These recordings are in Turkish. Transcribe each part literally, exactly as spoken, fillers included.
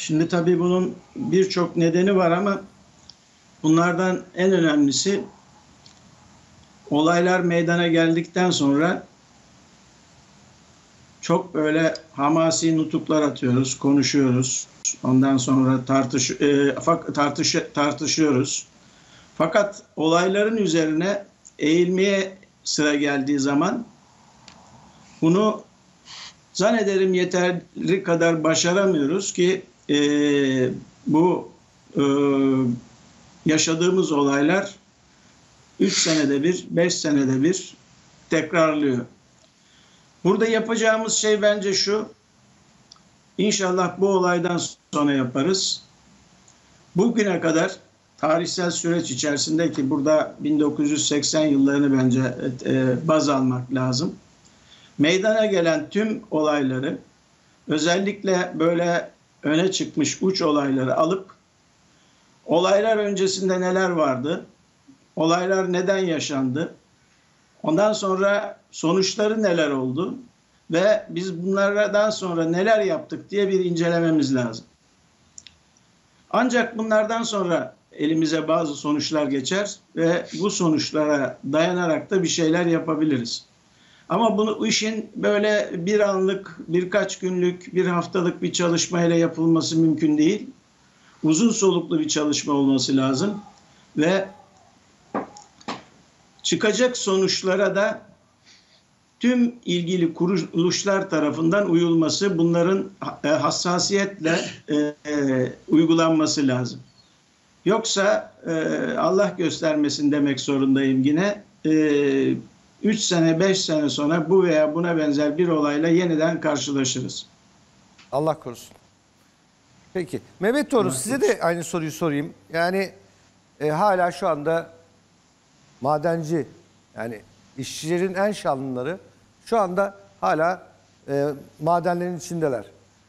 Şimdi tabii bunun birçok nedeni var ama bunlardan en önemlisi olaylar meydana geldikten sonra çok böyle hamasi nutuklar atıyoruz, konuşuyoruz. Ondan sonra tartış, e, tartış, tartışıyoruz. Fakat olayların üzerine eğilmeye sıra geldiği zaman bunu zannederim yeterli kadar başaramıyoruz ki e, bu e, yaşadığımız olaylar üç senede bir, beş senede bir tekrarlıyor. Burada yapacağımız şey bence şu, İnşallah bu olaydan sonra yaparız. Bugüne kadar tarihsel süreç içerisinde ki burada bin dokuz yüz seksen yıllarını bence e, baz almak lazım. Meydana gelen tüm olayları, özellikle böyle öne çıkmış uç olayları alıp olaylar öncesinde neler vardı, olaylar neden yaşandı, ondan sonra sonuçları neler oldu ve biz bunlardan sonra neler yaptık diye bir incelememiz lazım. Ancak bunlardan sonra elimize bazı sonuçlar geçer ve bu sonuçlara dayanarak da bir şeyler yapabiliriz. Ama bunu işin böyle bir anlık, birkaç günlük, bir haftalık bir çalışmayla yapılması mümkün değil. Uzun soluklu bir çalışma olması lazım ve çıkacak sonuçlara da tüm ilgili kuruluşlar tarafından uyulması, bunların hassasiyetle e, e, uygulanması lazım. Yoksa e, Allah göstermesin demek zorundayım yine. E, üç sene, beş sene sonra bu veya buna benzer bir olayla yeniden karşılaşırız. Allah korusun. Peki. Mehmet Doğru, size de aynı soruyu sorayım. Yani e, hala şu anda madenci, yani işçilerin en şanlıları şu anda hala e, madenlerin içindeler.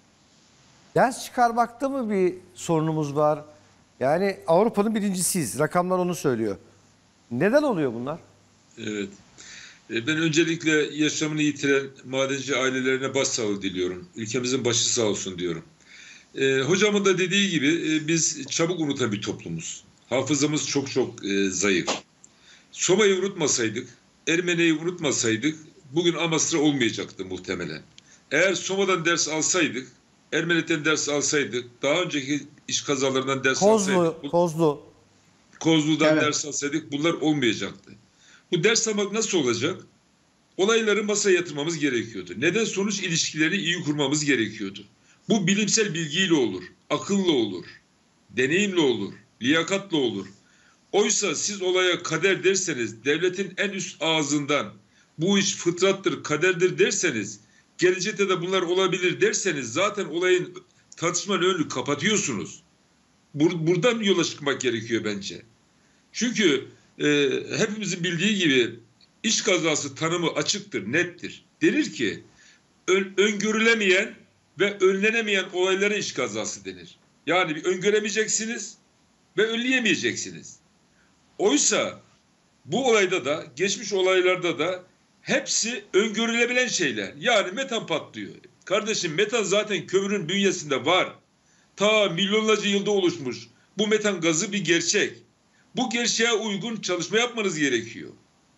Ders çıkarmakta mı bir sorunumuz var? Yani Avrupa'nın birincisiyiz. Rakamlar onu söylüyor. Neden oluyor bunlar? Evet. Ben öncelikle yaşamını yitiren madenci ailelerine başsağlığı diliyorum. Ülkemizin başı sağ olsun diyorum. E, hocamın da dediği gibi e, biz çabuk unutan bir toplumuz. Hafızamız çok çok e, zayıf. Soma'yı unutmasaydık, Ermeni'yi unutmasaydık bugün Amasra olmayacaktı muhtemelen. Eğer Soma'dan ders alsaydık, Ermeni'den ders alsaydık, daha önceki iş kazalarından ders Kozlu, alsaydık, Kozlu. Kozlu'dan evet. ders alsaydık bunlar olmayacaktı. Bu ders almak nasıl olacak? Olayları masaya yatırmamız gerekiyordu. Neden sonuç ilişkileri iyi kurmamız gerekiyordu. Bu bilimsel bilgiyle olur, akılla olur, deneyimle olur, liyakatla olur. Oysa siz olaya kader derseniz, devletin en üst ağzından bu iş fıtrattır, kaderdir derseniz, gelecekte de bunlar olabilir derseniz zaten olayın tartışmanın önünü kapatıyorsunuz. Bur buradan yola çıkmak gerekiyor bence. Çünkü e, hepimizin bildiği gibi iş kazası tanımı açıktır, nettir. Denir ki ön, öngörülemeyen ve önlenemeyen olaylara iş kazası denir. Yani bir öngöremeyeceksiniz ve önleyemeyeceksiniz. Oysa bu olayda da, geçmiş olaylarda da hepsi öngörülebilen şeyler. Yani metan patlıyor. Kardeşim metan zaten kömürün bünyesinde var. Ta milyonlarca yılda oluşmuş. Bu metan gazı bir gerçek. Bu gerçeğe uygun çalışma yapmanız gerekiyor.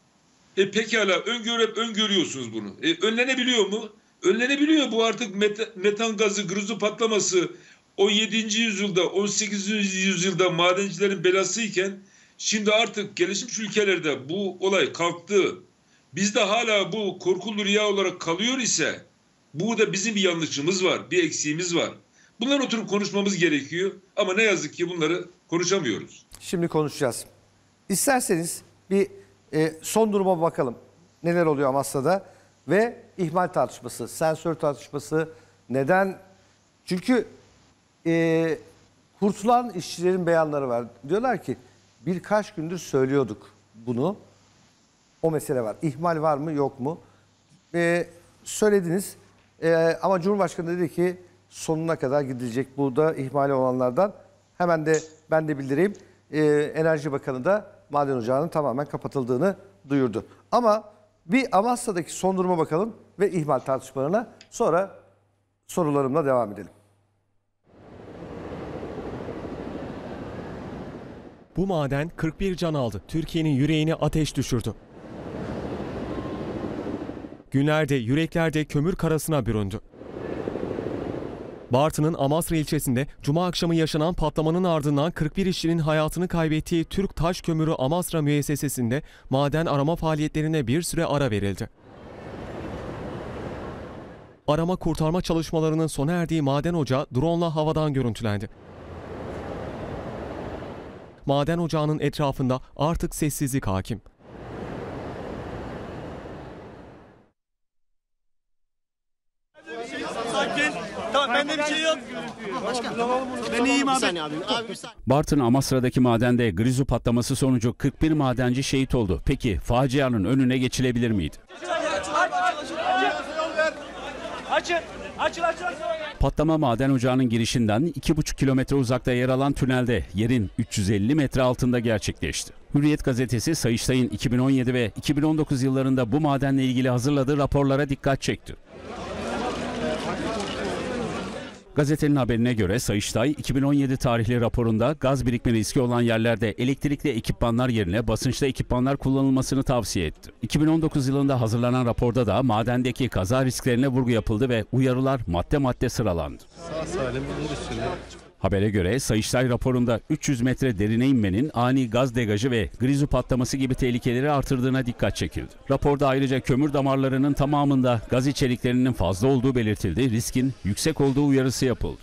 E pekala öngörüp öngörüyorsunuz bunu. E önlenebiliyor mu? Önlenebiliyor. Bu artık met metan gazı, gruzu patlaması on yedinci yüzyılda, on sekizinci yüzyılda madencilerin belasıyken şimdi artık gelişmiş ülkelerde bu olay kalktı. Bizde hala bu korkulu rüya olarak kalıyor ise burada bizim bir yanlışımız var, bir eksiğimiz var. Bunları oturup konuşmamız gerekiyor ama ne yazık ki bunları konuşamıyoruz. Şimdi konuşacağız. İsterseniz bir e, son duruma bakalım. Neler oluyor Amasya'da ve ihmal tartışması, sensör tartışması neden? Çünkü e, kurtulan işçilerin beyanları var. Diyorlar ki birkaç gündür söylüyorduk bunu. O mesele var. İhmal var mı yok mu? E, söylediniz e, ama Cumhurbaşkanı dedi ki sonuna kadar gidilecek burada ihmali olanlardan. Hemen de ben de bildireyim. E, Enerji Bakanı da maden ocağının tamamen kapatıldığını duyurdu. Ama bir Amasya'daki son duruma bakalım ve ihmal tartışmalarına, sonra sorularımla devam edelim. Bu maden kırk bir can aldı. Türkiye'nin yüreğine ateş düşürdü. Günlerde yüreklerde kömür karasına büründü. Bartın'ın Amasra ilçesinde Cuma akşamı yaşanan patlamanın ardından kırk bir işçinin hayatını kaybettiği Türk Taş Kömürü Amasra müessesesinde maden arama faaliyetlerine bir süre ara verildi. Arama kurtarma çalışmalarının sona erdiği maden ocağı drone'la havadan görüntülendi. Maden ocağının etrafında artık sessizlik hakim. Sakin. Tamam, bende bir şey yok. Ben iyiyim abi. Bartın Amasra'daki madende grizu patlaması sonucu kırk bir madenci şehit oldu. Peki facianın önüne geçilebilir miydi? Açın. Açın, açın. Patlama maden ocağının girişinden iki buçuk kilometre uzakta yer alan tünelde yerin üç yüz elli metre altında gerçekleşti. Hürriyet gazetesi Sayıştay'ın iki bin on yedi ve iki bin on dokuz yıllarında bu madenle ilgili hazırladığı raporlara dikkat çekti. Gazetenin haberine göre Sayıştay iki bin on yedi tarihli raporunda gaz birikme riski olan yerlerde elektrikli ekipmanlar yerine basınçlı ekipmanlar kullanılmasını tavsiye etti. iki bin on dokuz yılında hazırlanan raporda da madendeki kaza risklerine vurgu yapıldı ve uyarılar madde madde sıralandı. Habere göre Sayıştay raporunda üç yüz metre derine inmenin ani gaz degajı ve grizu patlaması gibi tehlikeleri artırdığına dikkat çekildi. Raporda ayrıca kömür damarlarının tamamında gaz içeriklerinin fazla olduğu belirtildi, riskin yüksek olduğu uyarısı yapıldı.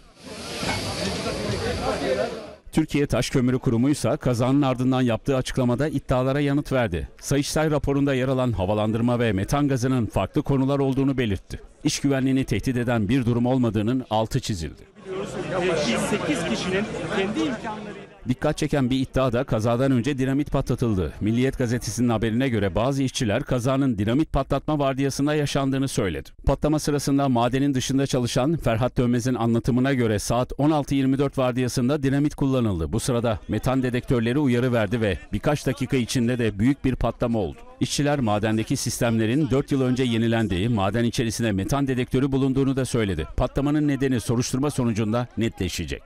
Türkiye Taş Kömürü Kurumu ise kazanın ardından yaptığı açıklamada iddialara yanıt verdi. Sayıştay raporunda yer alan havalandırma ve metan gazının farklı konular olduğunu belirtti. İş güvenliğini tehdit eden bir durum olmadığının altı çizildi. sekiz kişinin kendi imkanlarıyla. Dikkat çeken bir iddia da kazadan önce dinamit patlatıldı. Milliyet gazetesinin haberine göre bazı işçiler kazanın dinamit patlatma vardiyasında yaşandığını söyledi. Patlama sırasında madenin dışında çalışan Ferhat Dönmez'in anlatımına göre saat on altı yirmi dört vardiyasında dinamit kullanıldı. Bu sırada metan dedektörleri uyarı verdi ve birkaç dakika içinde de büyük bir patlama oldu. İşçiler madendeki sistemlerin dört yıl önce yenilendiği, maden içerisinde metan dedektörü bulunduğunu da söyledi. Patlamanın nedeni soruşturma sonucunda netleşecek.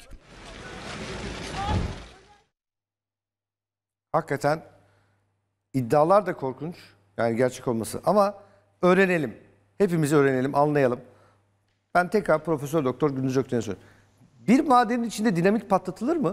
Hakikaten iddialar da korkunç. Yani gerçek olması. Ama öğrenelim. Hepimiz öğrenelim, anlayalım. Ben tekrar Profesör Doktor Gündüz Ökten'e soruyorum. Bir madenin içinde dinamit patlatılır mı?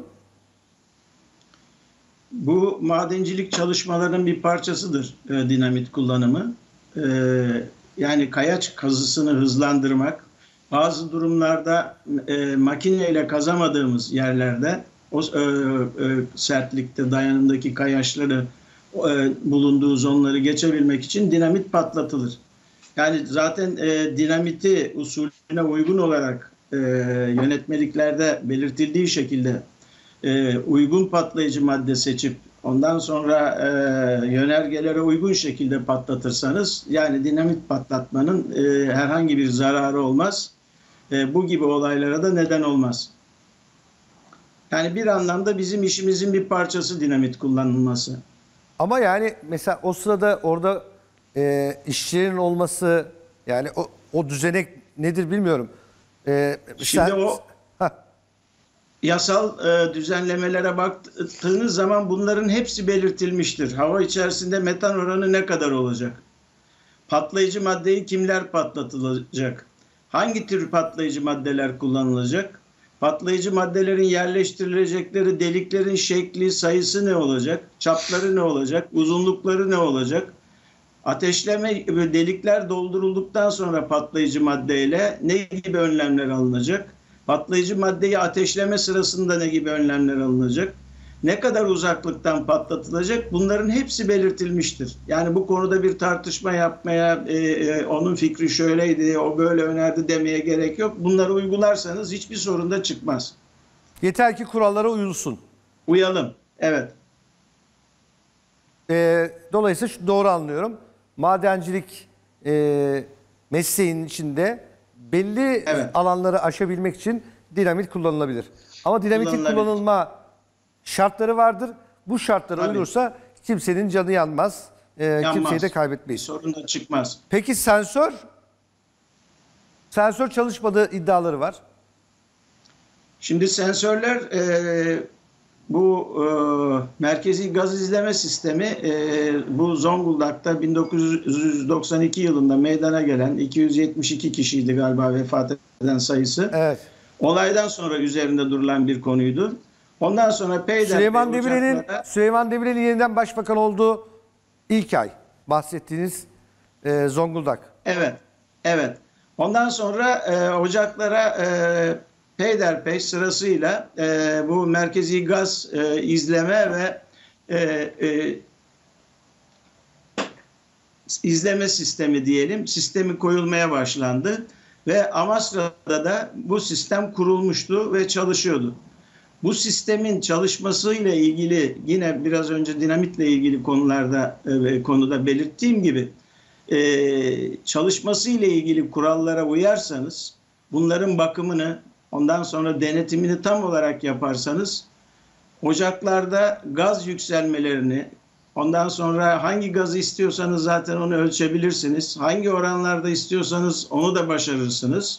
Bu madencilik çalışmalarının bir parçasıdır e, dinamit kullanımı. E, yani kayaç kazısını hızlandırmak, bazı durumlarda e, makineyle kazamadığımız yerlerde o e, e, sertlikte, dayanımdaki kayaçları e, bulunduğu zonları geçebilmek için dinamit patlatılır. Yani zaten e, dinamiti usulüne uygun olarak e, yönetmeliklerde belirtildiği şekilde e, uygun patlayıcı madde seçip ondan sonra e, yönergelere uygun şekilde patlatırsanız, yani dinamit patlatmanın e, herhangi bir zararı olmaz. E, bu gibi olaylara da neden olmaz. Yani bir anlamda bizim işimizin bir parçası dinamit kullanılması. Ama yani mesela o sırada orada e, işçilerin olması, yani o, o düzenek nedir bilmiyorum. E, Şimdi sen, o heh. yasal e, düzenlemelere baktığınız zaman bunların hepsi belirtilmiştir. Hava içerisinde metan oranı ne kadar olacak? Patlayıcı maddeyi kimler patlatılacak? Hangi tür patlayıcı maddeler kullanılacak? Patlayıcı maddelerin yerleştirilecekleri deliklerin şekli, sayısı ne olacak? Çapları ne olacak? Uzunlukları ne olacak? Ateşleme delikler doldurulduktan sonra patlayıcı maddeyle ne gibi önlemler alınacak? Patlayıcı maddeyi ateşleme sırasında ne gibi önlemler alınacak? Ne kadar uzaklıktan patlatılacak? Bunların hepsi belirtilmiştir. Yani bu konuda bir tartışma yapmaya, e, e, onun fikri şöyleydi, o böyle önerdi demeye gerek yok. Bunları uygularsanız hiçbir sorun da çıkmaz. Yeter ki kurallara uyulsun. Uyalım, evet. E, dolayısıyla şu, doğru anlıyorum. Madencilik e, mesleğinin içinde belli Evet. alanları aşabilmek için dinamit kullanılabilir. Ama dinamitin kullanılma şartları vardır. Bu şartlara Tabii. uyulursa kimsenin canı yanmaz. E, Yanmaz. kimseyi de kaybetmeyiz. Sorun da çıkmaz. Peki sensör? Sensör çalışmadığı iddiaları var. Şimdi sensörler e, bu e, merkezi gaz izleme sistemi e, bu Zonguldak'ta bin dokuz yüz doksan iki yılında meydana gelen iki yüz yetmiş iki kişiydi galiba vefat eden sayısı. Evet. Olaydan sonra üzerinde durulan bir konuydu. Ondan sonra peyderpey Süleyman Demirel'in ocaklara... Süleyman Demirel'in yeniden başbakan olduğu ilk ay bahsettiğiniz e, Zonguldak. Evet, evet. Ondan sonra e, ocaklara e, peyderpey sırasıyla e, bu merkezi gaz e, izleme ve e, e, izleme sistemi diyelim, sistemi koyulmaya başlandı. Ve Amasra'da da bu sistem kurulmuştu ve çalışıyordu. Bu sistemin çalışmasıyla ilgili yine biraz önce dinamitle ilgili konularda e, konuda belirttiğim gibi e, çalışmasıyla ilgili kurallara uyarsanız, bunların bakımını ondan sonra denetimini tam olarak yaparsanız ocaklarda gaz yükselmelerini, ondan sonra hangi gazı istiyorsanız zaten onu ölçebilirsiniz. Hangi oranlarda istiyorsanız onu da başarırsınız.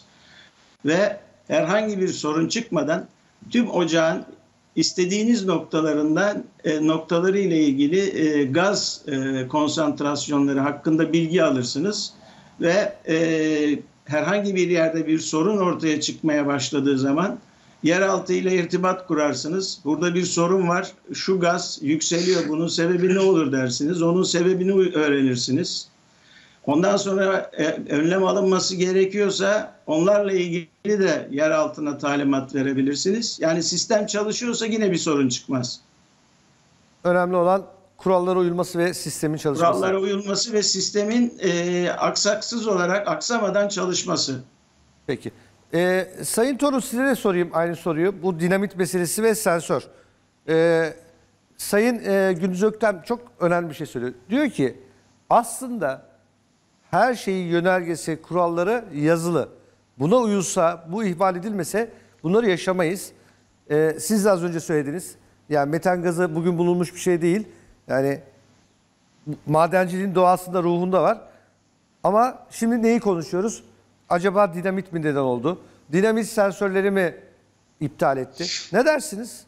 Ve herhangi bir sorun çıkmadan tüm ocağın istediğiniz noktalarından e, noktaları ile ilgili e, gaz e, konsantrasyonları hakkında bilgi alırsınız. Ve e, herhangi bir yerde bir sorun ortaya çıkmaya başladığı zaman yeraltı ile irtibat kurarsınız. Burada bir sorun var. Şu gaz yükseliyor. Bunun sebebi ne olur dersiniz. Onun sebebini öğrenirsiniz. Ondan sonra e, önlem alınması gerekiyorsa onlarla ilgili de yer altına talimat verebilirsiniz. Yani sistem çalışıyorsa yine bir sorun çıkmaz. Önemli olan kurallara uyulması ve sistemin çalışması. Kurallara uyulması ve sistemin e, aksaksız olarak aksamadan çalışması. Peki. Ee, Sayın Torun, size de sorayım aynı soruyu. Bu dinamit meselesi ve sensör. Ee, Sayın e, Gündüz Öktem çok önemli bir şey söylüyor. Diyor ki aslında her şeyin yönergesi, kuralları yazılı. Buna uyulsa, bu ihmal edilmese bunları yaşamayız. Ee, siz de az önce söylediniz. Yani metan gazı bugün bulunmuş bir şey değil. Yani madenciliğin doğasında, ruhunda var. Ama şimdi neyi konuşuyoruz? Acaba dinamit mi neden oldu? Dinamit sensörleri mi iptal etti? Ne dersiniz?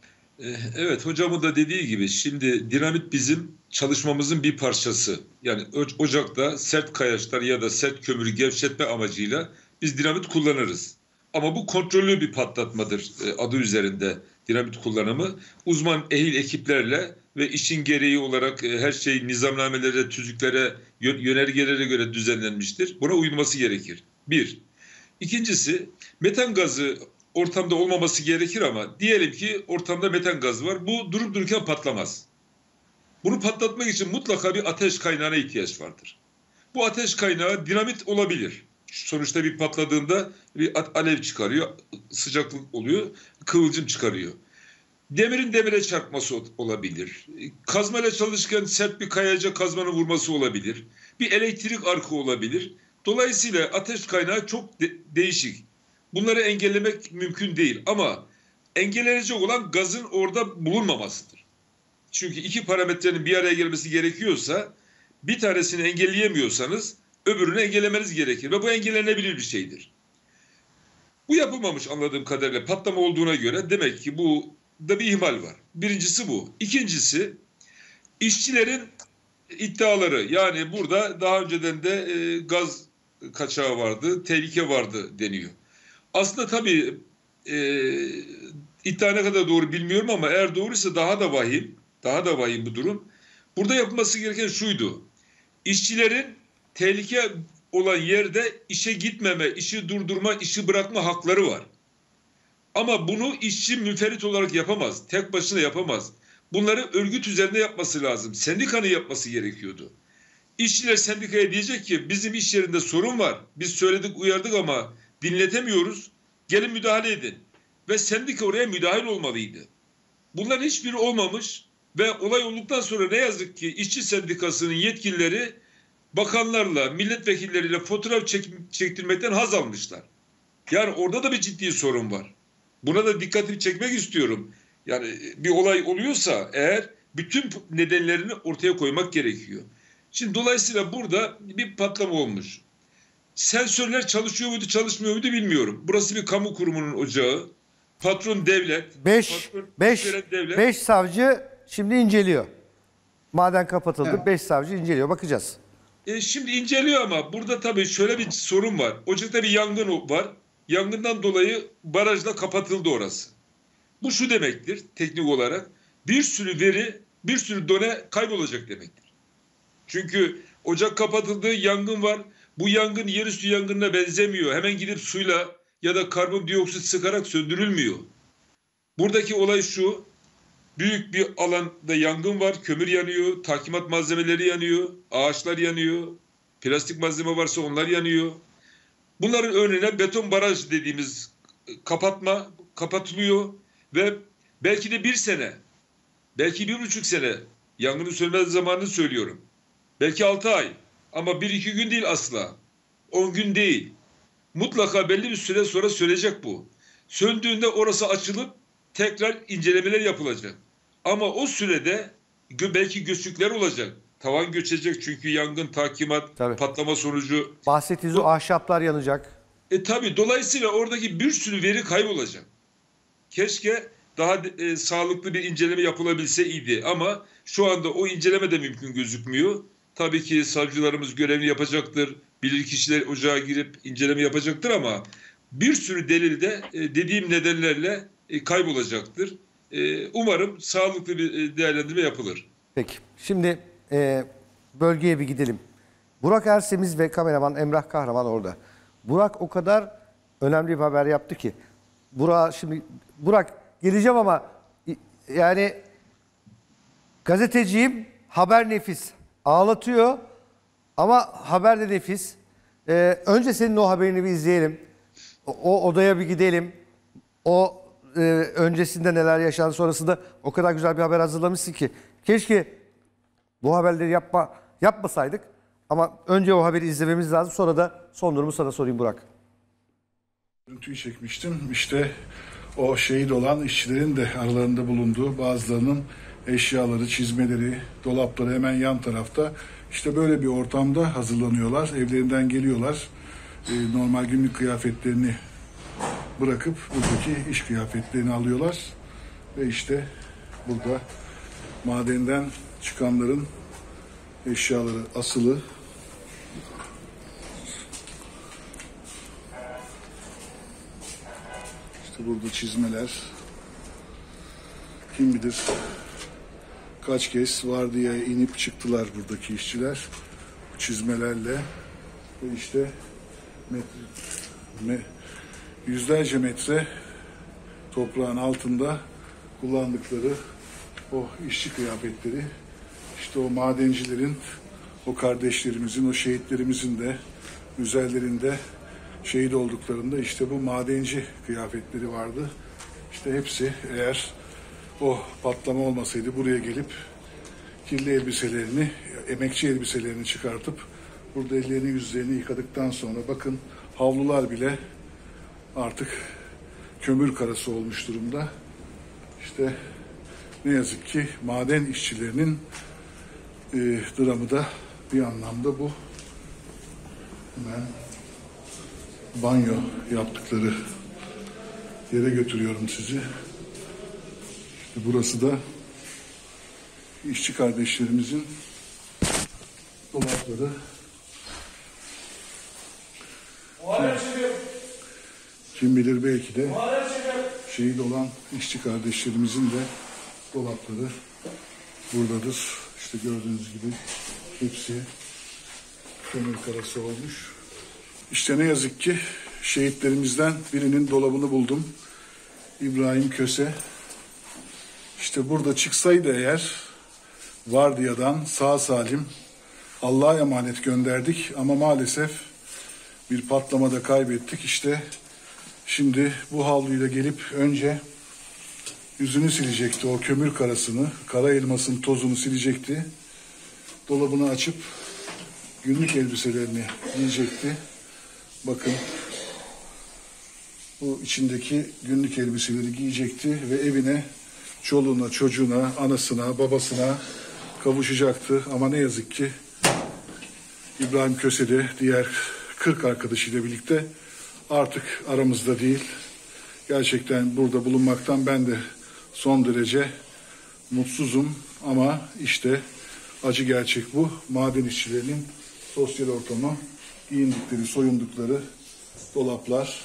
Evet, hocamın da dediği gibi şimdi dinamit bizim çalışmamızın bir parçası. Yani ocakta sert kayaçlar ya da sert kömürü gevşetme amacıyla biz dinamit kullanırız. Ama bu kontrollü bir patlatmadır adı üzerinde dinamit kullanımı. Uzman ehil ekiplerle ve işin gereği olarak her şey nizamnamelere, tüzüklere, yönergelere göre düzenlenmiştir. Buna uyulması gerekir. Bir. İkincisi, metan gazı ortamda olmaması gerekir ama diyelim ki ortamda metan gazı var. Bu durup dururken patlamaz. Bunu patlatmak için mutlaka bir ateş kaynağına ihtiyaç vardır. Bu ateş kaynağı dinamit olabilir. Sonuçta bir patladığında bir alev çıkarıyor, sıcaklık oluyor, kıvılcım çıkarıyor. Demirin demire çarpması olabilir. Kazmayla çalışırken sert bir kayaca kazmanın vurması olabilir. Bir elektrik arkı olabilir. Dolayısıyla ateş kaynağı çok de- değişik. Bunları engellemek mümkün değil ama engellenecek olan gazın orada bulunmamasıdır. Çünkü iki parametrenin bir araya gelmesi gerekiyorsa bir tanesini engelleyemiyorsanız öbürünü engellemeniz gerekir ve bu engellenebilir bir şeydir. Bu yapılmamış anladığım kadarıyla patlama olduğuna göre demek ki bu da bir ihmal var. Birincisi bu. İkincisi işçilerin iddiaları. Yani burada daha önceden de e, gaz kaçağı vardı, tehlike vardı deniyor. Aslında tabii e, iddia ne kadar doğru bilmiyorum ama eğer doğruysa daha da vahim, daha da vahim bu durum. Burada yapılması gereken şuydu. İşçilerin tehlike olan yerde işe gitmeme, işi durdurma, işi bırakma hakları var. Ama bunu işçi müferit olarak yapamaz. Tek başına yapamaz. Bunları örgüt üzerinde yapması lazım. Sendikanın yapması gerekiyordu. İşçiler sendikaya diyecek ki bizim iş yerinde sorun var. Biz söyledik, uyardık ama dinletemiyoruz. Gelin müdahale edin. Ve sendika oraya müdahil olmalıydı. Bunların hiçbiri olmamış ve olay olduktan sonra ne yazık ki işçi sendikasının yetkilileri bakanlarla, milletvekilleriyle fotoğraf çek çektirmekten haz almışlar. Yani orada da bir ciddi sorun var. Buna da dikkatimi çekmek istiyorum. Yani bir olay oluyorsa eğer bütün nedenlerini ortaya koymak gerekiyor. Şimdi dolayısıyla burada bir patlama olmuş. Sensörler çalışıyor muydu, çalışmıyor muydu bilmiyorum. Burası bir kamu kurumunun ocağı. patron devlet. Beş, patron beş, veren devlet. beş savcı şimdi inceliyor. Maden kapatıldı. Evet. Beş savcı inceliyor. Bakacağız. E, şimdi inceliyor ama burada tabii şöyle bir sorun var. Ocak'ta bir yangın var. Yangından dolayı barajla kapatıldı orası. Bu şu demektir teknik olarak. Bir sürü veri, bir sürü done kaybolacak demektir. Çünkü ocak kapatıldı, yangın var. Bu yangın yerüstü yangınına benzemiyor. Hemen gidip suyla ya da karbondioksit sıkarak söndürülmüyor. Buradaki olay şu. Büyük bir alanda yangın var, kömür yanıyor, takimat malzemeleri yanıyor, ağaçlar yanıyor, plastik malzeme varsa onlar yanıyor. Bunların önüne beton baraj dediğimiz kapatma kapatılıyor ve belki de bir sene, belki bir buçuk sene yangının sönmez zamanını söylüyorum. Belki altı ay ama bir iki gün değil asla, on gün değil. Mutlaka belli bir süre sonra sönecek bu. Söndüğünde orası açılıp tekrar incelemeler yapılacak. Ama o sürede belki göçükler olacak. Tavan göçecek çünkü yangın, takimat, Tabii. patlama sonucu. Bahsettiğiniz o ahşaplar yanacak. E tabi dolayısıyla oradaki bir sürü veri kaybolacak. Keşke daha e, sağlıklı bir inceleme yapılabilse iyiydi. Ama şu anda o inceleme de mümkün gözükmüyor. Tabii ki savcılarımız görevini yapacaktır. Bilirkişiler ocağa girip inceleme yapacaktır ama bir sürü delil de e, dediğim nedenlerle e, kaybolacaktır. E, umarım sağlıklı bir e, değerlendirme yapılır. Peki. Şimdi e, bölgeye bir gidelim. Burak Ersemiz ve kameraman Emrah Kahraman orada. Burak o kadar önemli bir haber yaptı ki. Burak şimdi Burak geleceğim ama yani gazeteciyim, haber nefis. Ağlatıyor ama haber de nefis. Ee, önce senin o haberini bir izleyelim. O, o odaya bir gidelim. O e, öncesinde neler yaşandı, sonrasında o kadar güzel bir haber hazırlamışsın ki. Keşke bu haberleri yapma yapmasaydık. Ama önce o haberi izlememiz lazım. Sonra da son durumu sana sorayım Burak. Görüntüyü çekmiştim. İşte o şehit olan işçilerin de aralarında bulunduğu bazılarının eşyaları, çizmeleri, dolapları hemen yan tarafta. İşte böyle bir ortamda hazırlanıyorlar. Evlerinden geliyorlar. Ee, normal günlük kıyafetlerini bırakıp buradaki iş kıyafetlerini alıyorlar. Ve işte burada madenden çıkanların eşyaları asılı. İşte burada çizmeler. Kim bilir kaç kez vardiyaya inip çıktılar buradaki işçiler. Bu çizmelerle. Ve işte metre, me, yüzlerce metre toprağın altında kullandıkları o işçi kıyafetleri, işte o madencilerin, o kardeşlerimizin, o şehitlerimizin de üzerlerinde şehit olduklarında işte bu madenci kıyafetleri vardı. İşte hepsi eğer o patlama olmasaydı buraya gelip kirli elbiselerini, emekçi elbiselerini çıkartıp burada ellerini yüzlerini yıkadıktan sonra bakın havlular bile artık kömür karası olmuş durumda. İşte ne yazık ki maden işçilerinin e, dramı da bir anlamda bu. Hemen banyo yaptıkları yere götürüyorum sizi. İşte burası da işçi kardeşlerimizin dolapları. Kim bilir belki de şehit olan işçi kardeşlerimizin de dolapları buradadır. İşte gördüğünüz gibi hepsi kömür karası olmuş. İşte ne yazık ki şehitlerimizden birinin dolabını buldum. İbrahim Köse. İşte burada çıksaydı eğer vardiyadan sağ salim Allah'a emanet gönderdik ama maalesef bir patlamada kaybettik. İşte şimdi bu havluyla gelip önce yüzünü silecekti, o kömür karasını, kara elmasın tozunu silecekti. Dolabını açıp günlük elbiselerini giyecekti. Bakın bu içindeki günlük elbiseleri giyecekti ve evine, çoluğuna, çocuğuna, anasına, babasına kavuşacaktı. Ama ne yazık ki İbrahim Köse de diğer kırk arkadaşıyla birlikte artık aramızda değil. Gerçekten burada bulunmaktan ben de son derece mutsuzum ama işte acı gerçek bu. Maden işçilerinin sosyal ortamı, giyindikleri, soyundukları dolaplar,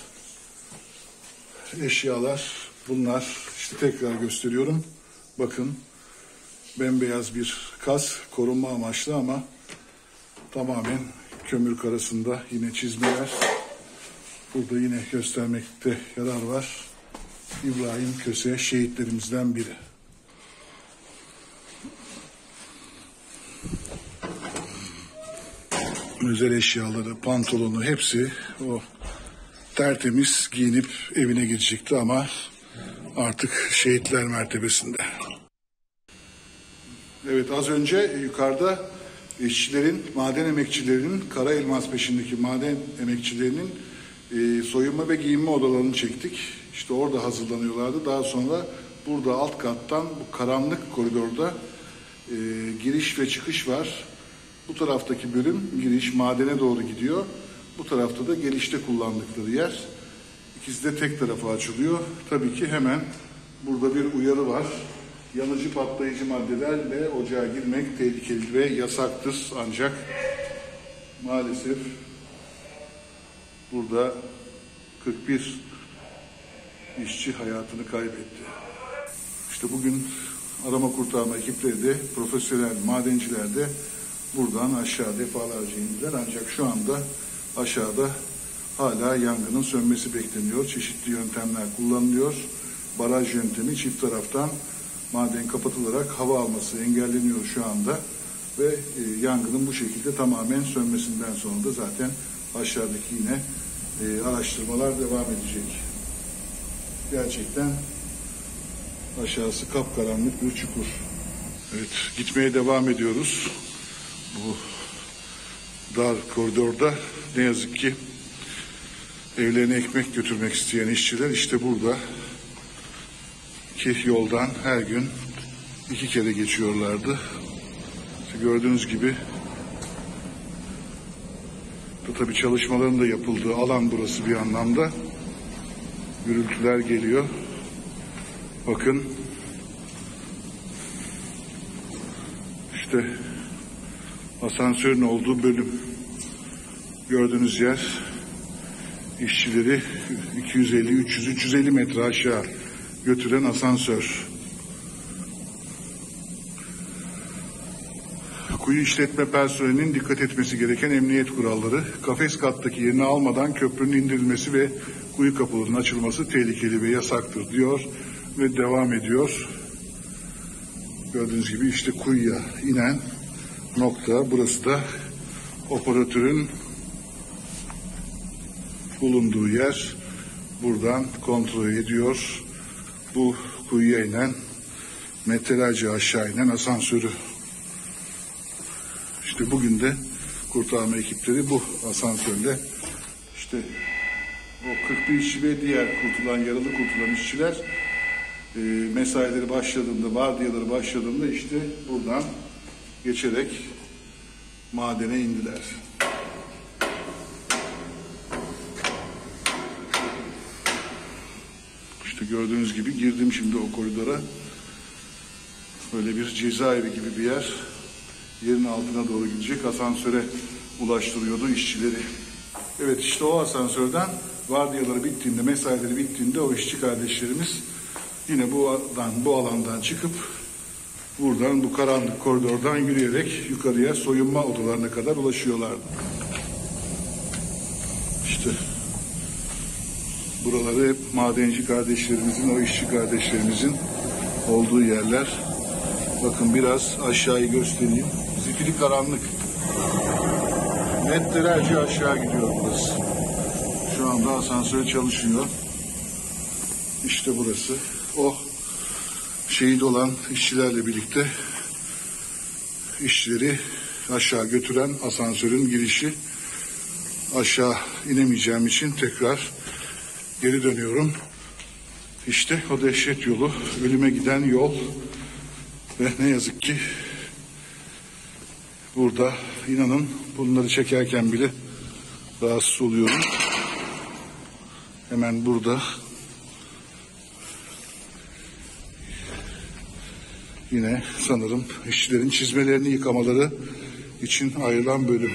eşyalar, bunlar işte tekrar gösteriyorum. Bakın, bembeyaz bir kas, korunma amaçlı ama tamamen kömür karasında yine çizmeler. Burada yine göstermekte yarar var. İbrahim Köse şehitlerimizden biri. Özel eşyaları, pantolonu hepsi o tertemiz giyinip evine gidecekti ama artık şehitler mertebesinde. Evet, az önce yukarıda işçilerin, maden emekçilerinin, kara elmas peşindeki maden emekçilerinin e, soyunma ve giyinme odalarını çektik. İşte orada hazırlanıyorlardı. Daha sonra burada alt kattan bu karanlık koridorda e, giriş ve çıkış var. Bu taraftaki bölüm giriş madene doğru gidiyor. Bu tarafta da gelişte kullandıkları yer. İkisi de tek tarafa açılıyor. Tabii ki hemen burada bir uyarı var. Yanıcı patlayıcı maddelerle ocağa girmek tehlikeli ve yasaktır. Ancak maalesef burada kırk bir işçi hayatını kaybetti. İşte bugün arama kurtarma ekipleri de, profesyonel madenciler de buradan aşağı defalarca indiler. Ancak şu anda aşağıda hala yangının sönmesi bekleniyor. Çeşitli yöntemler kullanılıyor. Baraj yöntemi, çift taraftan maden kapatılarak hava alması engelleniyor şu anda. Ve e, yangının bu şekilde tamamen sönmesinden sonra da zaten aşağıdaki yine e, araştırmalar devam edecek. Gerçekten aşağısı kapkaranlık bir çukur. Evet, gitmeye devam ediyoruz. Bu dar koridorda ne yazık ki evlerine ekmek götürmek isteyen işçiler işte burada ki yoldan her gün iki kere geçiyorlardı. İşte gördüğünüz gibi bu tabii çalışmaların da yapıldığı alan burası bir anlamda. Gürültüler geliyor. Bakın işte asansörün olduğu bölüm. Gördüğünüz yer işçileri iki yüz elli, üç yüz, üç yüz elli metre aşağı götüren asansör. Kuyu işletme personelinin dikkat etmesi gereken emniyet kuralları. Kafes kattaki yerini almadan köprünün indirilmesi ve kuyu kapılarının açılması tehlikeli ve yasaktır diyor ve devam ediyor. Gördüğünüz gibi işte kuyuya inen nokta. Burası da operatörün bulunduğu yer. Buradan kontrol ediyor. Bu kuyuya inen, metrelerce aşağı inen asansörü. İşte bugün de kurtarma ekipleri bu asansörle işte o kırk bir işçi ve diğer kurtulan, yaralı kurtulan işçiler e, mesaileri başladığında, vardiyaları başladığında işte buradan geçerek madene indiler. İşte gördüğünüz gibi girdim şimdi o koridora. Böyle bir cezaevi gibi bir yer. Yerin altına doğru gidecek asansöre ulaştırıyordu işçileri. Evet, işte o asansörden vardiyaları bittiğinde, mesaileri bittiğinde o işçi kardeşlerimiz yine bu alandan, bu alandan çıkıp buradan bu karanlık koridordan yürüyerek yukarıya soyunma odalarına kadar ulaşıyorlardı. İşte buraları hep madenci kardeşlerimizin, o işçi kardeşlerimizin olduğu yerler. Bakın biraz aşağıyı göstereyim. Zifiri karanlık. Metrelerce aşağı gidiyor burası. Şu anda asansör çalışıyor. İşte burası. O şehit olan işçilerle birlikte işçileri aşağı götüren asansörün girişi. Aşağı inemeyeceğim için tekrar geri dönüyorum. İşte o dehşet yolu, ölüme giden yol ve ne yazık ki burada inanın bunları çekerken bile rahatsız oluyorum. Hemen burada yine sanırım işçilerin çizmelerini yıkamaları için ayrılan bölüm.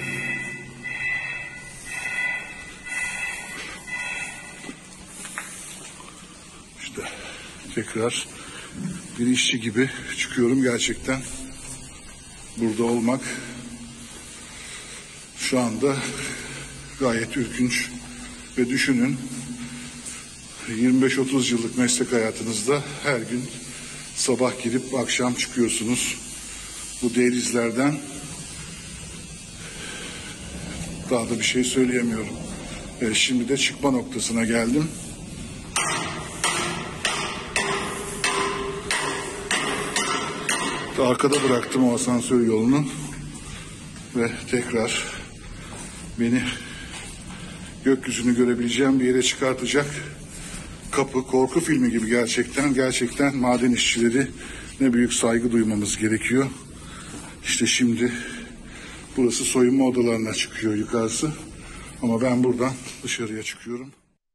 İşte tekrar bir işçi gibi çıkıyorum gerçekten. Burada olmak şu anda gayet ürkünç ve düşünün yirmi beş otuz yıllık meslek hayatınızda her gün sabah girip akşam çıkıyorsunuz. Bu dehlizlerden daha da bir şey söyleyemiyorum. E, şimdi de çıkma noktasına geldim. Arkada bıraktım o asansör yolunu ve tekrar beni gökyüzünü görebileceğim bir yere çıkartacak kapı, korku filmi gibi gerçekten. Gerçekten maden işçileri ne büyük saygı duymamız gerekiyor. İşte şimdi burası soyunma odalarına çıkıyor yukarısı. Ama ben buradan dışarıya çıkıyorum.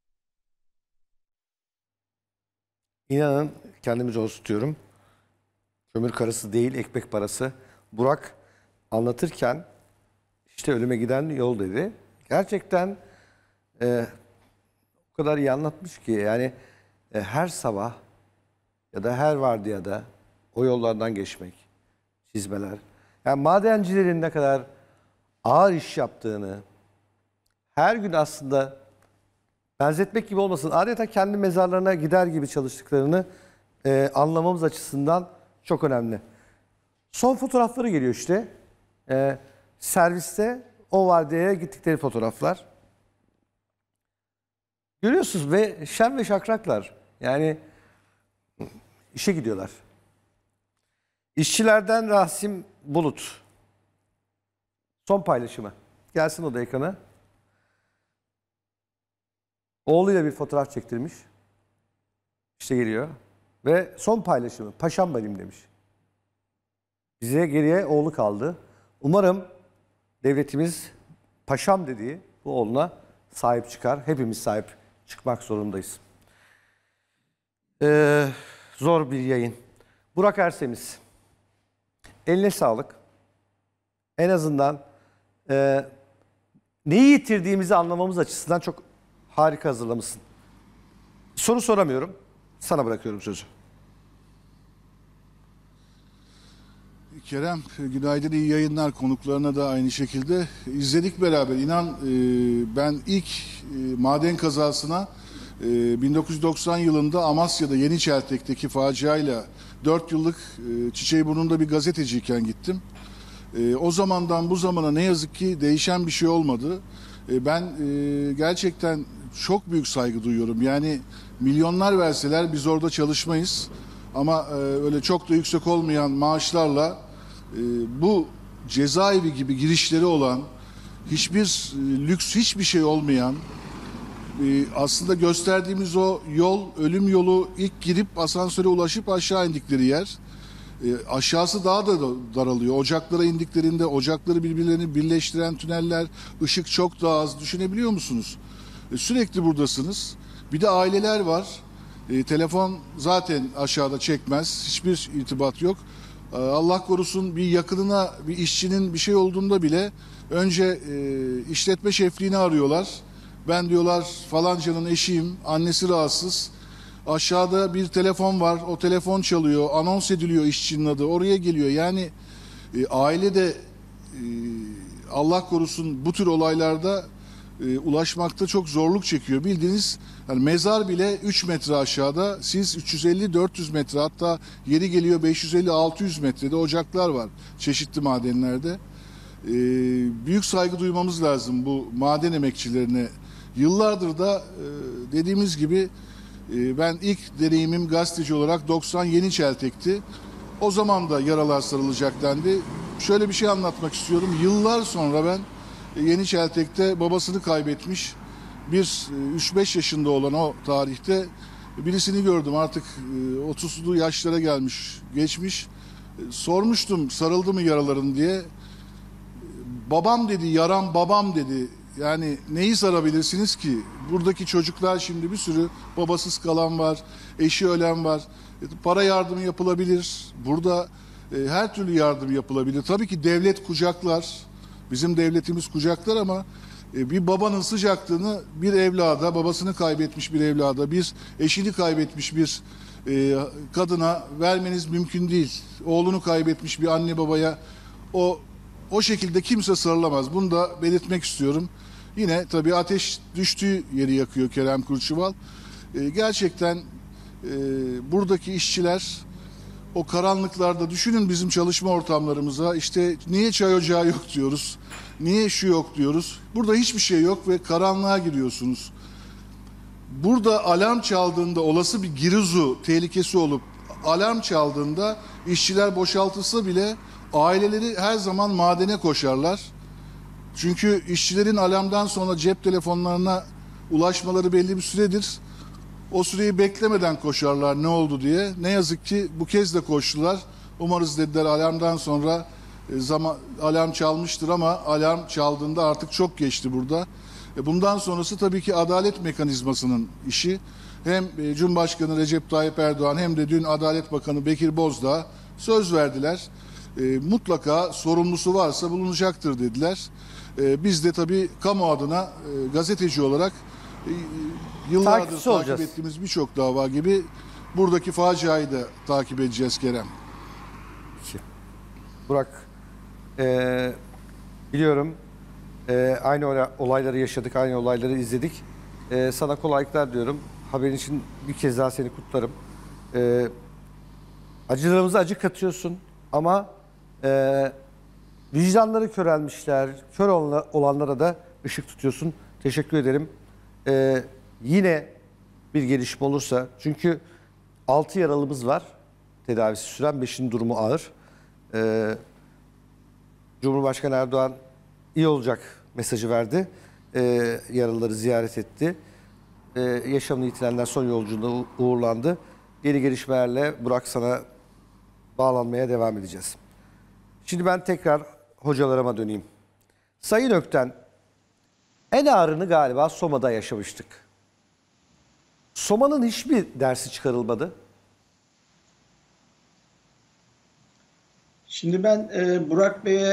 İnanın kendimi zor tutuyorum. Kömür karısı değil, ekmek parası. Burak anlatırken işte ölüme giden yol dedi. Gerçekten e, o kadar iyi anlatmış ki yani e, her sabah ya da her vardiyada o yollardan geçmek, çizmeler. Yani madencilerin ne kadar ağır iş yaptığını, her gün aslında benzetmek gibi olmasın, adeta kendi mezarlarına gider gibi çalıştıklarını e, anlamamız açısından çok önemli. Son fotoğrafları geliyor işte. E, serviste o vardiyaya gittikleri fotoğraflar. Görüyorsunuz ve şen ve şakraklar. Yani işe gidiyorlar. İşçilerden Rasim Bulut. Son paylaşımı. Gelsin o da ekrana. Oğluyla bir fotoğraf çektirmiş. İşte geliyor. Ve son paylaşımı. Paşam benim demiş. Bize geriye oğlu kaldı. Umarım devletimiz paşam dediği bu oğluna sahip çıkar. Hepimiz sahip çıkmak zorundayız. Ee, zor bir yayın. Burak Ersemiz. Eline sağlık. En azından e, neyi yitirdiğimizi anlamamız açısından çok harika hazırlamışsın. Soru soramıyorum. Sana bırakıyorum sözü. Kerem, günaydın, iyi yayınlar. Konuklarına da aynı şekilde izledik beraber. İnan e, ben ilk e, maden kazasına e, bin dokuz yüz doksan yılında Amasya'da Yeniçeltek'teki faciayla dört yıllık e, Çiçeğiburnu'nda bir gazeteciyken gittim. E, o zamandan bu zamana ne yazık ki değişen bir şey olmadı. E, ben e, gerçekten çok büyük saygı duyuyorum. Yani milyonlar verseler biz orada çalışmayız. Ama e, öyle çok da yüksek olmayan maaşlarla e, bu cezaevi gibi girişleri olan, hiçbir e, lüks, hiçbir şey olmayan, e, aslında gösterdiğimiz o yol, ölüm yolu, ilk girip asansöre ulaşıp aşağı indikleri yer. E, aşağısı daha da daralıyor. Ocaklara indiklerinde ocakları birbirlerini birleştiren tüneller, ışık çok daha az. Düşünebiliyor musunuz? E, sürekli buradasınız. Bir de aileler var. E, telefon zaten aşağıda çekmez. Hiçbir irtibat yok. E, Allah korusun bir yakınına, bir işçinin bir şey olduğunda bile önce e, işletme şefliğini arıyorlar. Ben diyorlar falancanın eşiyim, annesi rahatsız. Aşağıda bir telefon var, o telefon çalıyor, anons ediliyor işçinin adı, oraya geliyor. Yani e, aile de e, Allah korusun bu tür olaylarda e, ulaşmakta çok zorluk çekiyor. Bildiğiniz yani mezar bile üç metre aşağıda, siz üç yüz elli dört yüz metre, hatta yeri geliyor beş yüz elli altı yüz metrede ocaklar var çeşitli madenlerde. E, büyük saygı duymamız lazım bu maden emekçilerine. Yıllardır da e, dediğimiz gibi e, ben ilk deneyimim gazeteci olarak doksan Yeniçeltek'ti. O zaman da yaralar sarılacak dendi. Şöyle bir şey anlatmak istiyorum. Yıllar sonra ben Yeniçeltek'te babasını kaybetmiş bir üç beş yaşında olan o tarihte birisini gördüm. Artık otuzlu yaşlara gelmiş, geçmiş. Sormuştum sarıldı mı yaraların diye. Babam dedi, yaram babam dedi. Yani neyi sarabilirsiniz ki? Buradaki çocuklar, şimdi bir sürü babasız kalan var, eşi ölen var. Para yardımı yapılabilir. Burada e, her türlü yardım yapılabilir. Tabii ki devlet kucaklar. Bizim devletimiz kucaklar ama e, bir babanın sıcaklığını bir evlada, babasını kaybetmiş bir evlada, bir eşini kaybetmiş bir e, kadına vermeniz mümkün değil. Oğlunu kaybetmiş bir anne babaya o o şekilde kimse sarılamaz. Bunu da belirtmek istiyorum. Yine tabii ateş düştüğü yeri yakıyor Kerem Kılıçdaroğlu. E, gerçekten e, buradaki işçiler o karanlıklarda, düşünün bizim çalışma ortamlarımıza, işte niye çay ocağı yok diyoruz, niye şu yok diyoruz. Burada hiçbir şey yok ve karanlığa giriyorsunuz. Burada alarm çaldığında, olası bir girizu tehlikesi olup alarm çaldığında işçiler boşaltılsa bile aileleri her zaman madene koşarlar. Çünkü işçilerin alarmdan sonra cep telefonlarına ulaşmaları belli bir süredir. O süreyi beklemeden koşarlar ne oldu diye. Ne yazık ki bu kez de koştular. Umarız dediler alarmdan sonra e, zaman alarm çalmıştır ama alarm çaldığında artık çok geçti burada. E, bundan sonrası tabii ki adalet mekanizmasının işi. Hem e, Cumhurbaşkanı Recep Tayyip Erdoğan hem de dün Adalet Bakanı Bekir Bozdağ söz verdiler. E, mutlaka sorumlusu varsa bulunacaktır dediler. E, biz de tabii kamu adına e, gazeteci olarak e, yıllardır Takipçisi takip olacağız. ettiğimiz birçok dava gibi buradaki faciayı da takip edeceğiz Kerem. Burak, e, biliyorum e, aynı ola- olayları yaşadık, aynı olayları izledik. E, sana kolaylıklar diyorum. Haberin için bir kez daha seni kutlarım. E, acılarımıza acı katıyorsun ama e, vicdanları körelmişler, kör olanla- olanlara da ışık tutuyorsun. Teşekkür ederim. E, yine bir gelişme olursa, çünkü altı yaralımız var tedavisi süren, beşinin durumu ağır. Ee, Cumhurbaşkanı Erdoğan iyi olacak mesajı verdi. Ee, yaralıları ziyaret etti. Ee, yaşamını yitirenler son yolculuğunda uğurlandı. Yeni gelişmelerle Burak sana bağlanmaya devam edeceğiz. Şimdi ben tekrar hocalarıma döneyim. Sayın Ökten, en ağırını galiba Soma'da yaşamıştık. Soma'nın hiçbir dersi çıkarılmadı. Şimdi ben e, Burak Bey'e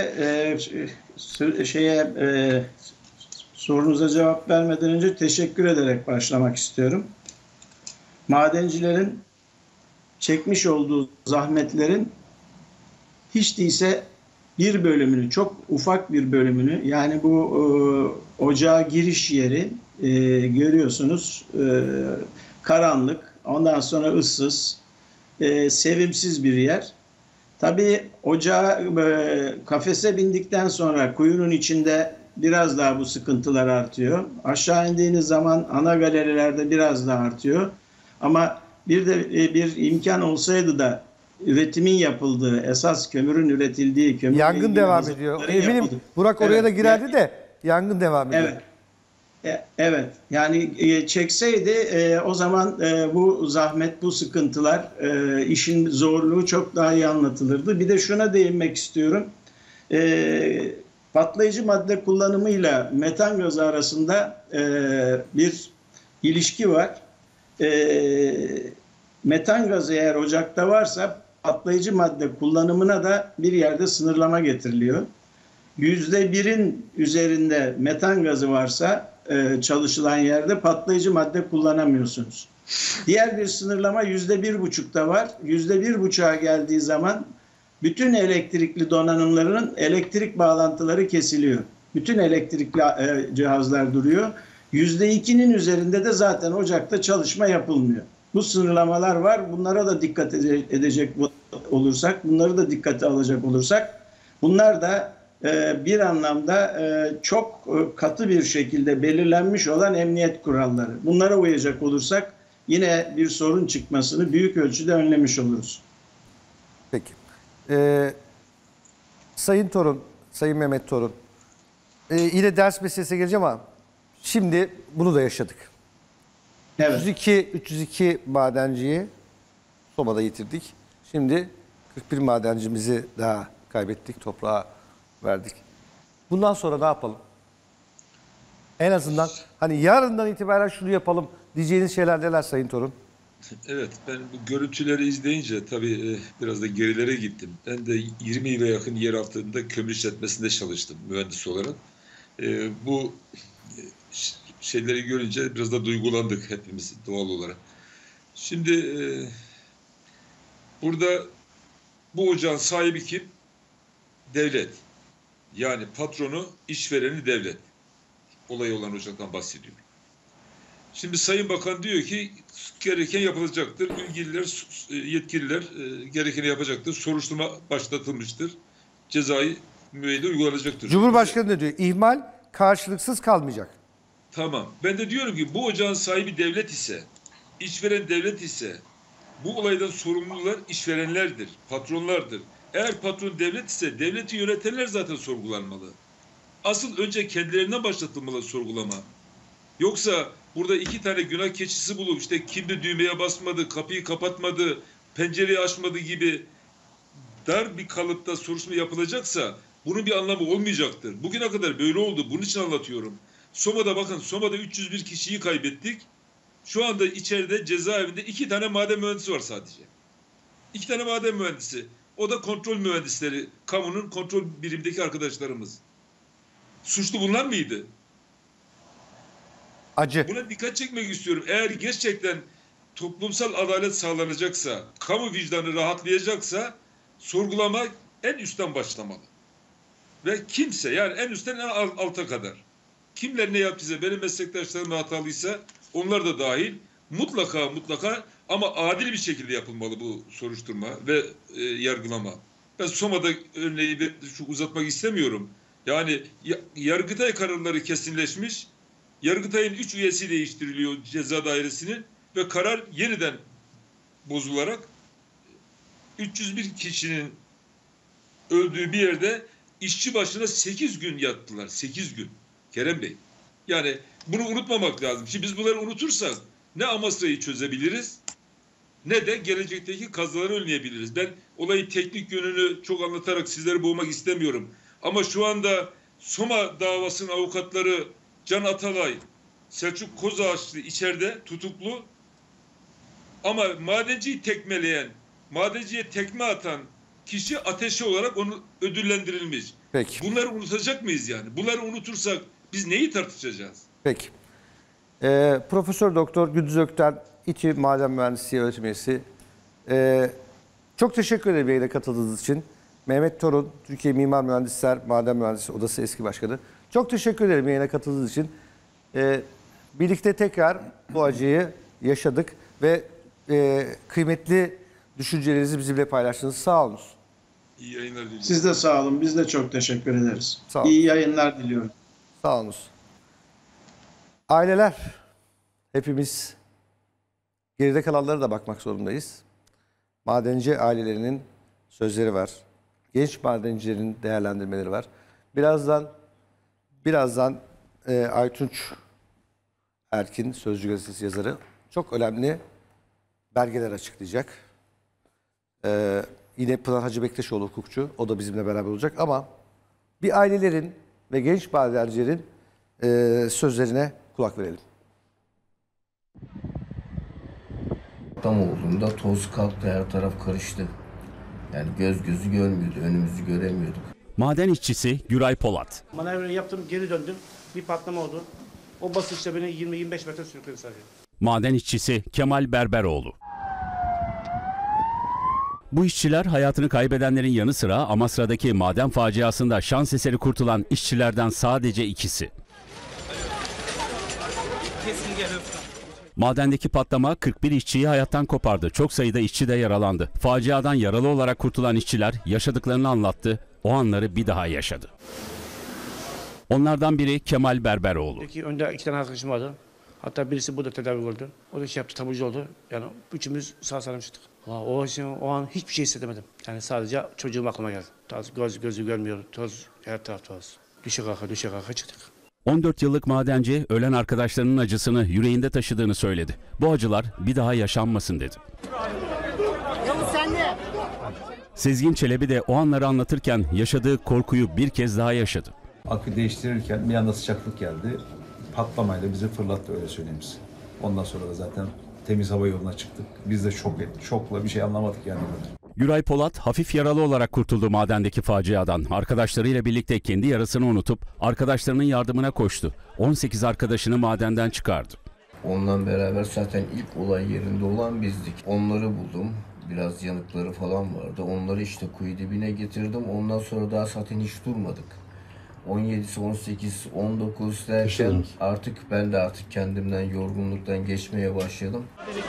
e, şeye e, sorunuza cevap vermeden önce teşekkür ederek başlamak istiyorum. Madencilerin çekmiş olduğu zahmetlerin hiç değilse bir bölümünü, çok ufak bir bölümünü, yani bu e, ocağa giriş yeri e, görüyorsunuz, e, karanlık, ondan sonra ıssız, e, sevimsiz bir yer. Tabii ocağa, e, kafese bindikten sonra kuyunun içinde biraz daha bu sıkıntılar artıyor. Aşağı indiğiniz zaman ana galerilerde biraz daha artıyor. Ama bir de e, bir imkan olsaydı da üretimin yapıldığı, esas kömürün üretildiği, kömürle Yangın ilgili devam hazırlıkların ediyor. Eminim yapıldığı- Burak oraya Evet, da girerdi ya- de yangın devam ediyor. Evet. E, Evet, yani e, çekseydi e, o zaman e, bu zahmet, bu sıkıntılar, e, işin zorluğu çok daha iyi anlatılırdı. Bir de şuna değinmek istiyorum. E, patlayıcı madde kullanımıyla metan gazı arasında e, bir ilişki var. E, metan gazı eğer ocakta varsa patlayıcı madde kullanımına da bir yerde sınırlama getiriliyor. Yüzde birin üzerinde metan gazı varsa e, çalışılan yerde patlayıcı madde kullanamıyorsunuz. Diğer bir sınırlama yüzde bir buçukta var. Yüzde bir buçuğa geldiği zaman bütün elektrikli donanımların elektrik bağlantıları kesiliyor. Bütün elektrikli e, cihazlar duruyor. Yüzde ikinin üzerinde de zaten ocakta çalışma yapılmıyor. Bu sınırlamalar var. Bunlara da dikkat edecek olursak, bunları da dikkate alacak olursak, bunlar da bir anlamda çok katı bir şekilde belirlenmiş olan emniyet kuralları. Bunlara uyacak olursak yine bir sorun çıkmasını büyük ölçüde önlemiş oluruz. Peki. Ee, Sayın Torun, Sayın Mehmet Torun, ee, yine ders meselesine geleceğim ama şimdi bunu da yaşadık. Evet. üç yüz iki, üç yüz iki madenciyi Soma'da yitirdik. Şimdi kırk bir madencimizi daha kaybettik, toprağa verdik. Bundan sonra ne yapalım? En azından hani yarından itibaren şunu yapalım diyeceğiniz şeyler neler Sayın Torun? Evet, ben bu görüntüleri izleyince tabii e, biraz da gerilere gittim. Ben de yirmi yıla yakın yer altında kömür işletmesinde çalıştım mühendis olarak. E, bu e, şeyleri görünce biraz da duygulandık hepimiz doğal olarak. Şimdi e, burada bu ocağın sahibi kim? Devlet. Yani patronu, işvereni devlet. Olay olan ocaktan bahsediyorum. Şimdi Sayın Bakan diyor ki gereken yapılacaktır. İlgililer, yetkililer gerekeni yapacaktır. Soruşturma başlatılmıştır. Cezai müeyyide uygulanacaktır. Cumhurbaşkanı ne diyor? İhmal karşılıksız kalmayacak. Tamam. Ben de diyorum ki bu ocağın sahibi devlet ise, işveren devlet ise bu olaydan sorumlular işverenlerdir, patronlardır. Eğer patron devlet ise devleti yönetenler zaten sorgulanmalı. Asıl önce kendilerinden başlatılmalı sorgulama. Yoksa burada iki tane günah keçisi bulup işte kimdi düğmeye basmadı, kapıyı kapatmadı, pencereyi açmadı gibi dar bir kalıpta soruşturma yapılacaksa bunun bir anlamı olmayacaktır. Bugüne kadar böyle oldu. Bunun için anlatıyorum. Soma'da bakın, Soma'da üç yüz bir kişiyi kaybettik. Şu anda içeride cezaevinde iki tane maden mühendisi var sadece. İki tane maden mühendisi. O da kontrol mühendisleri. Kamunun kontrol birimindeki arkadaşlarımız. Suçlu bunlar mıydı? Acı. Buna dikkat çekmek istiyorum. Eğer gerçekten toplumsal adalet sağlanacaksa, kamu vicdanı rahatlayacaksa sorgulama en üstten başlamalı. Ve kimse, yani en üstten en alta kadar. Kimler ne yaptıysa, benim meslektaşlarım hatalıysa onlar da dahil mutlaka mutlaka ama adil bir şekilde yapılmalı bu soruşturma ve e, yargılama. Ben Soma'da örneği çok uzatmak istemiyorum. Yani Yargıtay kararları kesinleşmiş. Yargıtay'ın üç üyesi değiştiriliyor ceza dairesinin ve karar yeniden bozularak üç yüz bir kişinin öldüğü bir yerde işçi başına sekiz gün yattılar. sekiz gün. Kerem Bey. Yani bunu unutmamak lazım. Şimdi biz bunları unutursak ne Amasra'yı çözebiliriz ne de gelecekteki kazaları önleyebiliriz. Ben olayı teknik yönünü çok anlatarak sizleri boğmak istemiyorum. Ama şu anda Soma davasının avukatları Can Atalay, Selçuk Kozağaçlı içeride tutuklu ama madenciyi tekmeleyen, madenciye tekme atan kişi ateşi olarak onu ödüllendirilmiş. Peki. Bunları unutacak mıyız yani? Bunları unutursak biz neyi tartışacağız? Peki. Ee, Profesör Doktor Gündüz Ökten, İTÜ Maden Mühendisliği Öğretim Üyesi. Ee, çok teşekkür ederim yayına katıldığınız için. Mehmet Torun, Türkiye Mimar Mühendisler Maden Mühendisliği Odası eski başkanı. Çok teşekkür ederim yayına katıldığınız için. Ee, birlikte tekrar bu acıyı yaşadık ve e, kıymetli düşüncelerinizi bizimle paylaştınız. Sağ olun. İyi yayınlar diliyorum. Siz de sağ olun. Biz de çok teşekkür ederiz. Sağ olun. İyi yayınlar diliyorum. Sağ olun. Aileler, hepimiz geride kalanlara da bakmak zorundayız. Madenci ailelerinin sözleri var. Genç madencilerin değerlendirmeleri var. Birazdan birazdan e, Aytunç Erkin, Sözcü Gazetesi yazarı, çok önemli belgeler açıklayacak. Ee, yine Pınar Hacı Bektaşoğlu hukukçu, o da bizimle beraber olacak ama bir ailelerin ve genç madencilerin e, sözlerine kulak verelim. Tam olduğunda toz kalktı, her taraf karıştı. Yani göz gözü görmüyordu, önümüzü göremiyorduk. Maden işçisi Güray Polat. Manevrayı yaptım, geri döndüm. Bir patlama oldu. O basınçla beni yirmi yirmi beş metre sürükledi sadece. Maden işçisi Kemal Berberoğlu. Bu işçiler hayatını kaybedenlerin yanı sıra Amasra'daki maden faciasında şans eseri kurtulan işçilerden sadece ikisi. Madendeki patlama kırk bir işçiyi hayattan kopardı. Çok sayıda işçi de yaralandı. Faciadan yaralı olarak kurtulan işçiler yaşadıklarını anlattı. O anları bir daha yaşadı. Onlardan biri Kemal Berberoğlu. Peki önde iki tane arkadaşım vardı. Hatta birisi burada tedavi gördü. O da şey yaptı, taburcu oldu. Yani üçümüz sağ salim çıktık. O, o an hiçbir şey hissedemedim. Yani sadece çocuğum aklıma geldi. Toz, göz, gözü görmüyor, toz, her taraf toz. Düşe kalka, düşe kalka çıktık. on dört yıllık madenci ölen arkadaşlarının acısını yüreğinde taşıdığını söyledi. Bu acılar bir daha yaşanmasın dedi. Sezgin Çelebi de o anları anlatırken yaşadığı korkuyu bir kez daha yaşadı. Akü değiştirirken bir anda sıcaklık geldi. patlamayla bizi fırlattı, öyle söyleyeyim size. Ondan sonra da zaten temiz hava yoluna çıktık. Biz de şok ettik. Şokla bir şey anlamadık yani. Güray Polat hafif yaralı olarak kurtuldu madendeki faciadan. Arkadaşlarıyla birlikte kendi yarasını unutup arkadaşlarının yardımına koştu. on sekiz arkadaşını madenden çıkardı. Onunla beraber zaten ilk olay yerinde olan bizdik. Onları buldum. Biraz yanıkları falan vardı. Onları işte kuyu dibine getirdim. Ondan sonra daha zaten hiç durmadık. on yedisi, on sekiz, on dokuz derken artık ben de artık kendimden, yorgunluktan geçmeye başladım.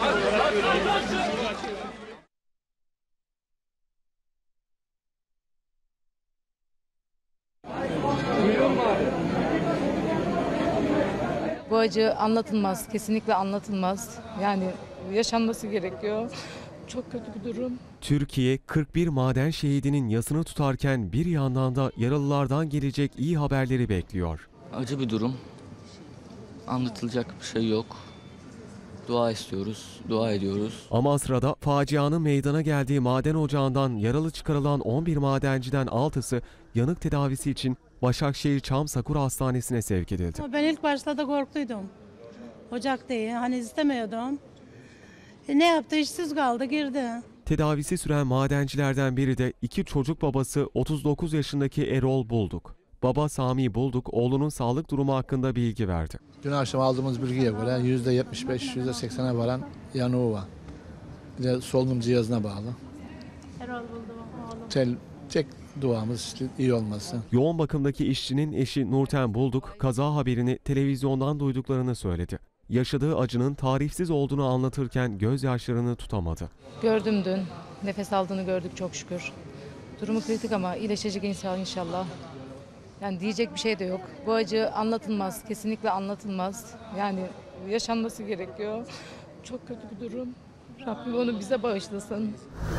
Bu acı anlatılmaz, kesinlikle anlatılmaz. Yani yaşanması gerekiyor. Çok kötü bir durum. Türkiye kırk bir maden şehidinin yasını tutarken bir yandan da yaralılardan gelecek iyi haberleri bekliyor. Acı bir durum. Anlatılacak bir şey yok. Dua istiyoruz, dua ediyoruz. Amasra'da facianın meydana geldiği maden ocağından yaralı çıkarılan on bir madenciden altısı yanık tedavisi için Başakşehir Çam Sakura Hastanesi'ne sevk edildi. Ben ilk başta da korktuydum. Ocak değil, hani istemiyordum. E, ne yaptı? İşsiz kaldı, girdi. Tedavisi süren madencilerden biri de iki çocuk babası otuz dokuz yaşındaki Erol Bulduk. Baba Sami Bulduk oğlunun sağlık durumu hakkında bilgi verdi. Dün akşam aldığımız bilgiye göre yüzde yetmiş beş yüzde seksene varan yanığı var. Bir de solunum cihazına bağlı. Erol Bulduk oğlum. Tel, tek duamız işte iyi olması. Yoğun bakımdaki işçinin eşi Nurten Bulduk kaza haberini televizyondan duyduklarını söyledi. Yaşadığı acının tarifsiz olduğunu anlatırken gözyaşlarını tutamadı. Gördüm dün. Nefes aldığını gördük çok şükür. Durumu kritik ama iyileşecek inşallah. Yani diyecek bir şey de yok. Bu acı anlatılmaz, kesinlikle anlatılmaz. Yani yaşanması gerekiyor. Çok kötü bir durum. Rabbim onu bize bağışlasın.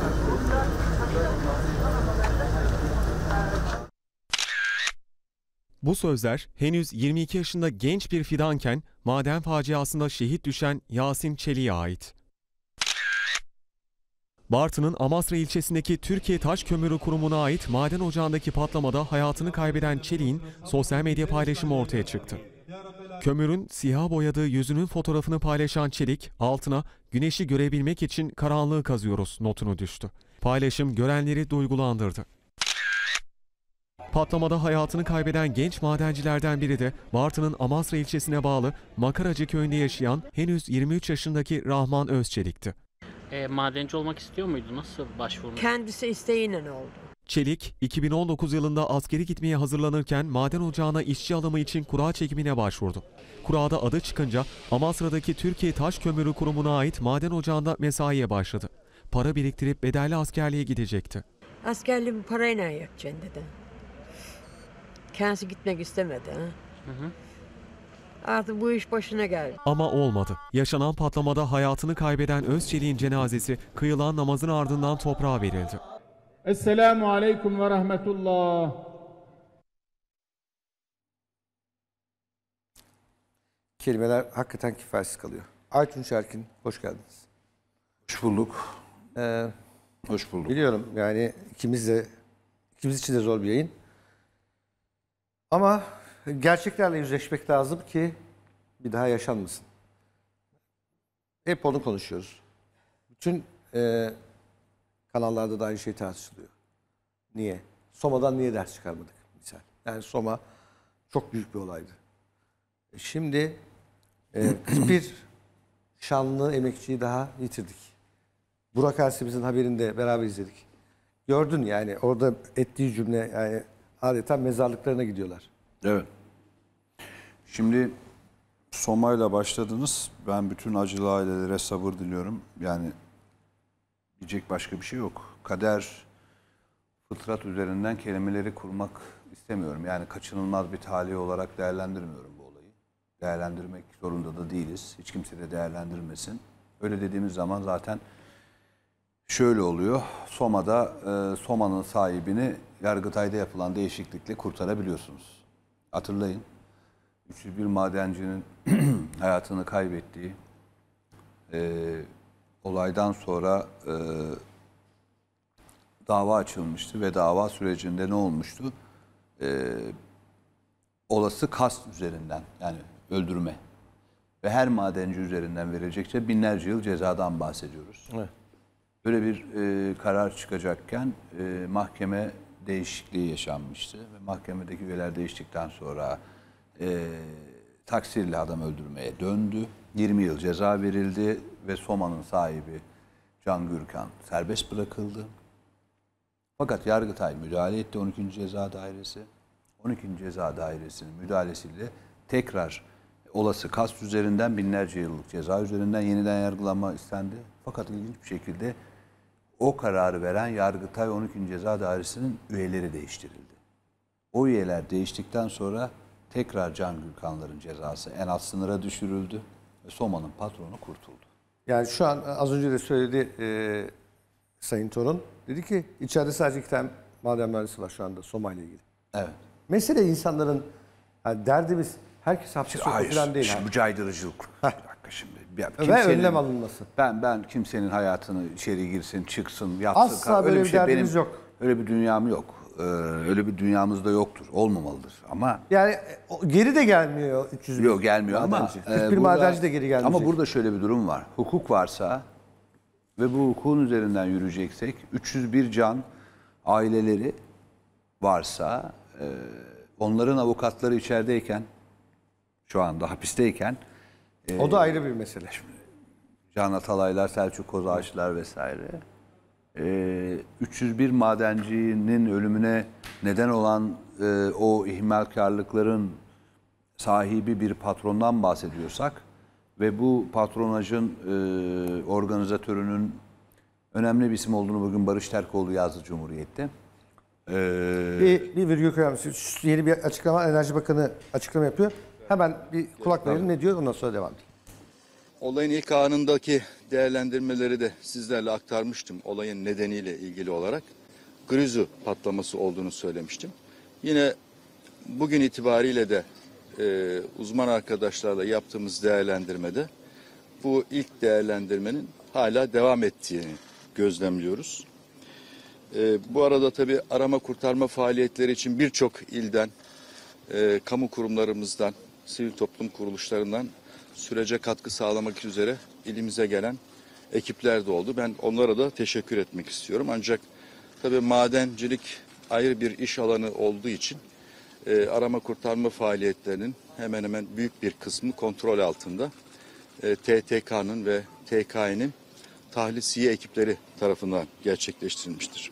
Bu sözler henüz yirmi iki yaşında genç bir fidanken maden faciasında şehit düşen Yasin Çelik'e ait. Bartın'ın Amasra ilçesindeki Türkiye Taş Kömürü Kurumu'na ait maden ocağındaki patlamada hayatını kaybeden Çelik'in sosyal medya paylaşımı ortaya çıktı. Kömürün siyah boyadığı yüzünün fotoğrafını paylaşan Çelik, altına "Güneşi görebilmek için karanlığı kazıyoruz" notunu düştü. Paylaşım görenleri duygulandırdı. Patlamada hayatını kaybeden genç madencilerden biri de Bartın'ın Amasra ilçesine bağlı Makaracı köyünde yaşayan henüz yirmi üç yaşındaki Rahman Özçelik'ti. E, madenci olmak istiyor muydu? Nasıl başvurmuş? Kendisi isteğiyle oldu. Çelik, iki bin on dokuz yılında askeri gitmeye hazırlanırken maden ocağına işçi alımı için kura çekimine başvurdu. Kurada adı çıkınca Amasra'daki Türkiye Taş Kömürü Kurumu'na ait maden ocağında mesaiye başladı. Para biriktirip bedelli askerliğe gidecekti. Askerliği bu parayla yapacaksın dedi. Kendisi gitmek istemedi. Ha? Hı hı. Artık bu iş başına geldi. Ama olmadı. Yaşanan patlamada hayatını kaybeden Özçelik'in cenazesi kıyılan namazın ardından toprağa verildi. Esselamu aleyküm ve rahmetullah. Kelimeler hakikaten kifayetsiz kalıyor. Aytunç Erkin, hoş geldiniz. Hoş bulduk. Ee, hoş bulduk. Biliyorum yani ikimiz de ikimiz için de zor bir yayın. Ama gerçeklerle yüzleşmek lazım ki bir daha yaşanmasın. Hep onu konuşuyoruz. Bütün e, kanallarda da aynı şey tartışılıyor. Niye? Soma'dan niye ders çıkarmadık? Misal. Yani Soma çok büyük bir olaydı. Şimdi e, bir şanlı emekçiyi daha yitirdik. Burak Ersimizin haberinde beraber izledik. Gördün yani orada ettiği cümle yani adeta mezarlıklarına gidiyorlar. Evet. Şimdi Soma'yla başladınız. Ben bütün acılı ailelere sabır diliyorum. Yani diyecek başka bir şey yok. Kader, fıtrat üzerinden kelimeleri kurmak istemiyorum. Yani kaçınılmaz bir talih olarak değerlendirmiyorum bu olayı. Değerlendirmek zorunda da değiliz. Hiç kimse de değerlendirmesin. Öyle dediğimiz zaman zaten şöyle oluyor. Soma'da e, Soma'nın sahibini Yargıtay'da yapılan değişiklikle kurtarabiliyorsunuz. Hatırlayın. üç yüz bir madencinin hayatını kaybettiği e, olaydan sonra e, dava açılmıştı ve dava sürecinde ne olmuştu? E, olası kast üzerinden, yani öldürme ve her madenci üzerinden verilecekçe binlerce yıl cezadan bahsediyoruz. Evet. Böyle bir e, karar çıkacakken e, mahkeme değişikliği yaşanmıştı ve mahkemedeki üyeler değiştikten sonra e, taksirle adam öldürmeye döndü. yirmi yıl ceza verildi ve Soma'nın sahibi Can Gürkan serbest bırakıldı. Fakat Yargıtay müdahale etti on ikinci Ceza Dairesi. on ikinci Ceza Dairesi'nin müdahalesiyle tekrar olası kast üzerinden binlerce yıllık ceza üzerinden yeniden yargılanma istendi. Fakat ilginç bir şekilde o kararı veren Yargıtay on ikinci Ceza Dairesi'nin üyeleri değiştirildi. O üyeler değiştikten sonra tekrar Can Gürkanların cezası en alt sınıra düşürüldü ve Soma'nın patronu kurtuldu. Yani şu an az önce de söyledi e, Sayın Torun. Dedi ki içeride sadece iki tane maden mühendisi var şu anda Soma ile ilgili. Evet. Mesele insanların yani derdimiz herkes hapse sokma falan değil. Şimdi bu caydırıcılık. Bir dakika şimdi. Ya, Ve önlem alınması. Ben ben kimsenin hayatını içeri girsin, çıksın, yatsın. Asla böyle bir derdimiz benim, yok. Öyle bir dünyam yok. Ee, öyle bir dünyamızda yoktur. Olmamalıdır. Ama yani geri de gelmiyor üç yüz bin. Yok gelmiyor madenci. ama. Hiçbir madenci de geri gelmeyecek. Ama burada şöyle bir durum var. Hukuk varsa ve bu hukukun üzerinden yürüyeceksek üç yüz bir can aileleri varsa e, onların avukatları içerideyken şu anda hapisteyken e, o da ayrı bir mesele. Can Atalaylar, Selçuk Kozağaçlar vesaire e, üç yüz bir madencinin ölümüne neden olan e, o ihmalkarlıkların sahibi bir patrondan bahsediyorsak ve bu patronajın e, organizatörünün önemli bir isim olduğunu bugün Barış Terkoğlu yazdı Cumhuriyet'te. Ee, bir, bir virgül koyar mısınız? Yeni bir açıklama, Enerji Bakanı açıklama yapıyor. Hemen bir kulak verelim ne diyor ondan sonra devam edelim. Olayın ilk anındaki değerlendirmeleri de sizlerle aktarmıştım. Olayın nedeniyle ilgili olarak grizu patlaması olduğunu söylemiştim. Yine bugün itibariyle de e, uzman arkadaşlarla yaptığımız değerlendirmede bu ilk değerlendirmenin hala devam ettiğini gözlemliyoruz. E, bu arada tabii arama kurtarma faaliyetleri için birçok ilden, e, kamu kurumlarımızdan, sivil toplum kuruluşlarından sürece katkı sağlamak üzere ilimize gelen ekipler de oldu. Ben onlara da teşekkür etmek istiyorum. Ancak tabii madencilik ayrı bir iş alanı olduğu için e, arama kurtarma faaliyetlerinin hemen hemen büyük bir kısmı kontrol altında. E, T T K'nın ve T K E'nin tahlisiye ekipleri tarafından gerçekleştirilmiştir.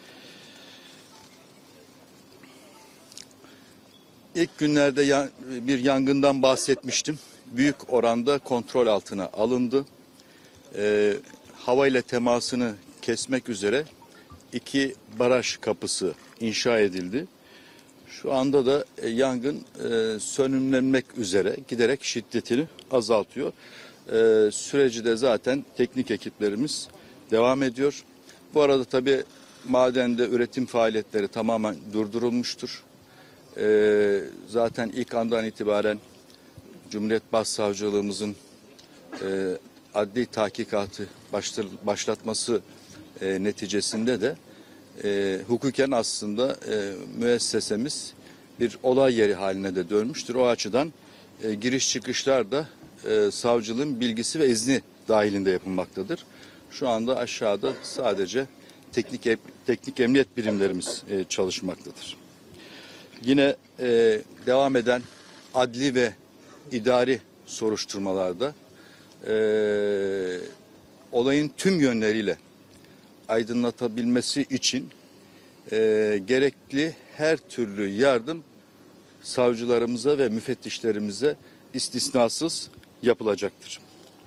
İlk günlerde bir yangından bahsetmiştim. Büyük oranda kontrol altına alındı. E, havayla temasını kesmek üzere iki baraj kapısı inşa edildi. Şu anda da e, yangın e, sönümlenmek üzere giderek şiddetini azaltıyor. E, süreci de zaten teknik ekiplerimiz devam ediyor. Bu arada tabii madende üretim faaliyetleri tamamen durdurulmuştur. E, zaten ilk andan itibaren Cumhuriyet Başsavcılığımızın e, adli tahkikatı baştır, başlatması e, neticesinde de e, hukuken aslında e, müessesemiz bir olay yeri haline de dönmüştür. O açıdan e, giriş çıkışlar da e, savcılığın bilgisi ve izni dahilinde yapılmaktadır. Şu anda aşağıda sadece teknik teknik emniyet birimlerimiz e, çalışmaktadır. Yine e, devam eden adli ve idari soruşturmalarda e, olayın tüm yönleriyle aydınlatabilmesi için e, gerekli her türlü yardım savcılarımıza ve müfettişlerimize istisnasız yapılacaktır.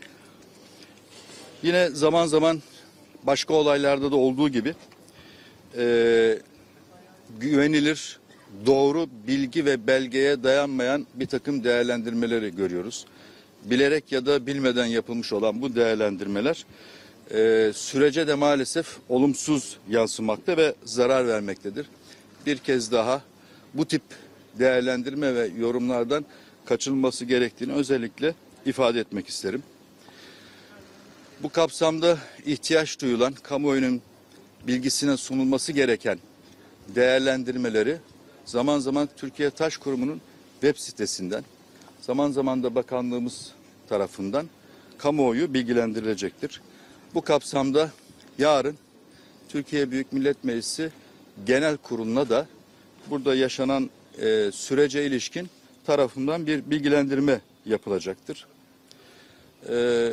Yine zaman zaman başka olaylarda da olduğu gibi e, güvenilir, doğru bilgi ve belgeye dayanmayan bir takım değerlendirmeleri görüyoruz. Bilerek ya da bilmeden yapılmış olan bu değerlendirmeler e, sürece de maalesef olumsuz yansımakta ve zarar vermektedir. Bir kez daha bu tip değerlendirme ve yorumlardan kaçınılması gerektiğini özellikle ifade etmek isterim. Bu kapsamda ihtiyaç duyulan kamuoyunun bilgisine sunulması gereken değerlendirmeleri zaman zaman Türkiye Taş Kurumu'nun web sitesinden, zaman zaman da bakanlığımız tarafından kamuoyu bilgilendirilecektir. Bu kapsamda yarın Türkiye Büyük Millet Meclisi Genel Kurulu'na da burada yaşanan e, sürece ilişkin tarafından bir bilgilendirme yapılacaktır. E,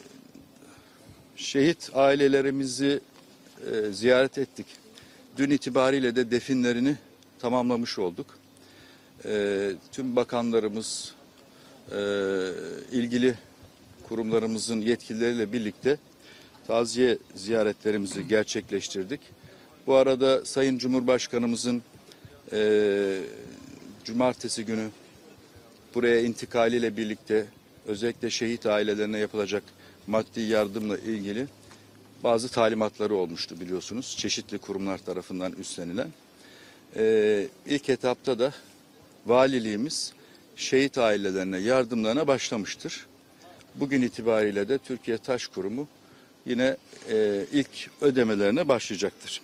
şehit ailelerimizi e, ziyaret ettik. Dün itibariyle de definlerini tamamlamış olduk. E, tüm bakanlarımız, e, ilgili kurumlarımızın yetkilileriyle birlikte taziye ziyaretlerimizi gerçekleştirdik. Bu arada Sayın Cumhurbaşkanımızın e, cumartesi günü buraya intikaliyle birlikte özellikle şehit ailelerine yapılacak maddi yardımla ilgili bazı talimatları olmuştu biliyorsunuz. Çeşitli kurumlar tarafından üstlenilen. E, ilk etapta da valiliğimiz şehit ailelerine yardımlarına başlamıştır. Bugün itibariyle de Türkiye Taş Kurumu yine e, ilk ödemelerine başlayacaktır.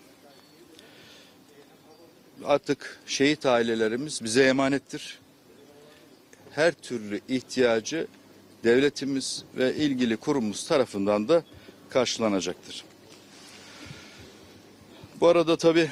Artık şehit ailelerimiz bize emanettir. Her türlü ihtiyacı devletimiz ve ilgili kurumumuz tarafından da karşılanacaktır. Bu arada tabii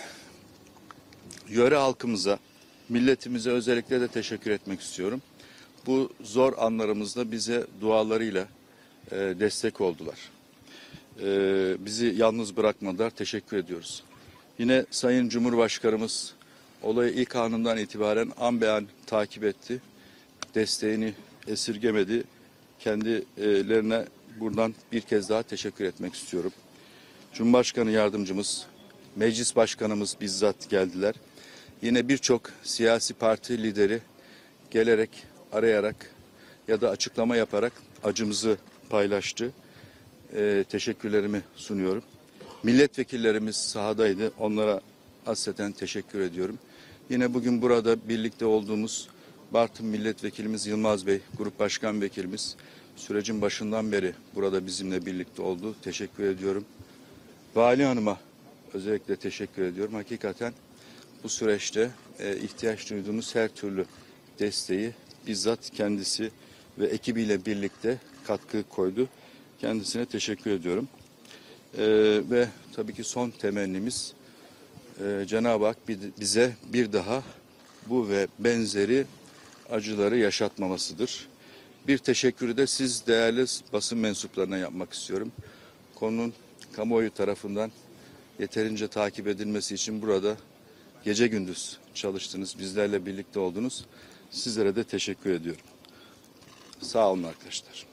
yöre halkımıza, milletimize özellikle de teşekkür etmek istiyorum. Bu zor anlarımızda bize dualarıyla e, destek oldular. E, bizi yalnız bırakmadılar. Teşekkür ediyoruz. Yine Sayın Cumhurbaşkanımız olayı ilk anından itibaren an be an takip etti. Desteğini esirgemedi. Kendilerine buradan bir kez daha teşekkür etmek istiyorum. Cumhurbaşkanı yardımcımız, meclis başkanımız bizzat geldiler. Yine birçok siyasi parti lideri gelerek, arayarak ya da açıklama yaparak acımızı paylaştı. Ee, teşekkürlerimi sunuyorum. Milletvekillerimiz sahadaydı. Onlara hasreten teşekkür ediyorum. Yine bugün burada birlikte olduğumuz Bartın Milletvekilimiz Yılmaz Bey, Grup Başkan Vekilimiz sürecin başından beri burada bizimle birlikte oldu. Teşekkür ediyorum. Vali Hanım'a özellikle teşekkür ediyorum. Hakikaten bu süreçte e, ihtiyaç duyduğumuz her türlü desteği bizzat kendisi ve ekibiyle birlikte katkı koydu. Kendisine teşekkür ediyorum. Ee, ve tabii ki son temennimiz e, Cenab-ı Hak bize bir daha bu ve benzeri acıları yaşatmamasıdır. Bir teşekkürü de siz değerli basın mensuplarına yapmak istiyorum. Konunun kamuoyu tarafından yeterince takip edilmesi için burada gece gündüz çalıştınız, bizlerle birlikte oldunuz. Sizlere de teşekkür ediyorum. Sağ olun arkadaşlar.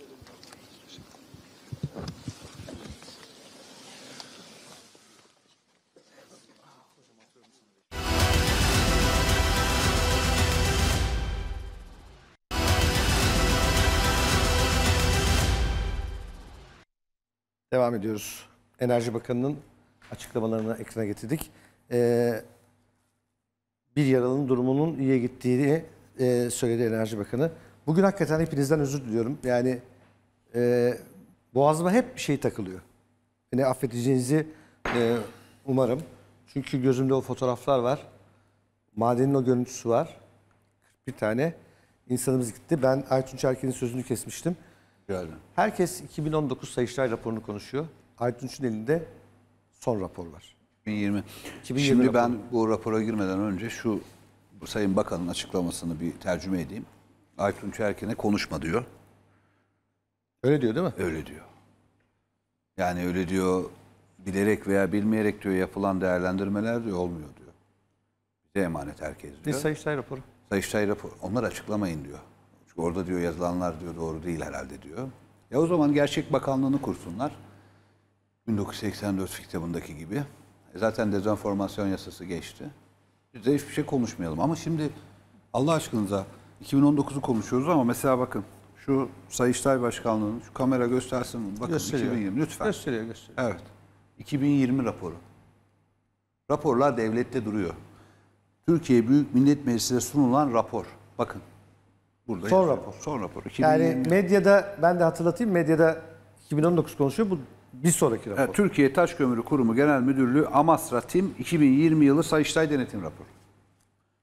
Devam ediyoruz. Enerji Bakanı'nın açıklamalarını ekrana getirdik. Ee, bir yaralının durumunun iyiye gittiğini e, söyledi Enerji Bakanı. Bugün hakikaten hepinizden özür diliyorum. Yani e, boğazıma hep bir şey takılıyor. Beni affedeceğinizi e, umarım. Çünkü gözümde o fotoğraflar var. Madenin o görüntüsü var. kırk bir tane insanımız gitti. Ben Aytunç Erken'in sözünü kesmiştim. Yani. Herkes iki bin on dokuz Sayıştay raporunu konuşuyor. Aytunç'un elinde son rapor var. iki bin yirmi. iki bin yirmi Şimdi ben raporu. bu rapora girmeden önce şu Sayın Bakan'ın açıklamasını bir tercüme edeyim. Aytunç Erken'e konuşma diyor. Öyle diyor değil mi? Öyle diyor. Yani öyle diyor, bilerek veya bilmeyerek diyor yapılan değerlendirmeler diyor olmuyor diyor. Bize emanet herkes diyor. Bir Sayıştay raporu. Sayıştay raporu. Onları açıklamayın diyor. Çünkü orada diyor yazılanlar diyor doğru değil herhalde diyor. Ya o zaman Gerçek Bakanlığı'nı kursunlar. bin dokuz yüz seksen dört kitabındaki gibi. E zaten dezenformasyon yasası geçti. Biz de hiçbir şey konuşmayalım. Ama şimdi Allah aşkınıza iki bin on dokuzu konuşuyoruz ama mesela bakın şu Sayıştay Başkanlığı'nın şu kamera göstersin. Bakın Gösteriyor. iki bin yirmi lütfen. Gösteriyor, gösteriyor. Evet. iki bin yirmi raporu. Raporlar devlette duruyor. Türkiye Büyük Millet Meclisi'ne sunulan rapor. Bakın. Burada Son yazıyor. rapor. Son rapor. Yani iki bin yirmi. medyada, ben de hatırlatayım, medyada iki bin on dokuz konuşuyor. Bu bir sonraki rapor. Evet, Türkiye Taş Kömürü Kurumu Genel Müdürlüğü Amasra Tim iki bin yirmi yılı Sayıştay Denetim Raporu.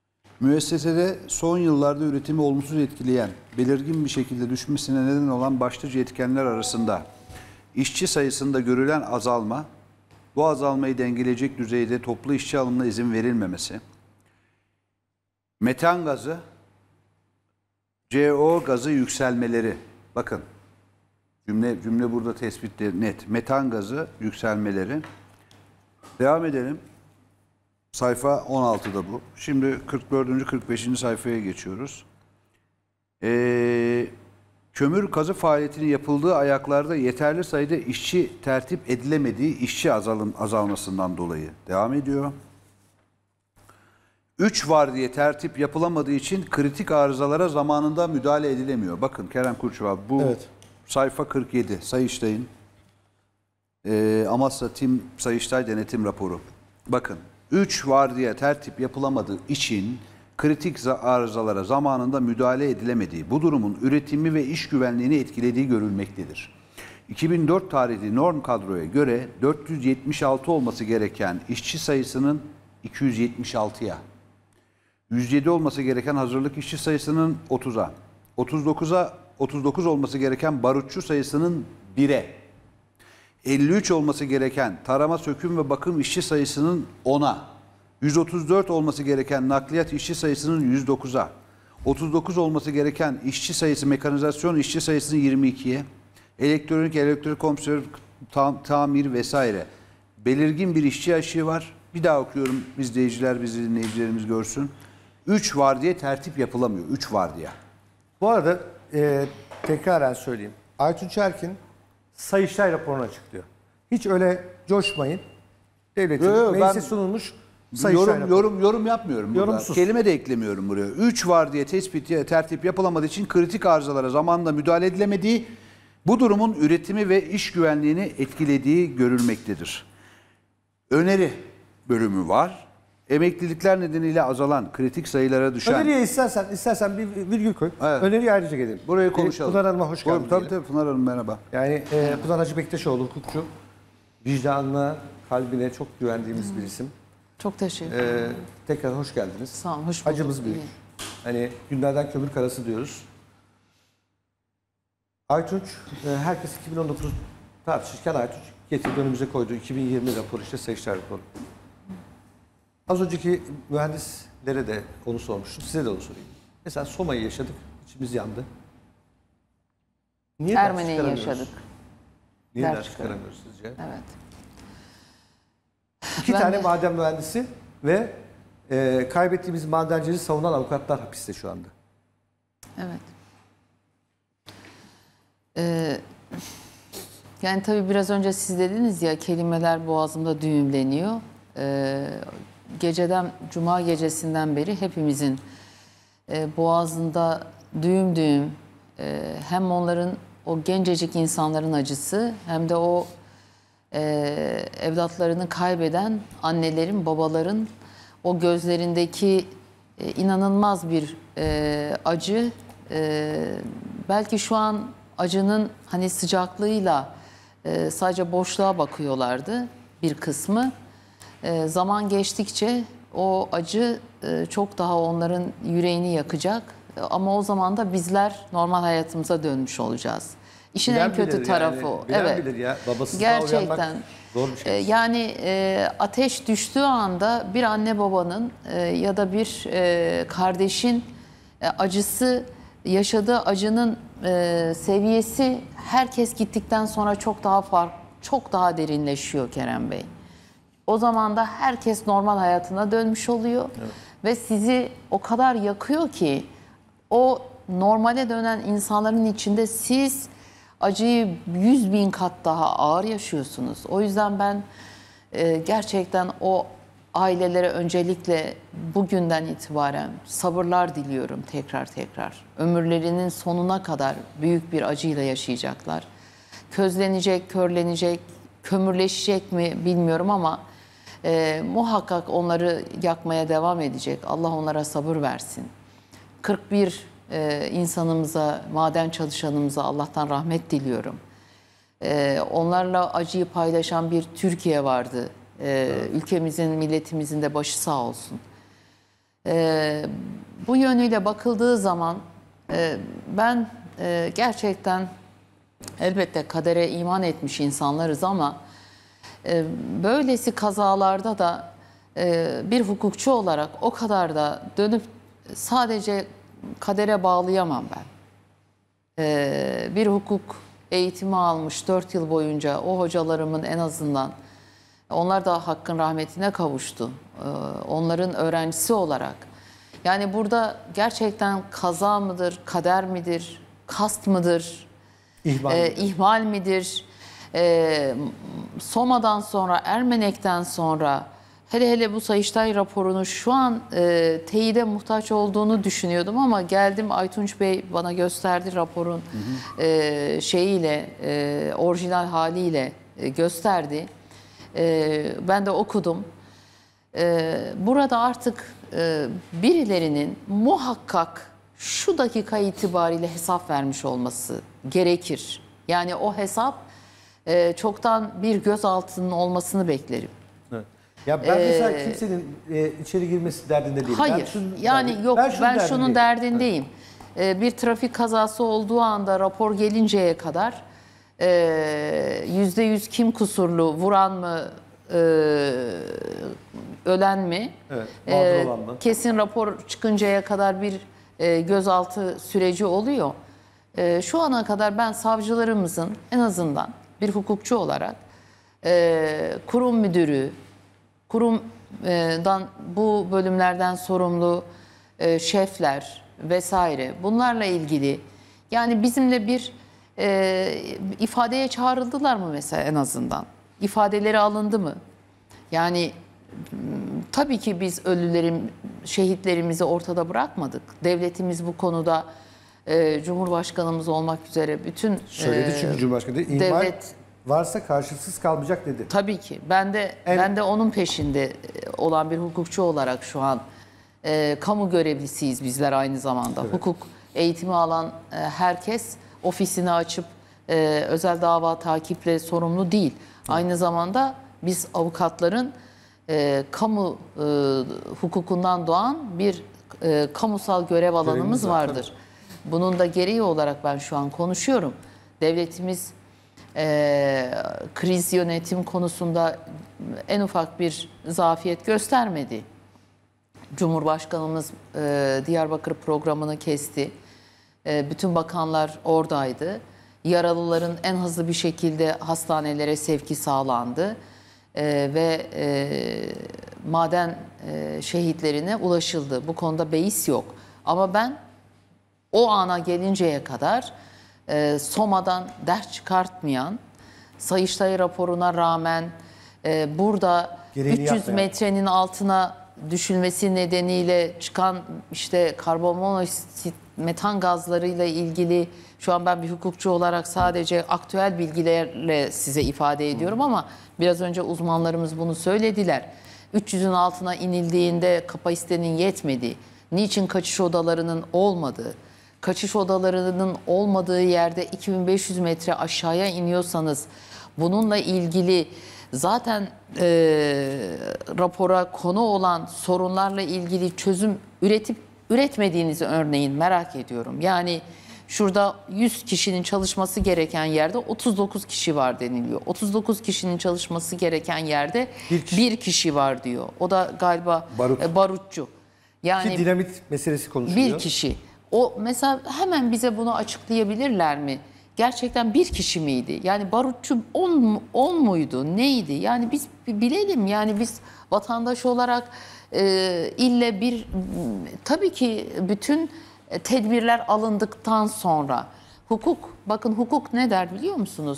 Müessesede son yıllarda üretimi olumsuz etkileyen, belirgin bir şekilde düşmesine neden olan başlıca etkenler arasında işçi sayısında görülen azalma, bu azalmayı dengeleyecek düzeyde toplu işçi alımına izin verilmemesi, metan gazı, C O gazı yükselmeleri, bakın cümle cümle burada tespitte net, metan gazı yükselmeleri. Devam edelim. Sayfa on altıda bu. Şimdi kırk dördüncü kırk beşinci sayfaya geçiyoruz. Ee, kömür kazı faaliyetinin yapıldığı ayaklarda yeterli sayıda işçi tertip edilemediği işçi azalım, azalmasından dolayı devam ediyor. Üç vardiya tertip yapılamadığı için kritik arızalara zamanında müdahale edilemiyor. Bakın Kerem Kurçuval, bu evet. Sayfa kırk yedi Sayıştay'ın e, Amasya Tim Sayıştay denetim raporu. Bakın, üç vardiya tertip yapılamadığı için kritik arızalara zamanında müdahale edilemediği, bu durumun üretimi ve iş güvenliğini etkilediği görülmektedir. iki bin dört tarihli norm kadroya göre dört yüz yetmiş altı olması gereken işçi sayısının iki yüz yetmiş altıya, yüz yedi olması gereken hazırlık işçi sayısının otuza, otuz dokuza otuz dokuz olması gereken barutçu sayısının bire, elli üç olması gereken tarama, söküm ve bakım işçi sayısının ona, yüz otuz dört olması gereken nakliyat işçi sayısının yüz dokuza, otuz dokuz olması gereken işçi sayısı, mekanizasyon işçi sayısının yirmi ikiye, elektronik, elektrik komisyonu, tam, tamir vesaire belirgin bir işçi açığı var. Bir daha okuyorum, izleyiciler, bizi dinleyicilerimiz görsün. üç vardiya tertip yapılamıyor. üç vardiya. Bu arada e, tekraren söyleyeyim. Aytunç Erkin Sayıştay raporunu açıklıyor. Hiç öyle coşmayın. Devletin Yo, yo, meclise ben sunulmuş Sayıştay yorum, raporu. yorum, yorum yapmıyorum. Yorumsuz. Kelime de eklemiyorum buraya. üç vardiya tespit, tertip yapılamadığı için kritik arızalara zamanında müdahale edilemediği, bu durumun üretimi ve iş güvenliğini etkilediği görülmektedir. Öneri bölümü var. Emeklilikler nedeniyle azalan, kritik sayılara düşen... Öneriye istersen, istersen bir virgül koy. Evet. Öneriye ayrıca gelelim. Burayı konuşalım. Pınar Hanım'a hoş geldiniz. Tabii tabii Pınar Hanım merhaba. Yani e, Pınar Hacı Bektaşoğlu hukukçu. Vicdanına, kalbine çok güvendiğimiz bir isim. Çok teşekkür ederim. Ee, tekrar hoş geldiniz. Sağ olun, hoş bulduk. Acımız büyük. Hani günlerden kömür karası diyoruz. Aytunç, e, herkes iki bin on dokuz tartışırken Aytunç getirdi önümüze koydu. iki bin yirmi raporu, işte Sayıştay raporu. Az önceki mühendislere de onu sormuştum. Size de onu sorayım. Mesela Soma'yı yaşadık. İçimiz yandı. Niye Ermeni'yi yaşadık. Niye ders ders çıkaramıyoruz sizce? Evet. İki Ben tane de... maden mühendisi ve e, kaybettiğimiz madencileri savunan avukatlar hapiste şu anda. Evet. Ee, yani tabii biraz önce siz dediniz ya, kelimeler boğazımda düğümleniyor. Ee, geceden, cuma gecesinden beri hepimizin e, boğazında düğüm düğüm e, hem onların, o gencecik insanların acısı, hem de o e, evlatlarını kaybeden annelerin, babaların o gözlerindeki e, inanılmaz bir e, acı. E, belki şu an acının hani sıcaklığıyla e, sadece boşluğa bakıyorlardı bir kısmı. E, zaman geçtikçe o acı e, çok daha onların yüreğini yakacak. E, ama o zaman da bizler normal hayatımıza dönmüş olacağız. İşin Bilen en kötü bilir tarafı yani, o. bilen Evet. bilir ya. Babasız gerçekten zor bir şey. E, yani e, ateş düştüğü anda bir anne babanın e, ya da bir e, kardeşin e, acısı, yaşadığı acının e, seviyesi herkes gittikten sonra çok daha fark, çok daha derinleşiyor Kerem Bey. O zaman da herkes normal hayatına dönmüş oluyor. Evet. Ve sizi o kadar yakıyor ki o normale dönen insanların içinde siz acıyı yüz bin kat daha ağır yaşıyorsunuz. O yüzden ben e, gerçekten o ailelere öncelikle bugünden itibaren sabırlar diliyorum tekrar tekrar. Ömürlerinin sonuna kadar büyük bir acıyla yaşayacaklar. Közlenecek, körlenecek, kömürleşecek mi bilmiyorum ama e, muhakkak onları yakmaya devam edecek. Allah onlara sabır versin. kırk bir e, insanımıza, maden çalışanımıza Allah'tan rahmet diliyorum. E, onlarla acıyı paylaşan bir Türkiye vardı. E, ülkemizin, milletimizin de başı sağ olsun. E, bu yönüyle bakıldığı zaman e, ben e, gerçekten elbette kadere iman etmiş insanlarız ama e, böylesi kazalarda da e, bir hukukçu olarak o kadar da dönüp sadece kadere bağlayamam ben. E, bir hukuk eğitimi almış dört yıl boyunca o hocalarımın en azından, onlar da Hakk'ın rahmetine kavuştu. E, onların öğrencisi olarak. Yani burada gerçekten kaza mıdır, kader midir, kast mıdır, İhmal, e, ihmal midir? E, Soma'dan sonra, Ermenek'ten sonra, hele hele bu Sayıştay raporunu şu an e, teyide muhtaç olduğunu düşünüyordum ama geldim, Aytunç Bey bana gösterdi raporun hı hı. E, şeyiyle, e, orijinal haliyle e, gösterdi. E, ben de okudum. E, burada artık e, birilerinin muhakkak şu dakika itibariyle hesap vermiş olması gerekir. Yani o hesap e, çoktan bir gözaltının olmasını beklerim. Evet. Ya ben Ee, mesela kimsenin e, içeri girmesi derdinde değilim. Hayır. Ben şunun, yani yani, yok ben, şunun, ben şunun derdindeyim. Evet. Ee, bir trafik kazası olduğu anda rapor gelinceye kadar e, yüzde yüz kim kusurlu, vuran mı, e, ölen mi? Evet, e, olan mı? Kesin rapor çıkıncaya kadar bir e, gözaltı süreci oluyor. E, şu ana kadar ben savcılarımızın en azından bir hukukçu olarak e, kurum müdürü, kurumdan bu bölümlerden sorumlu e, şefler vesaire bunlarla ilgili yani bizimle bir e, ifadeye çağrıldılar mı mesela en azından? İfadeleri alındı mı? Yani tabii ki biz ölülerim, şehitlerimizi ortada bırakmadık. Devletimiz bu konuda e, Cumhurbaşkanımız olmak üzere bütün söyledi e, çünkü Cumhurbaşkanı değil, devlet varsa karşılıksız kalmayacak dedi. Tabii ki. Ben de en... ben de onun peşinde olan bir hukukçu olarak şu an e, kamu görevlisiyiz bizler aynı zamanda. Evet. Hukuk eğitimi alan e, herkes ofisini açıp e, özel dava takiple sorumlu değil. Evet. Aynı zamanda biz avukatların e, kamu e, hukukundan doğan bir e, kamusal görev alanımız vardır. Tabii. Bunun da gereği olarak ben şu an konuşuyorum. Devletimiz e, kriz yönetim konusunda en ufak bir zafiyet göstermedi. Cumhurbaşkanımız e, Diyarbakır programını kesti. E, bütün bakanlar oradaydı. Yaralıların en hızlı bir şekilde hastanelere sevki sağlandı. E, ve e, maden e, şehitlerine ulaşıldı. Bu konuda beis yok. Ama ben o ana gelinceye kadar e, Soma'dan ders çıkartmayan, Sayıştay raporuna rağmen e, burada Gereğini üç yüz yapmayan. Metrenin altına düşülmesi nedeniyle çıkan işte karbonmonoksit, metan gazlarıyla ilgili şu an ben bir hukukçu olarak sadece aktüel bilgilerle size ifade ediyorum ama biraz önce uzmanlarımız bunu söylediler. üç yüzün altına inildiğinde kapasitenin yetmediği, niçin kaçış odalarının olmadığı, kaçış odalarının olmadığı yerde iki bin beş yüz metre aşağıya iniyorsanız bununla ilgili zaten e, rapora konu olan sorunlarla ilgili çözüm üretip üretmediğinizi örneğin merak ediyorum. Yani şurada yüz kişinin çalışması gereken yerde otuz dokuz kişi var deniliyor. otuz dokuz kişinin çalışması gereken yerde bir kişi, bir kişi var diyor. O da galiba Barut. e, barutçu. Yani ki dinamit meselesi konuşuluyor. Bir kişi. O mesela hemen bize bunu açıklayabilirler mi? Gerçekten bir kişi miydi? Yani barutçu on, on muydu? Neydi? Yani biz bilelim. Yani biz vatandaş olarak e, ille bir tabii ki bütün tedbirler alındıktan sonra hukuk, bakın hukuk ne der biliyor musunuz?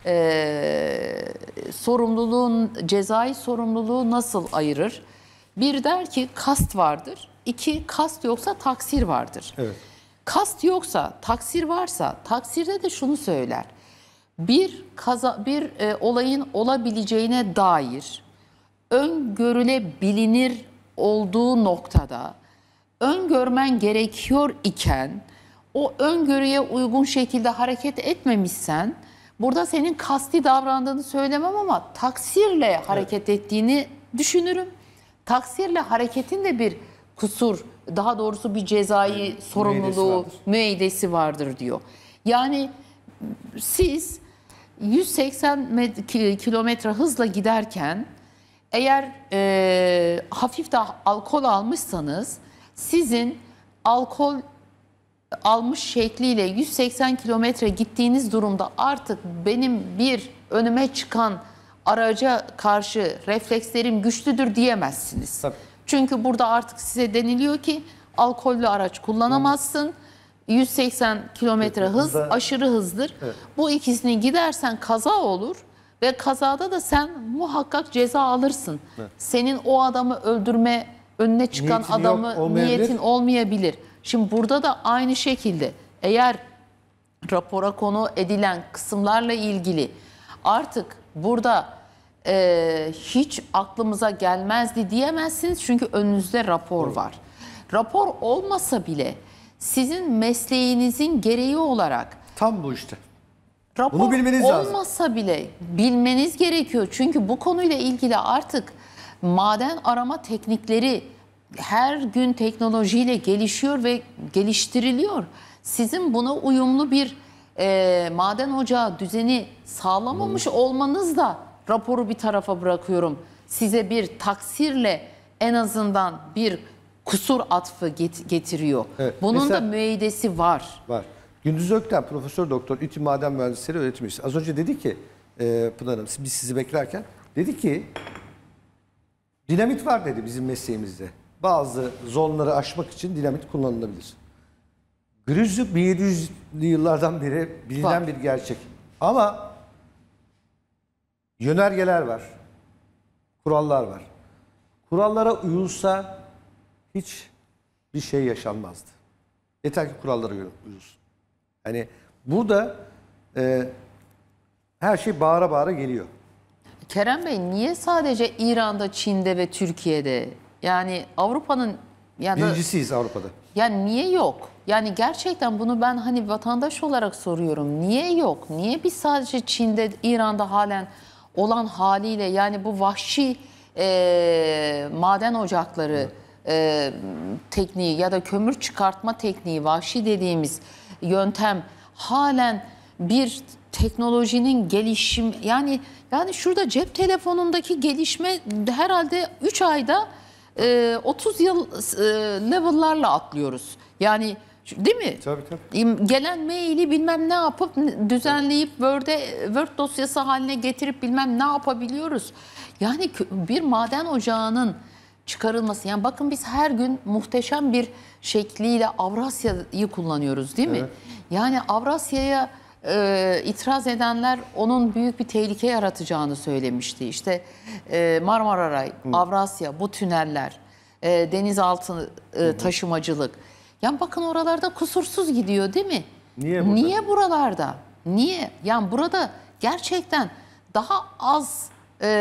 E, sorumluluğun, cezai sorumluluğu nasıl ayırır? Bir der ki kast vardır. İki, kast yoksa taksir vardır. Evet. Kast yoksa, taksir varsa, taksirde de şunu söyler. Bir kaza, bir e, olayın olabileceğine dair öngörülebilir olduğu noktada öngörmen gerekiyor iken o öngörüye uygun şekilde hareket etmemişsen burada senin kasti davrandığını söylemem ama taksirle hareket evet. ettiğini düşünürüm. Taksirle hareketin de bir kusur, daha doğrusu bir cezai sorumluluğu, vardır. müeydesi vardır diyor. Yani siz yüz seksen met- kilometre hızla giderken eğer e, hafif de alkol almışsanız sizin alkol almış şekliyle yüz seksen kilometre gittiğiniz durumda artık benim bir önüme çıkan araca karşı reflekslerim güçlüdür diyemezsiniz. Tabii. Çünkü burada artık size deniliyor ki alkollü araç kullanamazsın. yüz seksen kilometre hız Hızda- aşırı hızdır. Evet. Bu ikisini gidersen kaza olur ve kazada da sen muhakkak ceza alırsın. Evet. Senin o adamı öldürme önüne çıkan Niyetin yok, adamı olmayabilir. niyetin olmayabilir. Şimdi burada da aynı şekilde eğer rapora konu edilen kısımlarla ilgili artık burada e, hiç aklımıza gelmezdi diyemezsiniz çünkü önünüzde rapor var. Rapor olmasa bile sizin mesleğinizin gereği olarak Tam bu işte. rapor Bunu bilmeniz lazım. olmasa bile bilmeniz gerekiyor. Çünkü bu konuyla ilgili artık maden arama teknikleri her gün teknolojiyle gelişiyor ve geliştiriliyor. Sizin buna uyumlu bir e, maden ocağı düzeni sağlamamış olmanız da raporu bir tarafa bırakıyorum. Size bir taksirle en azından bir kusur atfı get- getiriyor. Evet, Bunun mesela- da müeydesi var. Var. Gündüz Ökten, Profesör Doktor, İTÜ Maden Mühendisleri Öğretim Üyesi. Az önce dedi ki e, Pınar Hanım, biz sizi beklerken dedi ki dinamit var dedi bizim mesleğimizde. Bazı zonları aşmak için dinamit kullanılabilir. Grüzlük bin yedi yüzlü yıllardan beri bilinen Var. bir gerçek. Ama yönergeler var. Kurallar var. Kurallara uyulsa hiç bir şey yaşanmazdı. Yeter ki kurallara uyulsun. Yani burada e, her şey bağıra bağıra geliyor. Kerem Bey niye sadece İran'da, Çin'de ve Türkiye'de? Yani Avrupa'nın ya da Birincisiyiz Avrupa'da. yani niye yok? Yani gerçekten bunu ben hani vatandaş olarak soruyorum. Niye yok? Niye biz sadece Çin'de, İran'da halen olan haliyle yani bu vahşi e, maden ocakları e, tekniği ya da kömür çıkartma tekniği, vahşi dediğimiz yöntem halen bir teknolojinin gelişim yani yani şurada cep telefonundaki gelişme herhalde üç ayda e, otuz yıl e, level'larla atlıyoruz. Yani değil mi? Tabii tabii. Gelen maili bilmem ne yapıp düzenleyip Word'e Word dosyası haline getirip bilmem ne yapabiliyoruz. Yani bir maden ocağının çıkarılması. Yani bakın biz her gün muhteşem bir şekliyle Avrasya'yı kullanıyoruz değil mi? Evet. Yani Avrasya'ya e, itiraz edenler onun büyük bir tehlike yaratacağını söylemişti. İşte e, Marmara, Avrasya, bu tüneller, e, denizaltı e, taşımacılık. Yani bakın oralarda kusursuz gidiyor değil mi? Niye burada? Niye buralarda? Niye? Yani burada gerçekten daha az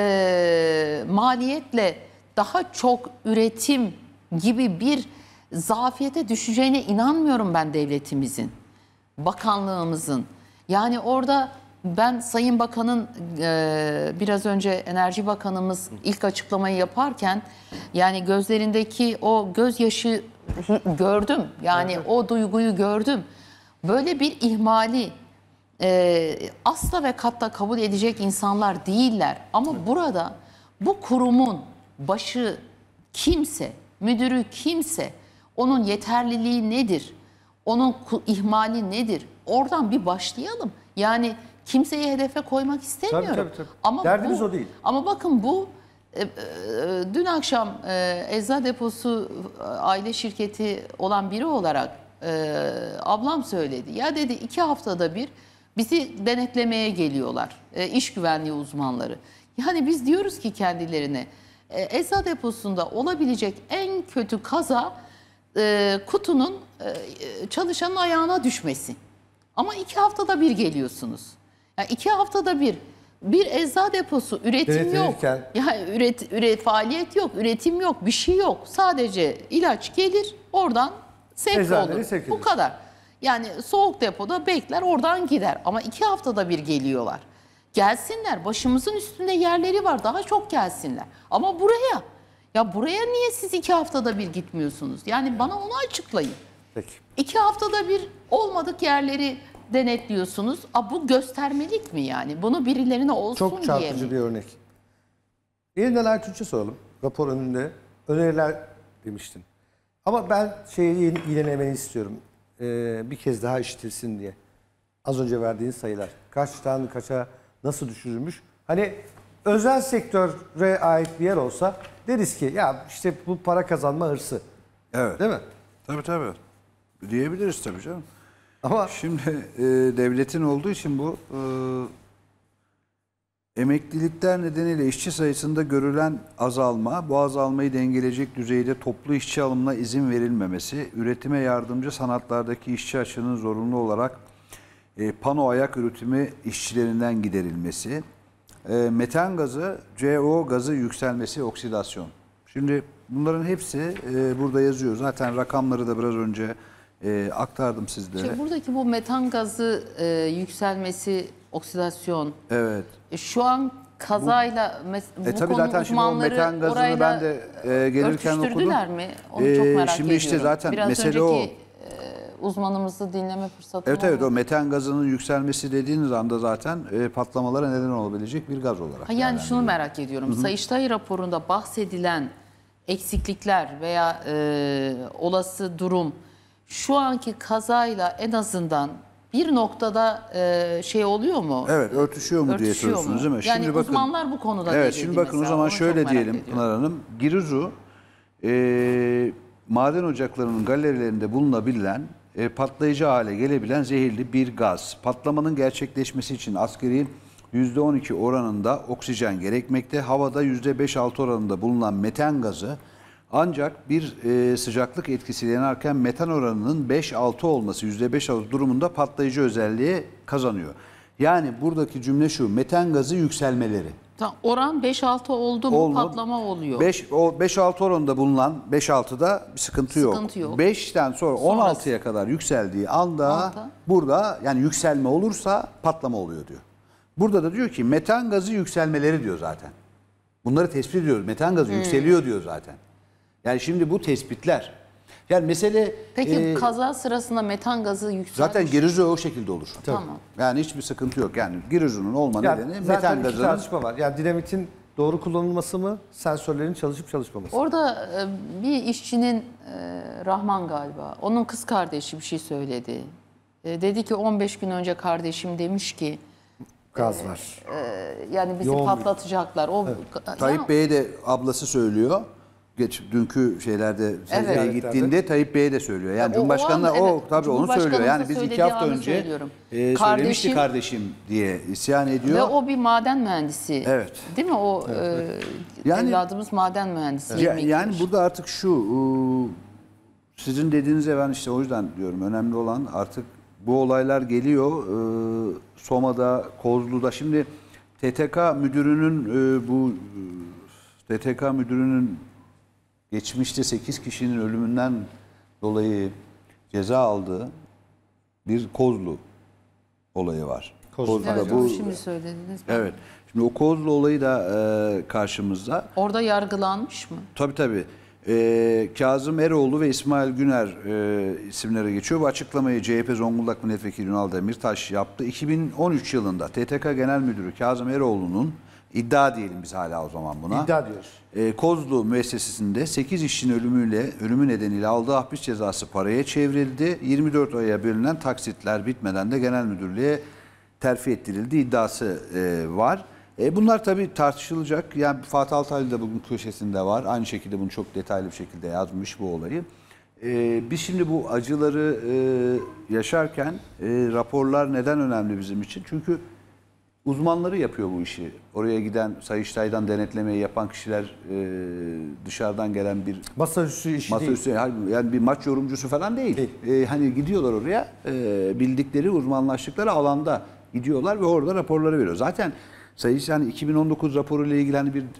e, maliyetle daha çok üretim gibi bir zafiyete düşeceğine inanmıyorum ben devletimizin, bakanlığımızın. Yani orada ben Sayın Bakan'ın e, biraz önce Enerji Bakanımız ilk açıklamayı yaparken yani gözlerindeki o gözyaşı gördüm. Yani evet. O duyguyu gördüm. Böyle bir ihmali e, asla ve katta kabul edecek insanlar değiller. Ama evet. Burada bu kurumun başı kimse, müdürü kimse, onun yeterliliği nedir? Onun ihmali nedir? Oradan bir başlayalım. Yani kimseyi hedefe koymak istemiyorum. Tabii, tabii, tabii. Ama derdimiz bu, o değil. Ama bakın bu e, e, dün akşam e, Eczacı Deposu e, aile şirketi olan biri olarak e, ablam söyledi. Ya dedi iki haftada bir bizi denetlemeye geliyorlar. E, iş güvenliği uzmanları. Yani biz diyoruz ki kendilerine e, Eczacı Deposu'nda olabilecek en kötü kaza e, kutunun e, çalışanın ayağına düşmesi. Ama iki haftada bir geliyorsunuz. Yani iki haftada bir bir eczacı deposu üretim yok. Yani üret, üret faaliyet yok, üretim yok, bir şey yok. Sadece ilaç gelir, oradan sevk olur. Bu kadar. Yani soğuk depoda bekler, oradan gider. Ama iki haftada bir geliyorlar. Gelsinler, başımızın üstünde yerleri var, daha çok gelsinler. Ama buraya Ya buraya niye siz iki haftada bir gitmiyorsunuz? Yani bana onu açıklayın. Peki. İki haftada bir olmadık yerleri denetliyorsunuz. A, bu göstermelik mi yani? Bunu birilerine olsun Çok diye çarpıcı mi? bir örnek. Yeniden Aytunç'a soralım. Rapor önünde. Öneriler demiştin. Ama ben şeyi iğnelemeni istiyorum. Ee, bir kez daha işitilsin diye. Az önce verdiğin sayılar. Kaçtan kaça nasıl düşürülmüş? Hani özel sektöre ait bir yer olsa deriz ki ya işte bu para kazanma hırsı. Evet. Değil mi? Tabii tabii. Diyebiliriz tabii canım. Ama şimdi e, devletin olduğu için bu e, emeklilikler nedeniyle işçi sayısında görülen azalma, bu azalmayı dengeleyecek düzeyde toplu işçi alımına izin verilmemesi, üretime yardımcı sanatlardaki işçi açığının zorunlu olarak e, pano ayak üretimi işçilerinden giderilmesi, e, metan gazı, C O gazı yükselmesi, oksidasyon. Şimdi bunların hepsi e, burada yazıyor. Zaten rakamları da biraz önce e, aktardım sizlere. Şimdi buradaki bu metan gazı e, yükselmesi, oksidasyon. Evet. E, şu an kazayla bu, bu e, tabii konu zaten şimdi o uzmanları metan gazını orayla ben de e, gelirken okudum. örtüştürdüler mi? Onu çok merak şimdi ediyorum. işte zaten Biraz mesele önceki, o. E, uzmanımızı dinleme fırsatı Evet oldu. evet o metan gazının yükselmesi dediğiniz anda zaten e, patlamalara neden olabilecek bir gaz olarak. Ha, yani şunu merak ediyorum. Hı hı. Sayıştay raporunda bahsedilen eksiklikler veya e, olası durum şu anki kazayla en azından bir noktada e, şey oluyor mu? Evet, örtüşüyor mu diye Örtüşüyor soruyorsunuz mu? değil mi? Yani Şimdi bakın, uzmanlar bu konuda evet, ne dedi şimdi bakın mesela? o zaman Onu çok şöyle merak diyelim ediyorum. Pınar Hanım. Giruzu e, maden ocaklarının galerilerinde bulunabilen e, patlayıcı hale gelebilen zehirli bir gaz. Patlamanın gerçekleşmesi için askeri yüzde on iki oranında oksijen gerekmekte. Havada yüzde beş altı oranında bulunan metan gazı ancak bir e, sıcaklık etkisiyle yanarken metan oranının beş altı olması, yüzde beş altı durumunda patlayıcı özelliği kazanıyor. Yani buradaki cümle şu: metan gazı yükselmeleri. Tamam, oran beş altı oldu mu Oldu. patlama oluyor. beş, o beş altı oranında bulunan beş altıda bir sıkıntı yok. Sıkıntı yok. beşten sonra on altıya kadar yükseldiği anda Anda. burada yani yükselme olursa patlama oluyor diyor. Burada da diyor ki metan gazı yükselmeleri diyor zaten. Bunları tespit ediyoruz. Metan gazı Hmm. yükseliyor diyor zaten. Yani şimdi bu tespitler. Yani mesele... Peki e, kaza sırasında metan gazı yükselmiş. zaten Giruzu o şekilde olur. Tamam. Yani hiçbir sıkıntı yok. Yani Giruzu'nun olma ya nedeni zaten metan iki gazının... tartışma var. Yani dinamitin doğru kullanılması mı, sensörlerin çalışıp çalışmaması mı? Orada e, bir işçinin e, Rahman galiba, onun kız kardeşi bir şey söyledi. E, dedi ki on beş gün önce kardeşim demiş ki gaz var. e, yani bizi Yoğun bir- patlatacaklar. O Tayyip ya- Bey'e de ablası söylüyor. Geç dünkü şeylerde secdeye Evet. gittiğinde Tayyip Bey'e de söylüyor. Yani Ya o- o Cumhurbaşkanı'na an, o, evet, tabii onu söylüyor. Cumhurbaşkanımızın Yani biz iki söylediği hafta anı önce söylüyorum. e, söylemişti Kardeşim- kardeşim diye isyan ediyor. Ve o bir maden mühendisi. Evet. Değil mi? O Evet. e, Yani- evladımız maden mühendisi. Ya- yirmi yani iki. burada artık şu ıı, sizin dediğinize ben işte o yüzden diyorum önemli olan artık bu olaylar geliyor. Iı, Soma'da, Kozlu'da şimdi T T K müdürünün ıı, bu ıı, T T K müdürünün geçmişte sekiz kişinin ölümünden dolayı ceza aldığı bir Kozlu olayı var. Kozlu'da Evet, bu onu şimdi söylediniz. evet. Şimdi o Kozlu olayı da e, karşımızda. Orada yargılanmış mı? Tabii tabii. Ee, Kazım Eroğlu ve İsmail Güner e, isimlere geçiyor. Bu açıklamayı C H P Zonguldak Milletvekili Ünal Demirtaş yaptı. iki bin on üç yılında T T K Genel Müdürü Kazım Eroğlu'nun iddia diyelim biz hala o zaman buna. İddia diyoruz. E, Kozlu müessesesinde sekiz işçinin ölümüyle ölümü nedeniyle aldığı hapis cezası paraya çevrildi. yirmi dört aya bölünen taksitler bitmeden de genel müdürlüğe terfi ettirildi iddiası e, var. E bunlar tabii tartışılacak. Yani Fatih Altaylı da bugün köşesinde var. Aynı şekilde bunu çok detaylı bir şekilde yazmış bu olayı. E, biz şimdi bu acıları e, yaşarken e, raporlar neden önemli bizim için? Çünkü uzmanları yapıyor bu işi. Oraya giden Sayıştay'dan denetlemeyi yapan kişiler e, dışarıdan gelen bir masaüstü işi masaüstü, değil. yani bir maç yorumcusu falan değil. değil. E, hani gidiyorlar oraya e, bildikleri uzmanlaştıkları alanda gidiyorlar ve orada raporları veriyor. Zaten Sayıştay yani iki bin on dokuz raporuyla ilgili hani bir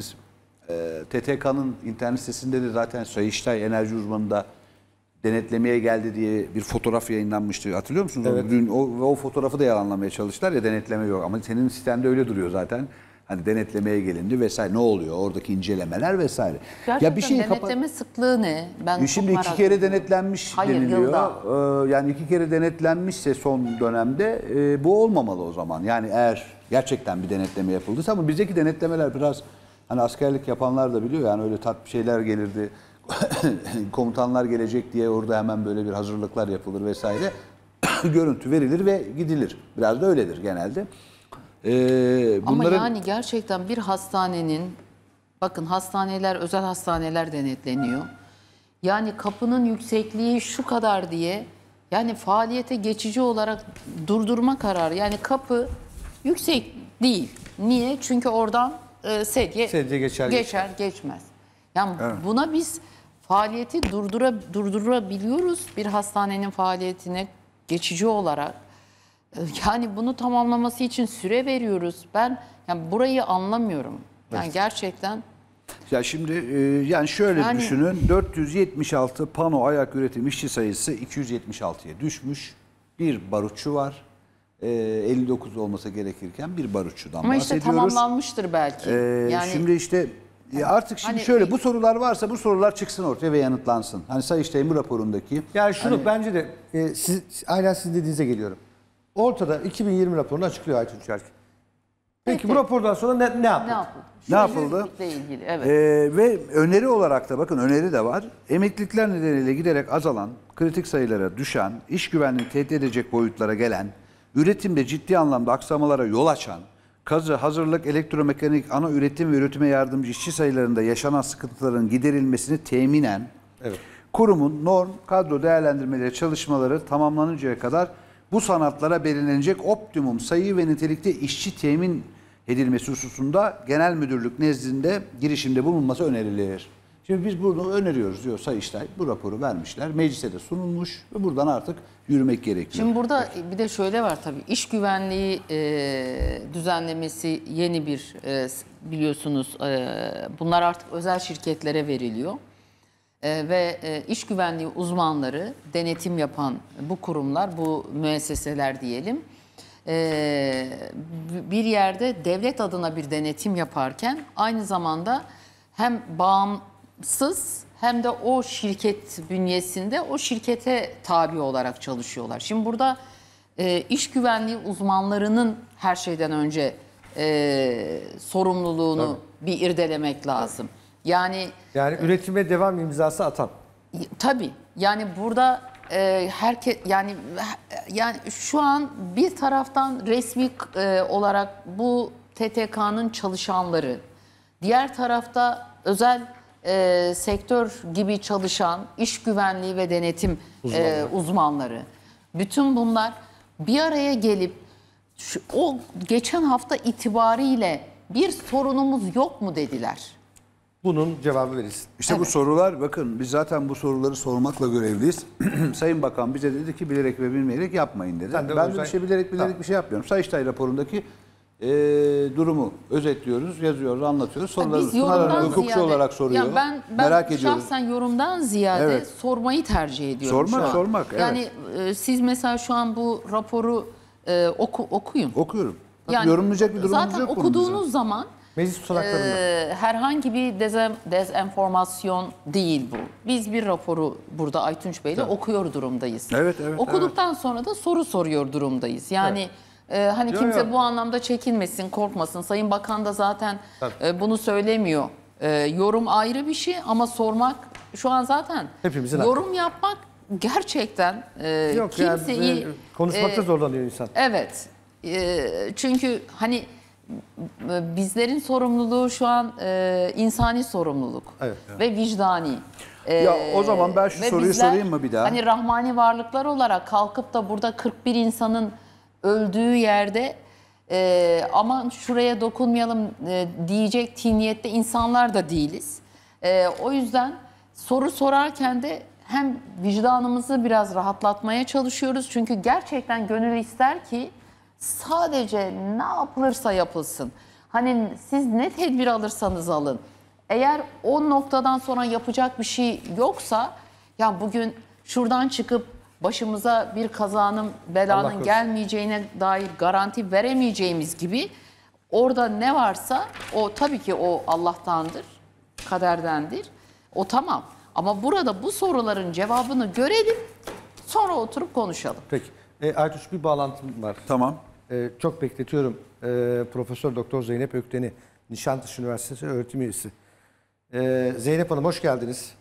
e, T T K'nın internet sitesinde de zaten Sayıştay enerji uzmanında denetlemeye geldi diye bir fotoğraf yayınlanmıştı. Hatırlıyor musunuz? Evet. Dün o, o fotoğrafı da yalanlamaya çalıştılar ya denetleme yok. Ama senin sitende öyle duruyor zaten. Hani denetlemeye gelindi vesaire. Ne oluyor? Oradaki incelemeler vesaire. Gerçekten ya bir şey denetleme kapa- sıklığı ne? Ben Şimdi çok iki merak kere ediyorum. denetlenmiş Hayır, deniliyor. yılda. Ee, yani iki kere denetlenmişse son dönemde e, bu olmamalı o zaman. Yani eğer gerçekten bir denetleme yapıldıysa, ama bizdeki denetlemeler biraz hani askerlik yapanlar da biliyor, yani öyle tat şeyler gelirdi. Komutanlar gelecek diye orada hemen böyle bir hazırlıklar yapılır vesaire. Görüntü verilir ve gidilir. Biraz da öyledir genelde. Ee, Ama bunların... yani gerçekten bir hastanenin, bakın hastaneler, özel hastaneler denetleniyor. Yani kapının yüksekliği şu kadar diye, yani faaliyete geçici olarak durdurma kararı. Yani kapı yüksek değil. Niye? Çünkü oradan e, sedye, Sedye geçer, geçer geçmez. Yani Evet. buna biz faaliyeti durdura, durdurabiliyoruz bir hastanenin faaliyetine geçici olarak. Yani bunu tamamlaması için süre veriyoruz. Ben yani burayı anlamıyorum. Yani Evet. gerçekten. Ya şimdi e, yani şöyle Yani- düşünün, dört yüz yetmiş altı pano ayak üretim işçi sayısı iki yüz yetmiş altıya düşmüş. Bir barutçu var. E, elli dokuz olması gerekirken bir barutçudan Ama işte bahsediyoruz. tamamlanmıştır belki. E, yani Şimdi işte e, artık şimdi Hani- şöyle, bu sorular varsa bu sorular çıksın ortaya ve yanıtlansın. Hani Sayıştay'ın bu raporundaki. Yani şunu hani- bence de e, siz, aynen sizin dediğinize geliyorum. Ortada iki bin yirmi raporunu açıklıyor Aytunç Çerki. Peki, Peki. bu rapordan sonra ne, ne yapıldı? ne yapıldı? Ne yapıldı? Şuurlulukla ilgili, evet. Ee, ve öneri olarak da, bakın öneri de var. Emeklilikler nedeniyle giderek azalan, kritik sayılara düşen, iş güvenliğini tehdit edecek boyutlara gelen, üretimde ciddi anlamda aksamalara yol açan, kazı, hazırlık, elektromekanik, ana üretim ve üretime yardımcı işçi sayılarında yaşanan sıkıntıların giderilmesini teminen, Evet. kurumun norm, kadro değerlendirmeleri çalışmaları tamamlanıncaya kadar bu sanatlara belirlenecek optimum sayı ve nitelikte işçi temin edilmesi hususunda genel müdürlük nezdinde girişimde bulunması önerilir. Şimdi biz bunu öneriyoruz diyor Sayıştay. Bu raporu vermişler. Meclise de sunulmuş ve buradan artık yürümek gerekiyor. Şimdi burada bir de şöyle var tabii. İş güvenliği e, düzenlemesi yeni bir e, biliyorsunuz e, bunlar artık özel şirketlere veriliyor. E, ve e, iş güvenliği uzmanları, denetim yapan bu kurumlar, bu müesseseler diyelim, e, bir yerde devlet adına bir denetim yaparken aynı zamanda hem bağımsız hem de o şirket bünyesinde o şirkete tabi olarak çalışıyorlar. Şimdi burada e, iş güvenliği uzmanlarının her şeyden önce e, sorumluluğunu Tabii. bir irdelemek lazım. Yani Yani üretime devam imzası atan. tabii yani burada e, herkes yani yani şu an bir taraftan resmi e, olarak bu T T K'nın çalışanları, diğer tarafta özel e, sektör gibi çalışan iş güvenliği ve denetim e, uzmanları. Bütün bunlar bir araya gelip şu, o geçen hafta itibariyle bir sorunumuz yok mu dediler. Bunun cevabı verilsin. İşte Evet. bu sorular, bakın biz zaten bu soruları sormakla görevliyiz. Sayın Bakan bize dedi ki bilerek ve bilmeyerek yapmayın dedi. Ben de Ben o de yüzden- bir şey bilerek bilerek Tamam. bir şey yapmıyorum. Sayıştay raporundaki e, durumu özetliyoruz, yazıyoruz, anlatıyoruz. Soruları Biz yorumdan Pınar Hanım hukukçu ziyade- olarak soruyor. Ya ben, ben Merak ediyoruz. şahsen yorumdan ziyade Evet. sormayı tercih ediyorum. Sormak, şu an. sormak, evet. Yani e, siz mesela şu an bu raporu e, oku, okuyun. Okuyorum. Tabii yorumlayacak bir durumumuz zaten yok okuduğunuz bunun zaman Meclis tutanaklarında. e, herhangi bir dezem, dezenformasyon değil bu. Biz bir raporu burada Aytunç Bey'le okuyor durumdayız. Evet, evet, Okuduktan sonra da soru soruyor durumdayız. Yani e, hani Yo, kimse yo. bu anlamda çekinmesin, korkmasın. Sayın Bakan da zaten Tabii. e, bunu söylemiyor. E, yorum ayrı bir şey ama sormak şu an zaten Hepimizin yorum yapmak gerçekten e, Yok yani, kimseyi e, konuşmakta e, zorlanıyor insan. Evet. E, çünkü hani e, bizlerin sorumluluğu şu an e, insani sorumluluk Evet. ve vicdani. E, Ya o zaman ben şu ve soruyu bizler, sorayım mı bir daha? Hani rahmani varlıklar olarak kalkıp da burada kırk bir insanın öldüğü yerde e, aman şuraya dokunmayalım e, diyecek tiniyette insanlar da değiliz. E, o yüzden soru sorarken de hem vicdanımızı biraz rahatlatmaya çalışıyoruz. Çünkü gerçekten gönül ister ki sadece ne yapılırsa yapılsın. Hani siz ne tedbir alırsanız alın. Eğer o noktadan sonra yapacak bir şey yoksa ya bugün şuradan çıkıp başımıza bir kazanın, Allah belanın korusun. gelmeyeceğine dair garanti veremeyeceğimiz gibi Orada ne varsa o tabii ki o Allah'tandır, kaderdendir. O tamam. Ama burada bu soruların cevabını görelim, sonra oturup konuşalım. Peki. E, Aytuş, bir bağlantım var. Tamam. E, çok bekletiyorum. E, Profesör Doktor Zeynep Ökten'i, Nişantaşı Üniversitesi öğretim üyesi. E, Zeynep Hanım, hoş geldiniz.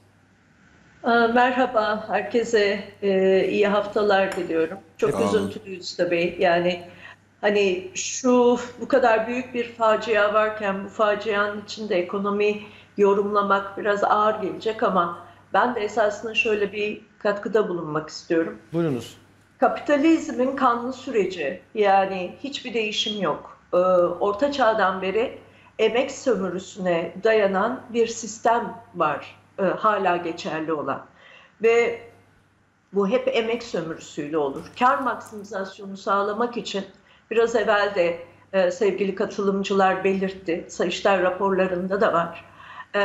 Merhaba, herkese e, iyi haftalar diliyorum. Çok Tamam. üzüntülüyüz tabii. Yani hani şu bu kadar büyük bir facia varken bu facianın içinde ekonomi yorumlamak biraz ağır gelecek ama ben de esasında şöyle bir katkıda bulunmak istiyorum. Buyurunuz. Kapitalizmin kanlı süreci, yani hiçbir değişim yok. Ee, Orta Çağ'dan beri emek sömürüsüne dayanan bir sistem var, e, hala geçerli olan. Ve bu hep emek sömürüsüyle olur. Kar maksimizasyonu sağlamak için biraz evvel de e, sevgili katılımcılar belirtti, Sayıştay raporlarında da var. E,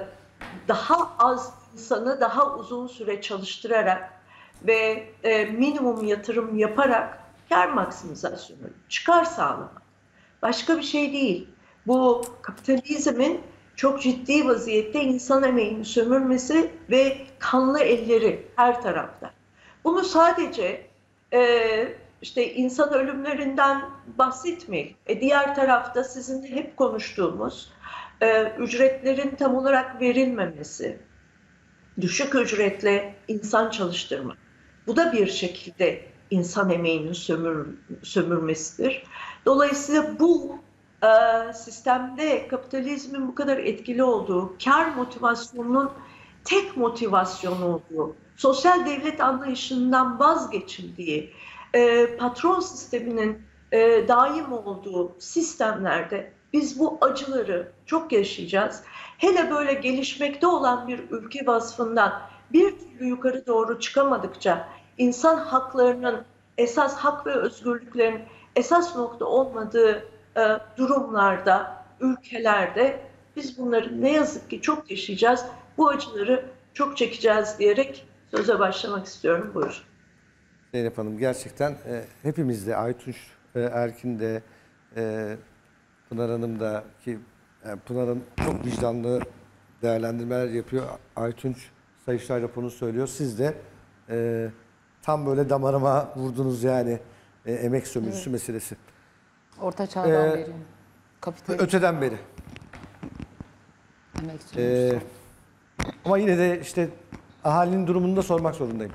daha az insanı daha uzun süre çalıştırarak ve e, minimum yatırım yaparak kar maksimizasyonu, çıkar sağlamak. Başka bir şey değil. Bu kapitalizmin çok ciddi vaziyette insan emeğini sömürmesi ve kanlı elleri her tarafta. Bunu sadece e, işte insan ölümlerinden bahsetmeyin. E, diğer tarafta sizin hep konuştuğumuz e, ücretlerin tam olarak verilmemesi, düşük ücretle insan çalıştırma. Bu da bir şekilde insan emeğinin sömür, sömürmesidir. Dolayısıyla bu e, sistemde kapitalizmin bu kadar etkili olduğu, kar motivasyonunun tek motivasyon olduğu, sosyal devlet anlayışından vazgeçildiği, e, patron sisteminin e, daim olduğu sistemlerde biz bu acıları çok yaşayacağız. Hele böyle gelişmekte olan bir ülke vasfından bir türlü yukarı doğru çıkamadıkça, insan haklarının, esas hak ve özgürlüklerin esas nokta olmadığı e, durumlarda, ülkelerde biz bunları ne yazık ki çok yaşayacağız. Bu acıları çok çekeceğiz diyerek söze başlamak istiyorum. Buyurun. Zeynep Hanım, gerçekten e, hepimiz de, Aytunç e, Erkin de, e, Pınar Hanım da, ki yani Pınar Hanım çok vicdanlı değerlendirmeler yapıyor. Aytunç Sayıştay raporunu söylüyor. Siz de e, tam böyle damarıma vurdunuz yani e, emek sömürüsü evet. meselesi. Orta Çağ'dan ee, beri. Kapitalizm. Öteden beri. Emek sömürüsü. Ee, ama yine de işte ahalinin durumunu da sormak zorundayım.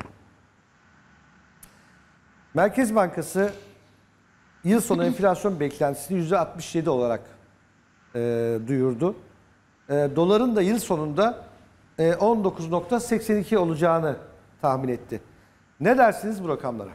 Merkez Bankası yıl sonu enflasyon beklentisini yüzde altmış yedi olarak e, duyurdu. E, doların da yıl sonunda e, on dokuz nokta seksen iki olacağını tahmin etti. Ne dersiniz bu rakamlara?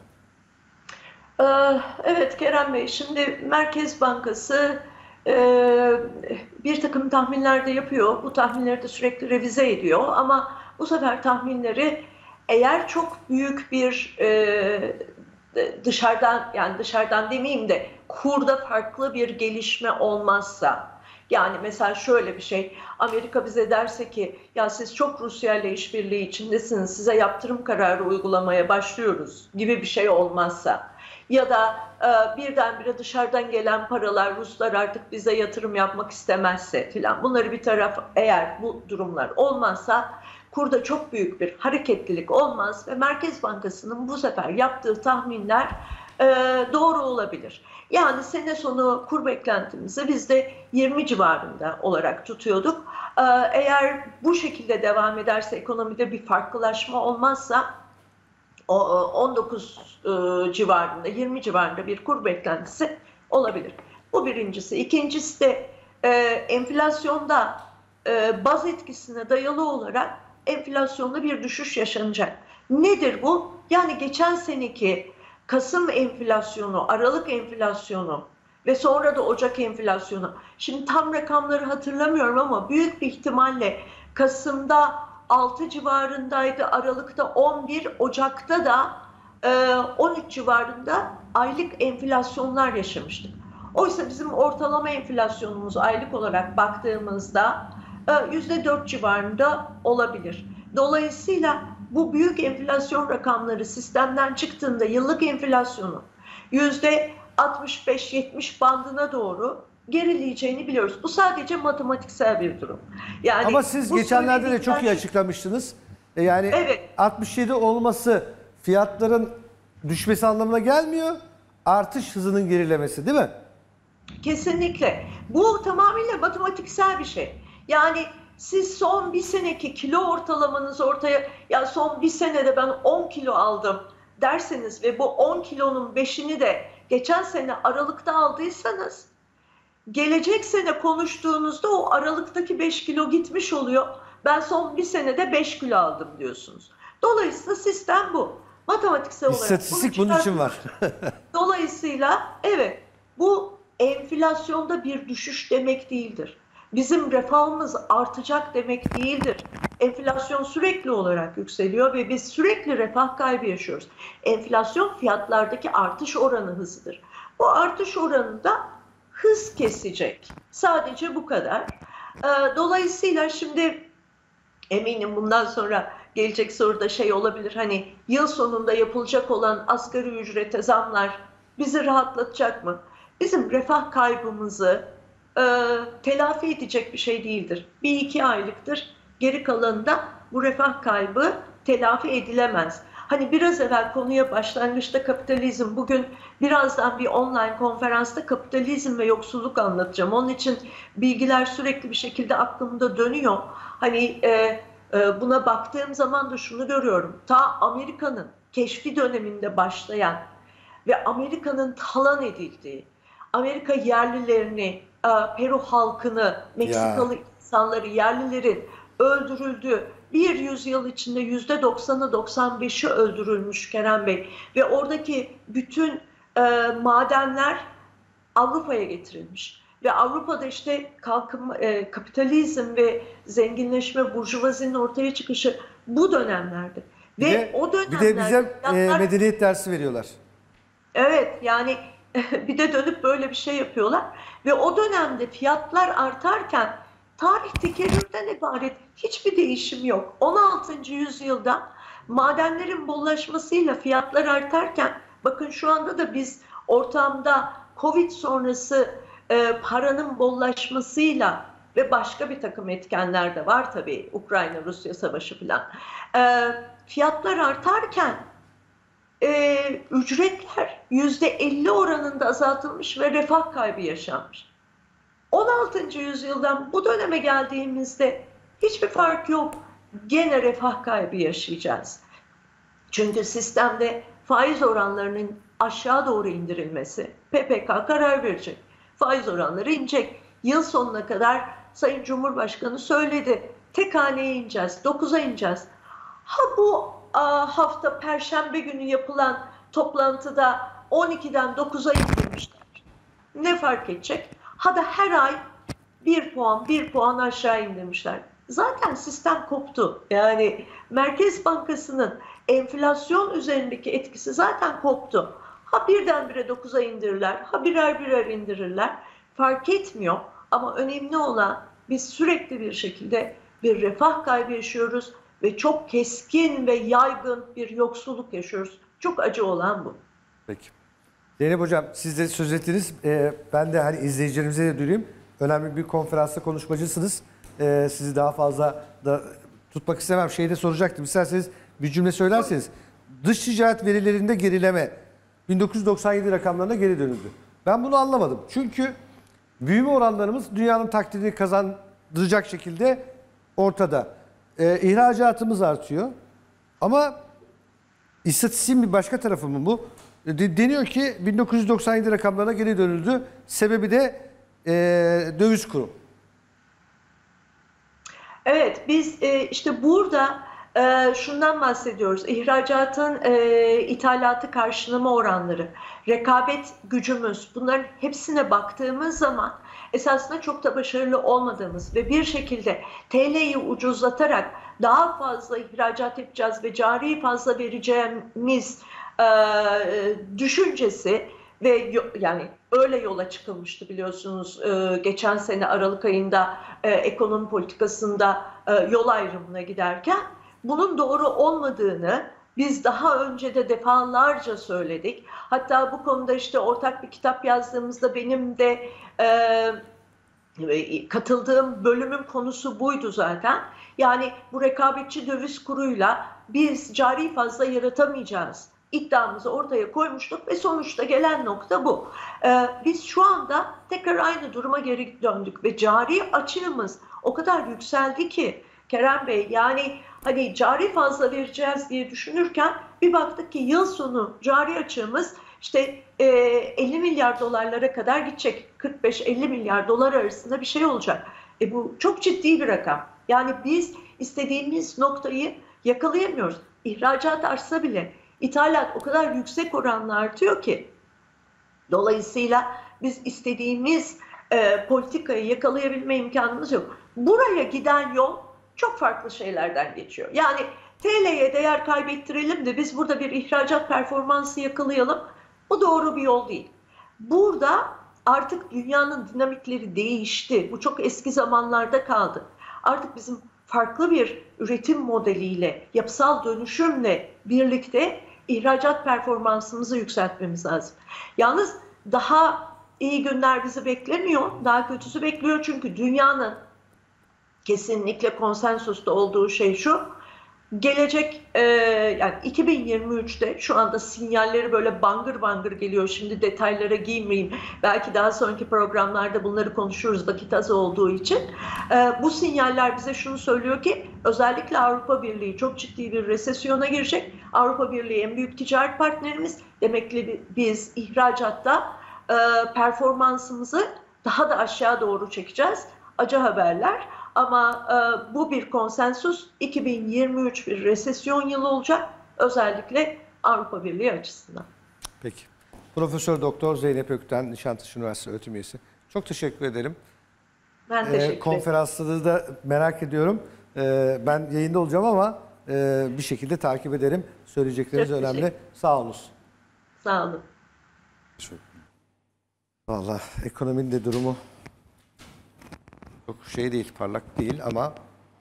Evet Kerem Bey, şimdi Merkez Bankası bir takım tahminler de yapıyor. Bu tahminleri de sürekli revize ediyor ama bu sefer tahminleri eğer çok büyük bir dışarıdan, yani dışarıdan demeyeyim de kurda farklı bir gelişme olmazsa, yani mesela şöyle bir şey, Amerika bize derse ki ya siz çok Rusya ile işbirliği içindesiniz, size yaptırım kararı uygulamaya başlıyoruz gibi bir şey olmazsa ya da e, birdenbire dışarıdan gelen paralar, Ruslar artık bize yatırım yapmak istemezse filan, bunları bir taraf, eğer bu durumlar olmazsa kurda çok büyük bir hareketlilik olmaz ve Merkez Bankası'nın bu sefer yaptığı tahminler e, doğru olabilir. Yani sene sonu kur beklentimizi biz de yirmi civarında olarak tutuyorduk. Ee, eğer bu şekilde devam ederse, ekonomide bir farklılaşma olmazsa on dokuz civarında, yirmi civarında bir kur beklentisi olabilir. Bu birincisi. İkincisi de e, enflasyonda e, baz etkisine dayalı olarak enflasyonda bir düşüş yaşanacak. Nedir bu? Yani geçen seneki Kasım enflasyonu, Aralık enflasyonu ve sonra da Ocak enflasyonu. Şimdi tam rakamları hatırlamıyorum ama büyük bir ihtimalle Kasım'da altı civarındaydı, Aralık'ta on bir, Ocak'ta da on üç civarında aylık enflasyonlar yaşamıştık. Oysa bizim ortalama enflasyonumuz aylık olarak baktığımızda yüzde dört civarında olabilir. Dolayısıyla bu büyük enflasyon rakamları sistemden çıktığında yıllık enflasyonu yüzde altmış beş yetmiş bandına doğru gerileyeceğini biliyoruz. Bu sadece matematiksel bir durum. Yani ama siz geçenlerde de çok iyi açıklamıştınız. E yani evet. altmış yedi olması fiyatların düşmesi anlamına gelmiyor. Artış hızının gerilemesi değil mi? Kesinlikle. Bu tamamıyla matematiksel bir şey. Yani siz son bir seneki kilo ortalamanız ortaya, ya son bir senede ben on kilo aldım derseniz ve bu on kilonun beşini de geçen sene Aralık'ta aldıysanız, gelecek sene konuştuğunuzda o Aralık'taki beş kilo gitmiş oluyor. Ben son bir senede beş kilo aldım diyorsunuz. Dolayısıyla sistem bu. Matematiksel olarak. İstatistik bunun için var. Dolayısıyla evet, bu enflasyonda bir düşüş demek değildir. Bizim refahımız artacak demek değildir. Enflasyon sürekli olarak yükseliyor ve biz sürekli refah kaybı yaşıyoruz. Enflasyon fiyatlardaki artış oranı hızıdır. Bu artış oranında hız kesecek. Sadece bu kadar. Dolayısıyla şimdi eminim bundan sonra gelecek soruda şey olabilir, hani yıl sonunda yapılacak olan asgari ücrete zamlar bizi rahatlatacak mı? Bizim refah kaybımızı e, telafi edecek bir şey değildir. Bir iki aylıktır. Geri kalanında bu refah kaybı telafi edilemez. Hani biraz evvel konuya başlangıçta kapitalizm, bugün birazdan bir online konferansta kapitalizm ve yoksulluk anlatacağım. Onun için bilgiler sürekli bir şekilde aklımda dönüyor. Hani e, e, buna baktığım zaman da şunu görüyorum. Ta Amerika'nın keşfi döneminde başlayan ve Amerika'nın talan edildiği, Amerika yerlilerini, Peru halkını, Meksikalı ya. insanları, yerlilerin öldürüldüğü, bir yüzyıl içinde yüzde doksanı doksan beşi öldürülmüş Kerem Bey. Ve oradaki bütün e, madenler Avrupa'ya getirilmiş. Ve Avrupa'da işte kalkınma, e, kapitalizm ve zenginleşme, burjuvazinin ortaya çıkışı bu dönemlerde. Bir ve de, o dönemlerde... Bir de bize fiyatlar, e, medeniyet dersi veriyorlar. Evet, yani bir de dönüp böyle bir şey yapıyorlar. Ve o dönemde fiyatlar artarken tarih tekerrürden ibaret, hiçbir değişim yok. on altıncı yüzyılda madenlerin bollaşmasıyla fiyatlar artarken, bakın şu anda da biz ortamda Covid sonrası e, paranın bollaşmasıyla ve başka bir takım etkenler de var tabii, Ukrayna-Rusya savaşı falan. E, fiyatlar artarken e, ücretler yüzde elli oranında azaltılmış ve refah kaybı yaşanmış. on altıncı yüzyıldan bu döneme geldiğimizde hiçbir fark yok. Gene refah kaybı yaşayacağız. Çünkü sistemde faiz oranlarının aşağı doğru indirilmesi, P P K karar verecek. Faiz oranları inecek. Yıl sonuna kadar Sayın Cumhurbaşkanı söyledi. Tek haneye ineceğiz, dokuza ineceğiz. Ha bu a, hafta Perşembe günü yapılan toplantıda on ikiden dokuza indirmişler. Ne fark edecek? Ha da her ay bir puan, bir puan aşağı indirmişler. Zaten sistem koptu. Yani Merkez Bankası'nın enflasyon üzerindeki etkisi zaten koptu. Ha birdenbire dokuza indirirler, ha birer birer indirirler. Fark etmiyor ama önemli olan biz sürekli bir şekilde bir refah kaybı yaşıyoruz ve çok keskin ve yaygın bir yoksulluk yaşıyoruz. Çok acı olan bu. Peki. Zeynep Hocam, siz de söz ettiniz. Ee, ben de hani izleyicilerimize de duyurayım. Önemli bir konferansta konuşmacısınız. Ee, sizi daha fazla da tutmak istemem. Şeyi de soracaktım. İsterseniz bir cümle söylerseniz. Dış ticaret verilerinde gerileme bin dokuz yüz doksan yedi rakamlarına geri dönüldü. Ben bunu anlamadım. Çünkü büyüme oranlarımız dünyanın takdirini kazandıracak şekilde ortada. Ee, ihracatımız artıyor. Ama istatistiğin bir başka tarafı mı bu? Deniyor ki bin dokuz yüz doksan yedi rakamlarına geri dönüldü. Sebebi de e, döviz kuru. Evet, biz e, işte burada e, şundan bahsediyoruz. İhracatın e, ithalatı karşılama oranları, rekabet gücümüz, bunların hepsine baktığımız zaman esasında çok da başarılı olmadığımız ve bir şekilde T L'yi ucuzlatarak daha fazla ihracat yapacağız ve cari fazla vereceğimiz e, düşüncesi ve yani öyle yola çıkılmıştı biliyorsunuz e, geçen sene Aralık ayında e, ekonomi politikasında e, yol ayrımına giderken bunun doğru olmadığını Biz daha önce de defalarca söyledik. Hatta bu konuda işte ortak bir kitap yazdığımızda benim de e, katıldığım bölümün konusu buydu zaten. Yani bu rekabetçi döviz kuruyla biz cari fazla yaratamayacağız iddiamızı ortaya koymuştuk ve sonuçta gelen nokta bu. Ee, biz şu anda tekrar aynı duruma geri döndük ve cari açığımız o kadar yükseldi ki Kerem Bey, yani hani cari fazla vereceğiz diye düşünürken bir baktık ki yıl sonu cari açığımız işte e, elli milyar dolarlara kadar gidecek. kırk beş elli milyar dolar arasında bir şey olacak. E, bu çok ciddi bir rakam. Yani biz istediğimiz noktayı yakalayamıyoruz. İhracat artsa bile İthalat o kadar yüksek oranla artıyor ki dolayısıyla biz istediğimiz e, politikayı yakalayabilme imkanımız yok. Buraya giden yol çok farklı şeylerden geçiyor. Yani T L'ye değer kaybettirelim de biz burada bir ihracat performansı yakalayalım. Bu doğru bir yol değil. Burada artık dünyanın dinamikleri değişti. Bu çok eski zamanlarda kaldı. Artık bizim farklı bir üretim modeliyle, yapısal dönüşümle birlikte ihracat performansımızı yükseltmemiz lazım. Yalnız daha iyi günler bizi beklemiyor, daha kötüsü bekliyor çünkü dünyanın kesinlikle konsensusta olduğu şey şu, gelecek e, yani iki bin yirmi üçte şu anda sinyalleri böyle bangır bangır geliyor. Şimdi detaylara girmeyeyim. Belki daha sonraki programlarda bunları konuşuruz vakit az olduğu için. E, bu sinyaller bize şunu söylüyor ki özellikle Avrupa Birliği çok ciddi bir resesyona girecek. Avrupa Birliği en büyük ticaret partnerimiz. Demek ki biz ihracatta e, performansımızı daha da aşağı doğru çekeceğiz. Acı haberler. Ama e, bu bir konsensus. iki bin yirmi üç bir resesyon yılı olacak. Özellikle Avrupa Birliği açısından. Peki. Profesör Doktor Zeynep Ökten, Nişantaşı Üniversitesi öğretim üyesi. Çok teşekkür ederim. Ben teşekkür ederim. Ee, konferansları da merak ediyorum. Ee, ben yayında olacağım ama e, bir şekilde takip ederim. Söyleyecekleriniz Çok önemli. Sağ olun. Sağ olun. Vallahi ekonominin de durumu çok şey değil, parlak değil ama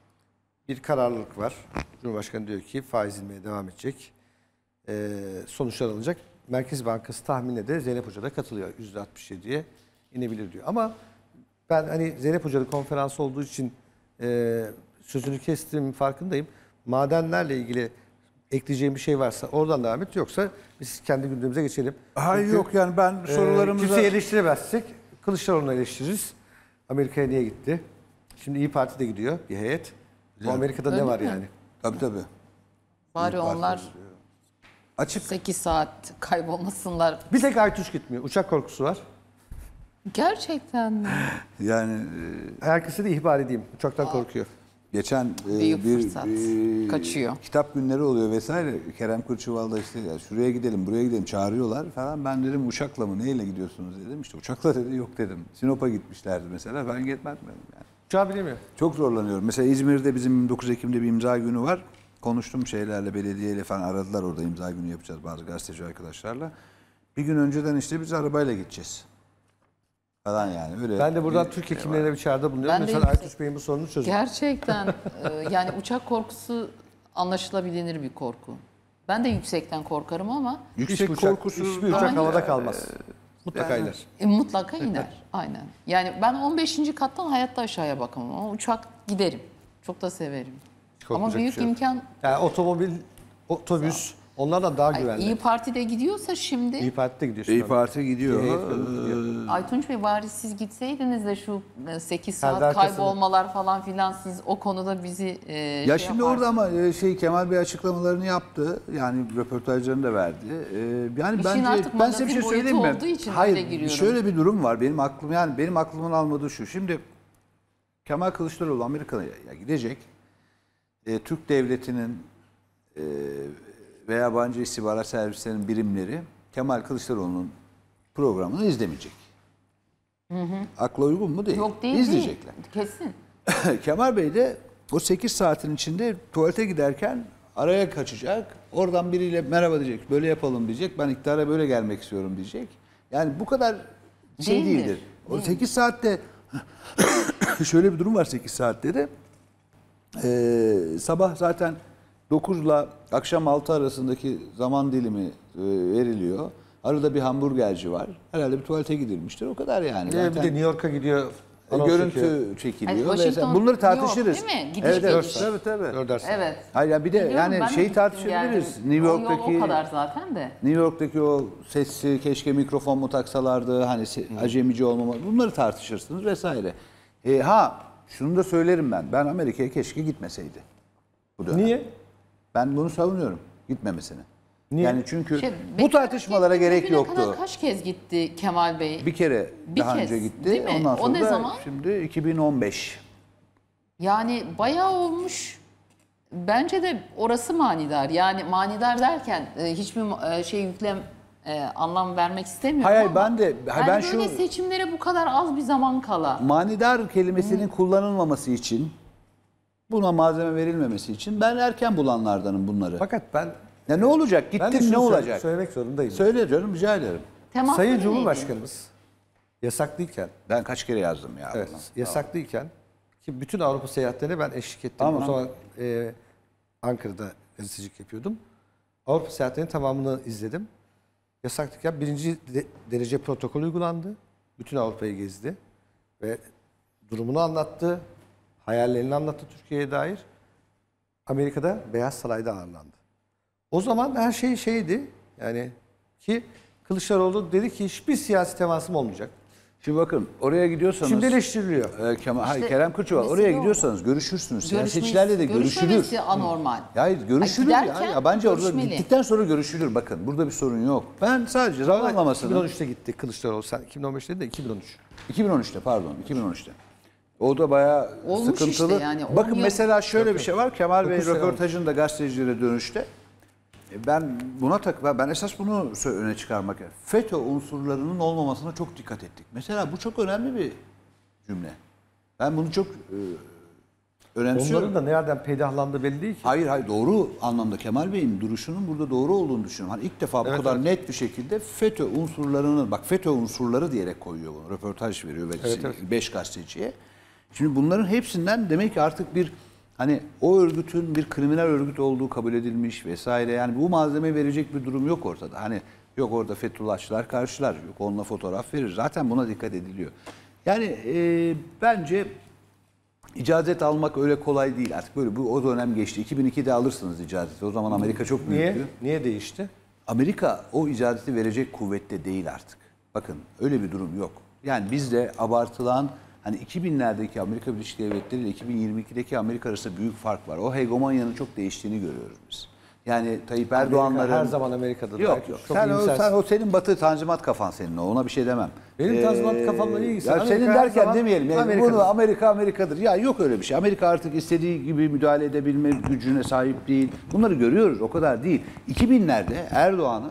bir kararlılık var. Cumhurbaşkanı diyor ki faiz inmeye devam edecek. Ee, sonuçlar alınacak. Merkez Bankası tahminine de Zeynep Hoca da katılıyor. yüzde altmış yediye inebilir diyor. Ama ben hani Zeynep Hoca'nın konferansı olduğu için e, sözünü kestiğim farkındayım. Madenlerle ilgili ekleyeceğim bir şey varsa oradan devam et. Yoksa biz kendi gündemimize geçelim. Hayır Çünkü, yok yani ben sorularımıza... E, kimseyi eleştiremezsek Kılıçdaroğlu'nu eleştiririz. Amerika'ya niye gitti? Şimdi İYİ Parti de gidiyor bir heyet. Bu Amerika'da Öyle ne var mi? yani? Tabii tabii. Bari onlar açık sekiz saat kaybolmasınlar. Bir tek Aytuş gitmiyor. Uçak korkusu var. Gerçekten mi? Yani herkese de ihbar edeyim. Uçaktan korkuyor. Geçen e, Büyük bir fırsat. e, Kaçıyor. kitap günleri oluyor vesaire. Kerem Kırçıval da işte ya şuraya gidelim, buraya gidelim çağırıyorlar falan. Ben dedim uçakla mı, neyle gidiyorsunuz dedim. İşte uçakla dedi, yok dedim. Sinop'a gitmişlerdi mesela. Ben gitmedim yani. Uçağı bilemiyor. Çok zorlanıyorum. Mesela İzmir'de bizim yirmi dokuz Ekim'de bir imza günü var. Konuştum şeylerle, belediyeyle falan aradılar, orada imza günü yapacağız bazı gazeteci arkadaşlarla. Bir gün önceden işte biz arabayla gideceğiz. Falan yani öyle. Ben de buradan bir Türk şey hekimlerine bir çağrıda bulunuyorum. Ben de Lütfen yüksek- Aytuş Bey'in bu sorunu çözün. Gerçekten e, yani uçak korkusu anlaşılabilir bir korku. Ben de yüksekten korkarım ama Yüksek Hiçbir uçak- korkusu hiçbir uçak Ama- havada kalmaz. Mutlaka yani- iner. e, mutlaka iner. Aynen. Yani ben on beşinci kattan hayatta aşağıya bakamam ama uçak giderim. Çok da severim. Ama Korkacak büyük bir şey yok. imkan. Yani otomobil, otobüs onlardan daha Ay, güvenli. İyi Parti'de gidiyorsa şimdi. İyi Parti'de gidiyorsun. İyi Parti gidiyor. İyi Parti Aytunç Bey bari siz gitseydiniz de şu sekiz Perde saat arkasına. kaybolmalar falan filan siz o konuda bizi e, Ya şey şimdi yaparsınız. orada ama e, şey Kemal Bey açıklamalarını yaptı. Yani röportajlarını da verdi. Ee, yani İşin bence artık ben size bir şey magazin söyleyeyim mi? boyutu olduğu için Hayır, öyle giriyorum. şöyle bir durum var. Benim aklım yani benim aklımın almadığı şu. Şimdi Kemal Kılıçdaroğlu Amerika'ya gidecek. E, Türk devletinin e, ve yabancı istihbarat servislerinin birimleri Kemal Kılıçdaroğlu'nun programını izlemeyecek. Hı hı. Akla uygun mu değil? Yok değil İzleyecekler. değil. Kesin. Kemal Bey de o sekiz saatin içinde tuvalete giderken araya kaçacak. Oradan biriyle merhaba diyecek. Böyle yapalım diyecek. Ben iktidara böyle gelmek istiyorum diyecek. Yani bu kadar şey Değildir. değildir. O sekiz saatte şöyle bir durum var sekiz saatte de. Ee, sabah zaten dokuzla akşam altı arasındaki zaman dilimi e, veriliyor. Arada bir hamburgerci var. Herhalde bir tuvalete gidilmiştir. O kadar yani. Bir de Zaten New York'a gidiyor. e, görüntü çekiliyor. Hani Washington, Bunları tartışırız. New York, değil mi? Gidiş Evet, evet. geliş. Tabii tabii. Evet. Hayır ya bir de Biliyorum, ben yani de şeyi gittim, tartışabiliriz. geldim. New O yol York'taki o kadar zaten de. New York'taki o sesi keşke mikrofon mu taksalardı, hani acemici olmama, bunları tartışırsınız vesaire. E, ha şunu da söylerim ben. Ben Amerika'ya keşke gitmeseydi. Bu dönem. Niye? Ben bunu savunuyorum. Gitmemesini. Niye? Yani çünkü Şey, bu tartışmalara gerek Bugüne yoktu. kadar kaç kez gitti Kemal Bey? Bir kere Bir daha kez, önce gitti. değil mi? Ondan O sonra ne da zaman? şimdi iki bin on beş. Yani bayağı olmuş. Bence de orası manidar. Yani manidar derken e, hiçbir e, şey yüklem e, anlam vermek istemiyorum Hayır, ama ben de- yani ben böyle şu- seçimlere bu kadar az bir zaman kala. Manidar kelimesinin kullanılmaması için, buna malzeme verilmemesi için ben erken bulanlardanım bunları. Fakat ben ya ne olacak? Ben de Gittim ne şunu söyle- olacak? söylemek zorundayım. Söyle canım, rica ederim. Temasları Sayın neydi? Cumhurbaşkanımız yasaklıyken, ben kaç kere yazdım ya. Evet, buna. yasaklıyken ki bütün Avrupa seyahatlerine ben eşlik ettim. Tamam. O zaman e, Ankara'da gazetecilik yapıyordum. Avrupa seyahatlerinin tamamını izledim. Yasaklıyken birinci de- derece protokol uygulandı. Bütün Avrupa'yı gezdi ve durumunu anlattı. Hayallerini anlattı Türkiye'ye dair. Amerika'da Beyaz Saray'da ağırlandı. O zaman her şey şeydi yani ki Kılıçdaroğlu dedi ki hiçbir siyasi temasım olmayacak. Şimdi bakın oraya gidiyorsanız... Şimdi eleştiriliyor. E, Kemal, hayır, İşte Kerem Kılıçdaroğlu oraya mesele o. gidiyorsanız görüşürsünüz. Görüşmesi- Siyasetçilerle de görüşülür. görüşmemesi anormal. Ya hayır görüşülür Ay, ya. giderken ya. Bence orada görüşmeli. gittikten sonra görüşülür. Bakın burada bir sorun yok. Ben sadece zamanlamasını... iki bin on üçte gitti Kılıçdaroğlu. Sen iki bin on beş dedin de iki bin on üç. iki bin on üçte pardon iki bin on üçte. O da bayağı Olmuş sıkıntılı. işte yani, on Bakın yıl- mesela şöyle bir şey var. Kemal Bey dokuz sene röportajında gazetecilere dönüşte. e, Ben buna tak ben esas bunu sö- öne çıkarmak. FETÖ unsurlarının olmamasına çok dikkat ettik. Mesela bu çok önemli bir cümle. Ben bunu çok e, önemsiyorum. Onların da nereden peydahlandığı belli değil ki. Hayır hayır doğru anlamda Kemal Bey'in duruşunun burada doğru olduğunu düşünüyorum. Hani ilk defa bu Evet, kadar evet. net bir şekilde FETÖ unsurlarını bak FETÖ unsurları diyerek koyuyor bunu. Röportaj veriyor Evet, evet. beş gazeteciye. Şimdi bunların hepsinden demek ki artık bir hani o örgütün bir kriminal örgüt olduğu kabul edilmiş vesaire. Yani bu malzeme verecek bir durum yok ortada. Hani yok orada Fethullahçılar karşılar, yok onunla fotoğraf verir. Zaten buna dikkat ediliyor. Yani e, bence icazet almak öyle kolay değil artık. Böyle bu o dönem geçti. iki bin ikide alırsınız icazeti. O zaman Amerika çok büyüktü. Niye? Niye değişti? Amerika o icazeti verecek kuvvette değil artık. Bakın öyle bir durum yok. Yani bizde abartılan hani iki binlerdeki Amerika Birleşik Devletleri ile iki bin yirmi ikideki Amerika arasında büyük fark var. O hegemonyanın çok değiştiğini görüyoruz biz. Yani Tayyip Erdoğan'ların... Her zaman Amerika'da. Yok yok. Sen o, sen o senin batı tanzimat kafan senin o. Ona bir şey demem. Benim tanzimat kafamla iyi ilgisi. Ya Amerika senin her derken zaman demeyelim. Yani Amerika'dır. bunu Amerika Amerika'dır. Ya yok öyle bir şey. Amerika artık istediği gibi müdahale edebilme gücüne sahip değil. Bunları görüyoruz. O kadar değil. iki binlerde Erdoğan'ı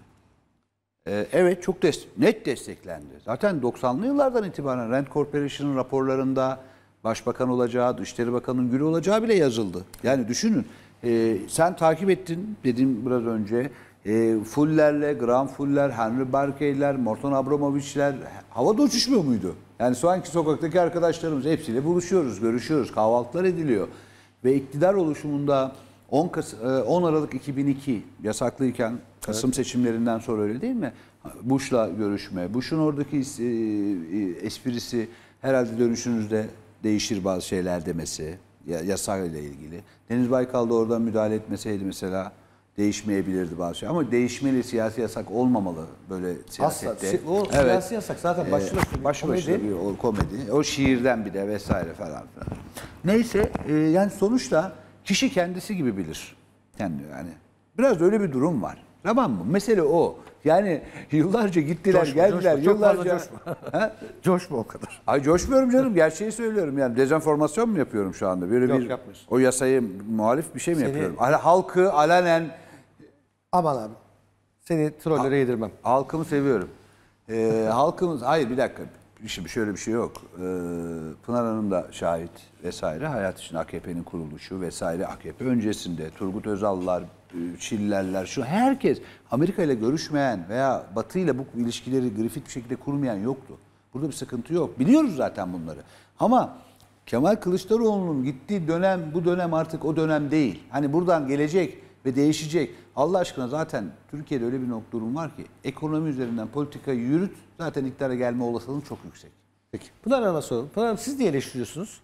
e, evet çok des- net desteklendi. Zaten doksanlı yıllardan itibaren Rand Corporation'ın raporlarında başbakan olacağı, Dışişleri Bakanı'nın gülü olacağı bile yazıldı. Yani düşünün. E, sen takip ettin dedim biraz önce. E, Fuller'le, Graham Fuller, Henry Barkey'ler, Morton Abramovich'ler havada uçuşmuyor muydu? Yani şu anki sokaktaki arkadaşlarımız hepsiyle buluşuyoruz, görüşüyoruz, kahvaltılar ediliyor. Ve iktidar oluşumunda on, Kas- on Aralık iki bin iki yasaklıyken Kasım evet. seçimlerinden sonra öyle değil mi? Bush'la görüşme, Bush'un oradaki e, esprisi herhalde dönüşünüzde değişir bazı şeyler demesi yasayla ilgili. Deniz Baykal da oradan müdahale etmeseydi mesela değişmeyebilirdi bazı şey. Ama değişmeli, siyasi yasak olmamalı böyle siyasette. Asla. O evet. Siyasi yasak zaten başlı başına, başlı başına bir o komedi. O şiirden bir de vesaire falan filan. Neyse e, yani sonuçta kişi kendisi gibi bilir. Kendi yani. Biraz öyle bir durum var. Tamam mı? Mesele o. Yani yıllarca gittiler, coşma, geldiler. Coşma. Yıllarca Coşma. Coşma o kadar. Ay coşmuyorum canım. Gerçeği söylüyorum. Yani dezenformasyon mu yapıyorum şu anda? Böyle Yok, bir yapmıyorsun. o yasayı muhalif bir şey mi Seni, yapıyorum? Halkı alenen aman abi. Seni trollere yedirmem. Halkımı seviyorum. Ee, halkımız hayır bir dakika. Şimdi şöyle bir şey yok. Ee, Pınar Hanım da şahit vesaire. Hayat için A K P'nin kuruluşu vesaire. A K P öncesinde Turgut Özal'lar, Çillerler, şu herkes Amerika ile görüşmeyen veya Batı ile bu ilişkileri grafik bir şekilde kurmayan yoktu. Burada bir sıkıntı yok. Biliyoruz zaten bunları. Ama Kemal Kılıçdaroğlu'nun gittiği dönem bu dönem artık o dönem değil. Hani buradan gelecek ve değişecek. Allah aşkına zaten Türkiye'de öyle bir nokta durum var ki ekonomi üzerinden politikayı yürüt, zaten iktidara gelme olasılığın çok yüksek. Peki. Pınar Hanım'a soralım. Pınar Hanım, siz niye eleştiriyorsunuz?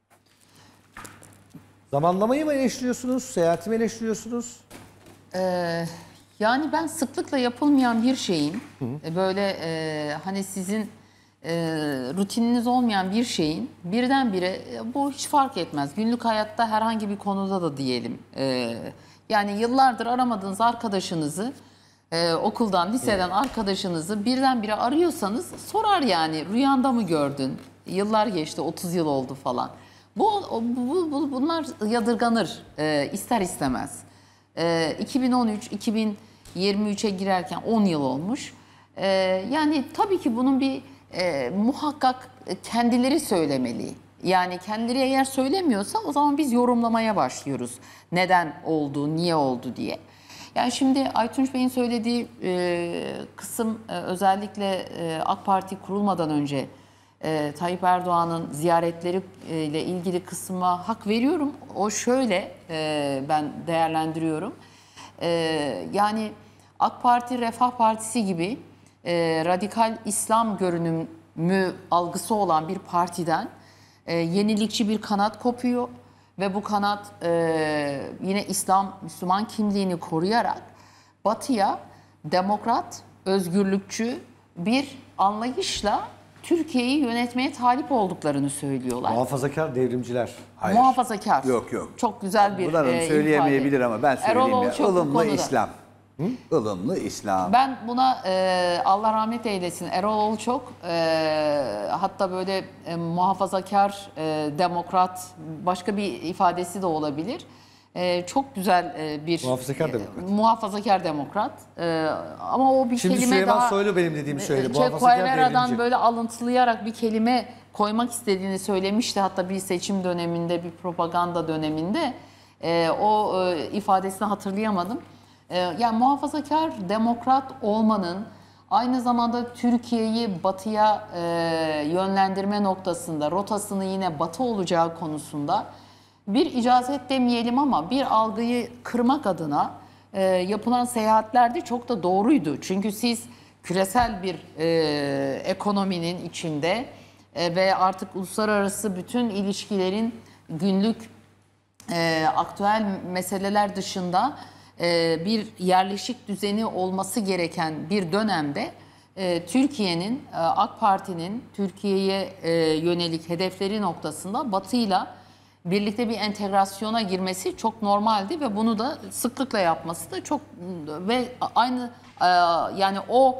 Zamanlamayı mı eleştiriyorsunuz? Seyahati mi eleştiriyorsunuz? Ee, yani ben sıklıkla yapılmayan bir şeyin hı. böyle e, hani sizin e, rutininiz olmayan bir şeyin birdenbire e, bu hiç fark etmez. Günlük hayatta herhangi bir konuda da diyelim. E, yani yıllardır aramadığınız arkadaşınızı e, okuldan, liseden hı. arkadaşınızı birdenbire arıyorsanız sorar yani, rüyanda mı gördün? Yıllar geçti, otuz yıl oldu falan. Bu, bu, bu bunlar yadırganır e, ister istemez. E, iki bin on üç iki bin yirmi üçe girerken on yıl olmuş. E, yani tabii ki bunun bir e, muhakkak kendileri söylemeli. Yani kendileri eğer söylemiyorsa o zaman biz yorumlamaya başlıyoruz. Neden oldu, niye oldu diye. Yani şimdi Aytunç Bey'in söylediği e, kısım e, özellikle e, AK Parti kurulmadan önce E, Tayyip Erdoğan'ın ziyaretleri e, ile ilgili kısma hak veriyorum. O şöyle e, ben değerlendiriyorum. E, yani AK Parti, Refah Partisi gibi e, radikal İslam görünümü algısı olan bir partiden e, yenilikçi bir kanat kopuyor. Ve bu kanat e, yine İslam, Müslüman kimliğini koruyarak Batı'ya demokrat, özgürlükçü bir anlayışla Türkiye'yi yönetmeye talip olduklarını söylüyorlar. Muhafazakar devrimciler. Hayır. Muhafazakar. Yok yok. Çok güzel bir Bunlar onu e, söyleyemeyebilir ama ben söyleyeyim Erol ya. çok bu Ilımlı konuda. İslam. Hı? Ilımlı İslam. Ben buna e, Allah rahmet eylesin Erol çok e, hatta böyle e, muhafazakar, e, demokrat, başka bir ifadesi de olabilir. E, çok güzel e, bir muhafazakar e, demokrat. Muhafazakar demokrat. E, ama o bir Şimdi kelime Süleyman daha. Soylu benim dediğimi söyledi. Che Guevara'dan böyle alıntılayarak bir kelime koymak istediğini söylemişti. Hatta bir seçim döneminde, bir propaganda döneminde e, o e, ifadesini hatırlayamadım. E, yani muhafazakar demokrat olmanın aynı zamanda Türkiye'yi batıya e, yönlendirme noktasında, rotasını yine batı olacağı konusunda bir icazet demeyelim ama bir algıyı kırmak adına e, yapılan seyahatlerde çok da doğruydu. Çünkü siz küresel bir e, ekonominin içinde e, ve artık uluslararası bütün ilişkilerin günlük e, aktüel meseleler dışında e, bir yerleşik düzeni olması gereken bir dönemde e, Türkiye'nin, e, AK Parti'nin Türkiye'ye e, yönelik hedefleri noktasında Batı'yla birlikte bir entegrasyona girmesi çok normaldi ve bunu da sıklıkla yapması da çok ve aynı e, yani o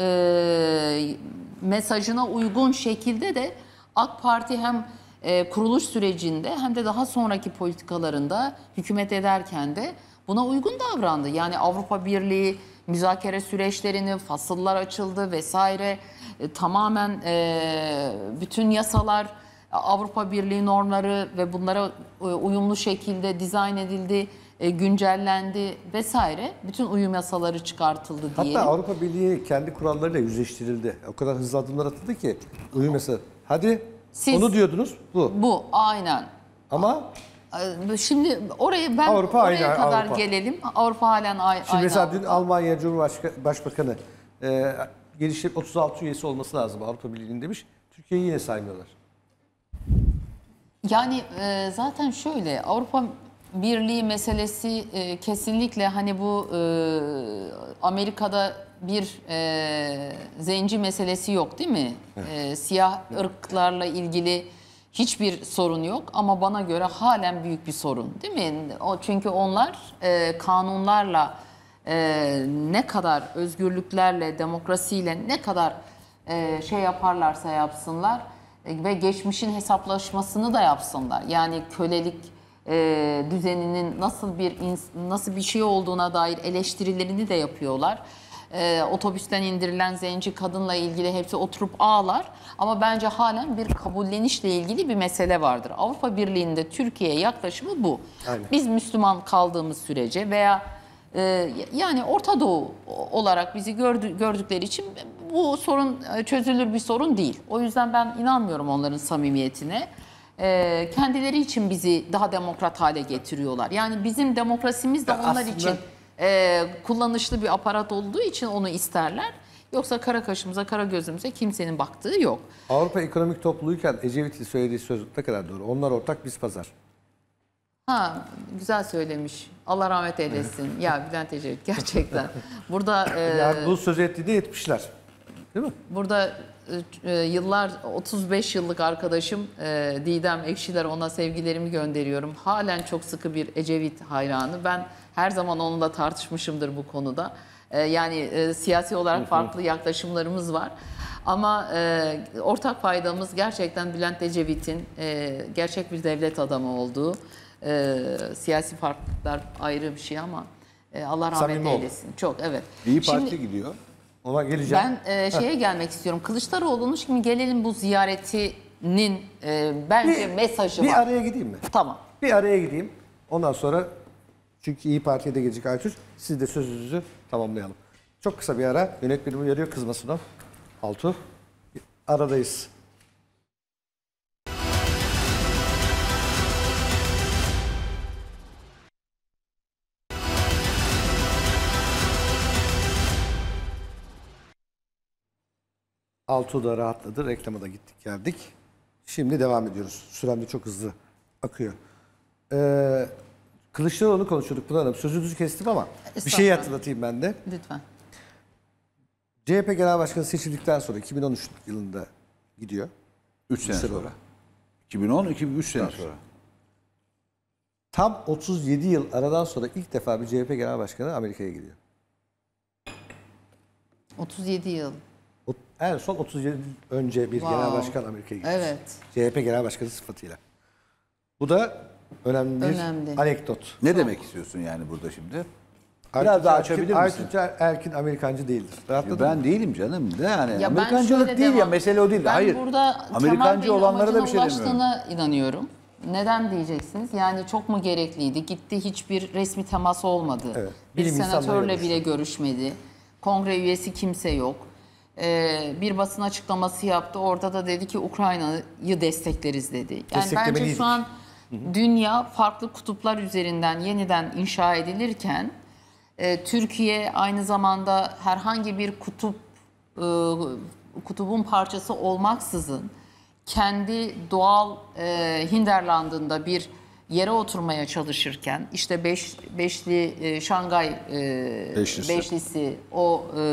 e, mesajına uygun şekilde de AK Parti hem e, kuruluş sürecinde hem de daha sonraki politikalarında hükümet ederken de buna uygun davrandı. Yani Avrupa Birliği müzakere süreçlerini, fasıllar açıldı vesaire, e, tamamen e, bütün yasalar Avrupa Birliği normları ve bunlara uyumlu şekilde dizayn edildi, güncellendi vesaire. Bütün uyum yasaları çıkartıldı diye. Hatta Avrupa Birliği kendi kurallarıyla yüzleştirildi. O kadar hızlı adımlar atıldı ki uyum yasaları. Hadi siz, onu diyordunuz bu. Bu aynen. Ama şimdi oraya ben Avrupa oraya aynı, kadar Avrupa. gelelim. Avrupa halen aynı. Şimdi mesela Avrupa. dün Almanya Cumhurbaşkanı e, gelişip otuz altı üyesi olması lazım Avrupa Birliği'nin demiş. Türkiye'yi yine saymıyorlar. Yani e, zaten şöyle Avrupa Birliği meselesi e, kesinlikle hani bu e, Amerika'da bir e, zenci meselesi yok değil mi? E, siyah ırklarla ilgili hiçbir sorun yok ama bana göre halen büyük bir sorun değil mi? O, çünkü onlar e, kanunlarla e, ne kadar özgürlüklerle, demokrasiyle ne kadar e, şey yaparlarsa yapsınlar ve geçmişin hesaplaşmasını da yapsınlar. Yani kölelik e, düzeninin nasıl bir nasıl bir şey olduğuna dair eleştirilerini de yapıyorlar. E, otobüsten indirilen zenci kadınla ilgili hepsi oturup ağlar. Ama bence halen bir kabullenişle ilgili bir mesele vardır. Avrupa Birliği'nde Türkiye'ye yaklaşımı bu. Aynen. Biz Müslüman kaldığımız sürece veya e, yani Orta Doğu olarak bizi gördü, gördükleri için bu sorun çözülür bir sorun değil. O yüzden ben inanmıyorum onların samimiyetine. e, kendileri için bizi daha demokrat hale getiriyorlar. Yani bizim demokrasimiz de Ya onlar aslında- için e, kullanışlı bir aparat olduğu için onu isterler. Yoksa kara kaşımıza, kara gözümüze kimsenin baktığı yok. Avrupa Ekonomik Topluluğuyken Ecevit'in söylediği söz ne kadar doğru. Onlar ortak, biz pazar. Ha, güzel söylemiş. Allah rahmet eylesin. Ya Bülent Ecevit gerçekten. Burada e, Yani bu söz ettiği de yetmişler. Değil mi? burada e, yıllar otuz beş yıllık arkadaşım e, Didem Ekşiler, ona sevgilerimi gönderiyorum. Halen çok sıkı bir Ecevit hayranı. Ben her zaman onunla tartışmışımdır bu konuda. E, yani e, siyasi olarak farklı yaklaşımlarımız var. Ama e, ortak paydamız gerçekten Bülent Ecevit'in e, gerçek bir devlet adamı olduğu. E, siyasi farklılıklar ayrı bir şey ama e, Allah rahmet Samimi ol. eylesin. Çok, evet. İyi Parti Şimdi, gidiyor. Ona geleceğim. ben e, şeye Heh. gelmek istiyorum. Kılıçdaroğlu'nun şimdi gelelim bu ziyaretinin e, bence Bir- mesajı bir var. araya gideyim mi? Tamam. Bir araya gideyim. Ondan sonra, çünkü İyi Parti'ye de gelecek Aytül, siz de sözünüzü tamamlayalım. Çok kısa bir ara. Yönetmenim uyarıyor, kızmasın o. Altuğ. Aradayız. Altuğ da rahatladı. Reklama da gittik geldik. Şimdi devam ediyoruz. Sürem de çok hızlı akıyor. Ee, Kılıçdaroğlu konuşuyorduk Pınar Hanım. Sözünüzü kestim ama bir şeyi hatırlatayım ben de. Lütfen. C H P Genel Başkanı seçildikten sonra iki bin on üç yılında gidiyor. üç sene Lise sonra. sonra. iki bin on, iki bin üç sene sonra. Tam otuz yedi yıl aradan sonra ilk defa bir C H P Genel Başkanı Amerika'ya gidiyor. otuz yedi yıl. O- En son otuz yedi yıl önce bir Wow. genel başkan Amerika'ya gidiyor. Evet. C H P Genel Başkanı sıfatıyla. Bu da önemli bir Önemli. anekdot. Ne demek istiyorsun yani burada şimdi? Biraz Aytun daha Erkin- açabilir misin? Aytun Erkin Amerikancı değildir. Rahatladın Ben mı? değilim canım. De yani Ya ben Amerikancılık şöyle değil ya, devam- mesele o değil. Ben Hayır. burada Amerikancı Kemal Bey'in olanlara da bir amacına şey demiyorum. ulaştığına inanıyorum. Neden diyeceksiniz? Yani çok mu gerekliydi? Gitti, hiçbir resmi teması olmadı. Evet, Bir bilim insanlarıyla senatörle görüştü. bile görüşmedi. Kongre üyesi kimse yok. Ee, bir basın açıklaması yaptı. Orada da dedi ki Ukrayna'yı destekleriz dedi. Yani bence Desteklemeliydik. şu an dünya farklı kutuplar üzerinden yeniden inşa edilirken e, Türkiye aynı zamanda herhangi bir kutup e, kutubun parçası olmaksızın kendi doğal e, hinterlandında bir yere oturmaya çalışırken işte beş, beşli e, Şangay e, Beşlisi. beşlisi o e,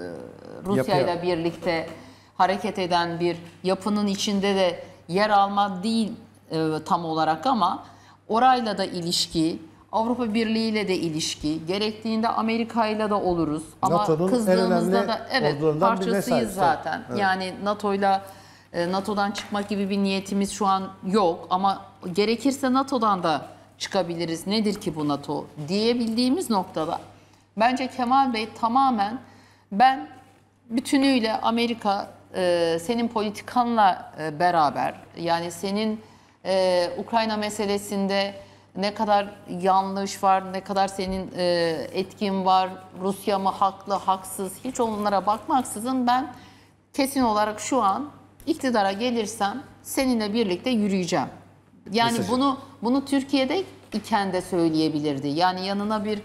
Rusya ile Yapı. birlikte hareket eden bir yapının içinde de yer alma değil e, tam olarak ama orayla da ilişki, Avrupa Birliği ile de ilişki, gerektiğinde Amerika ile de oluruz. Ama NATO'nun en kızdığımızda önemli da evet ordularından birine parçasıyız sahip. zaten. Evet. Yani NATO'yla e, NATO'dan çıkmak gibi bir niyetimiz şu an yok ama gerekirse NATO'dan da çıkabiliriz. Nedir ki bu NATO diyebildiğimiz noktada bence Kemal Bey tamamen ben bütünüyle Amerika e, senin politikanla e, beraber yani senin e, Ukrayna meselesinde ne kadar yanlış var, ne kadar senin e, etkin var, Rusya mı haklı, haksız hiç onlara bakmaksızın ben kesin olarak şu an iktidara gelirsem seninle birlikte yürüyeceğim. Yani Mesajı. bunu bunu Türkiye'de iken de söyleyebilirdi. Yani yanına bir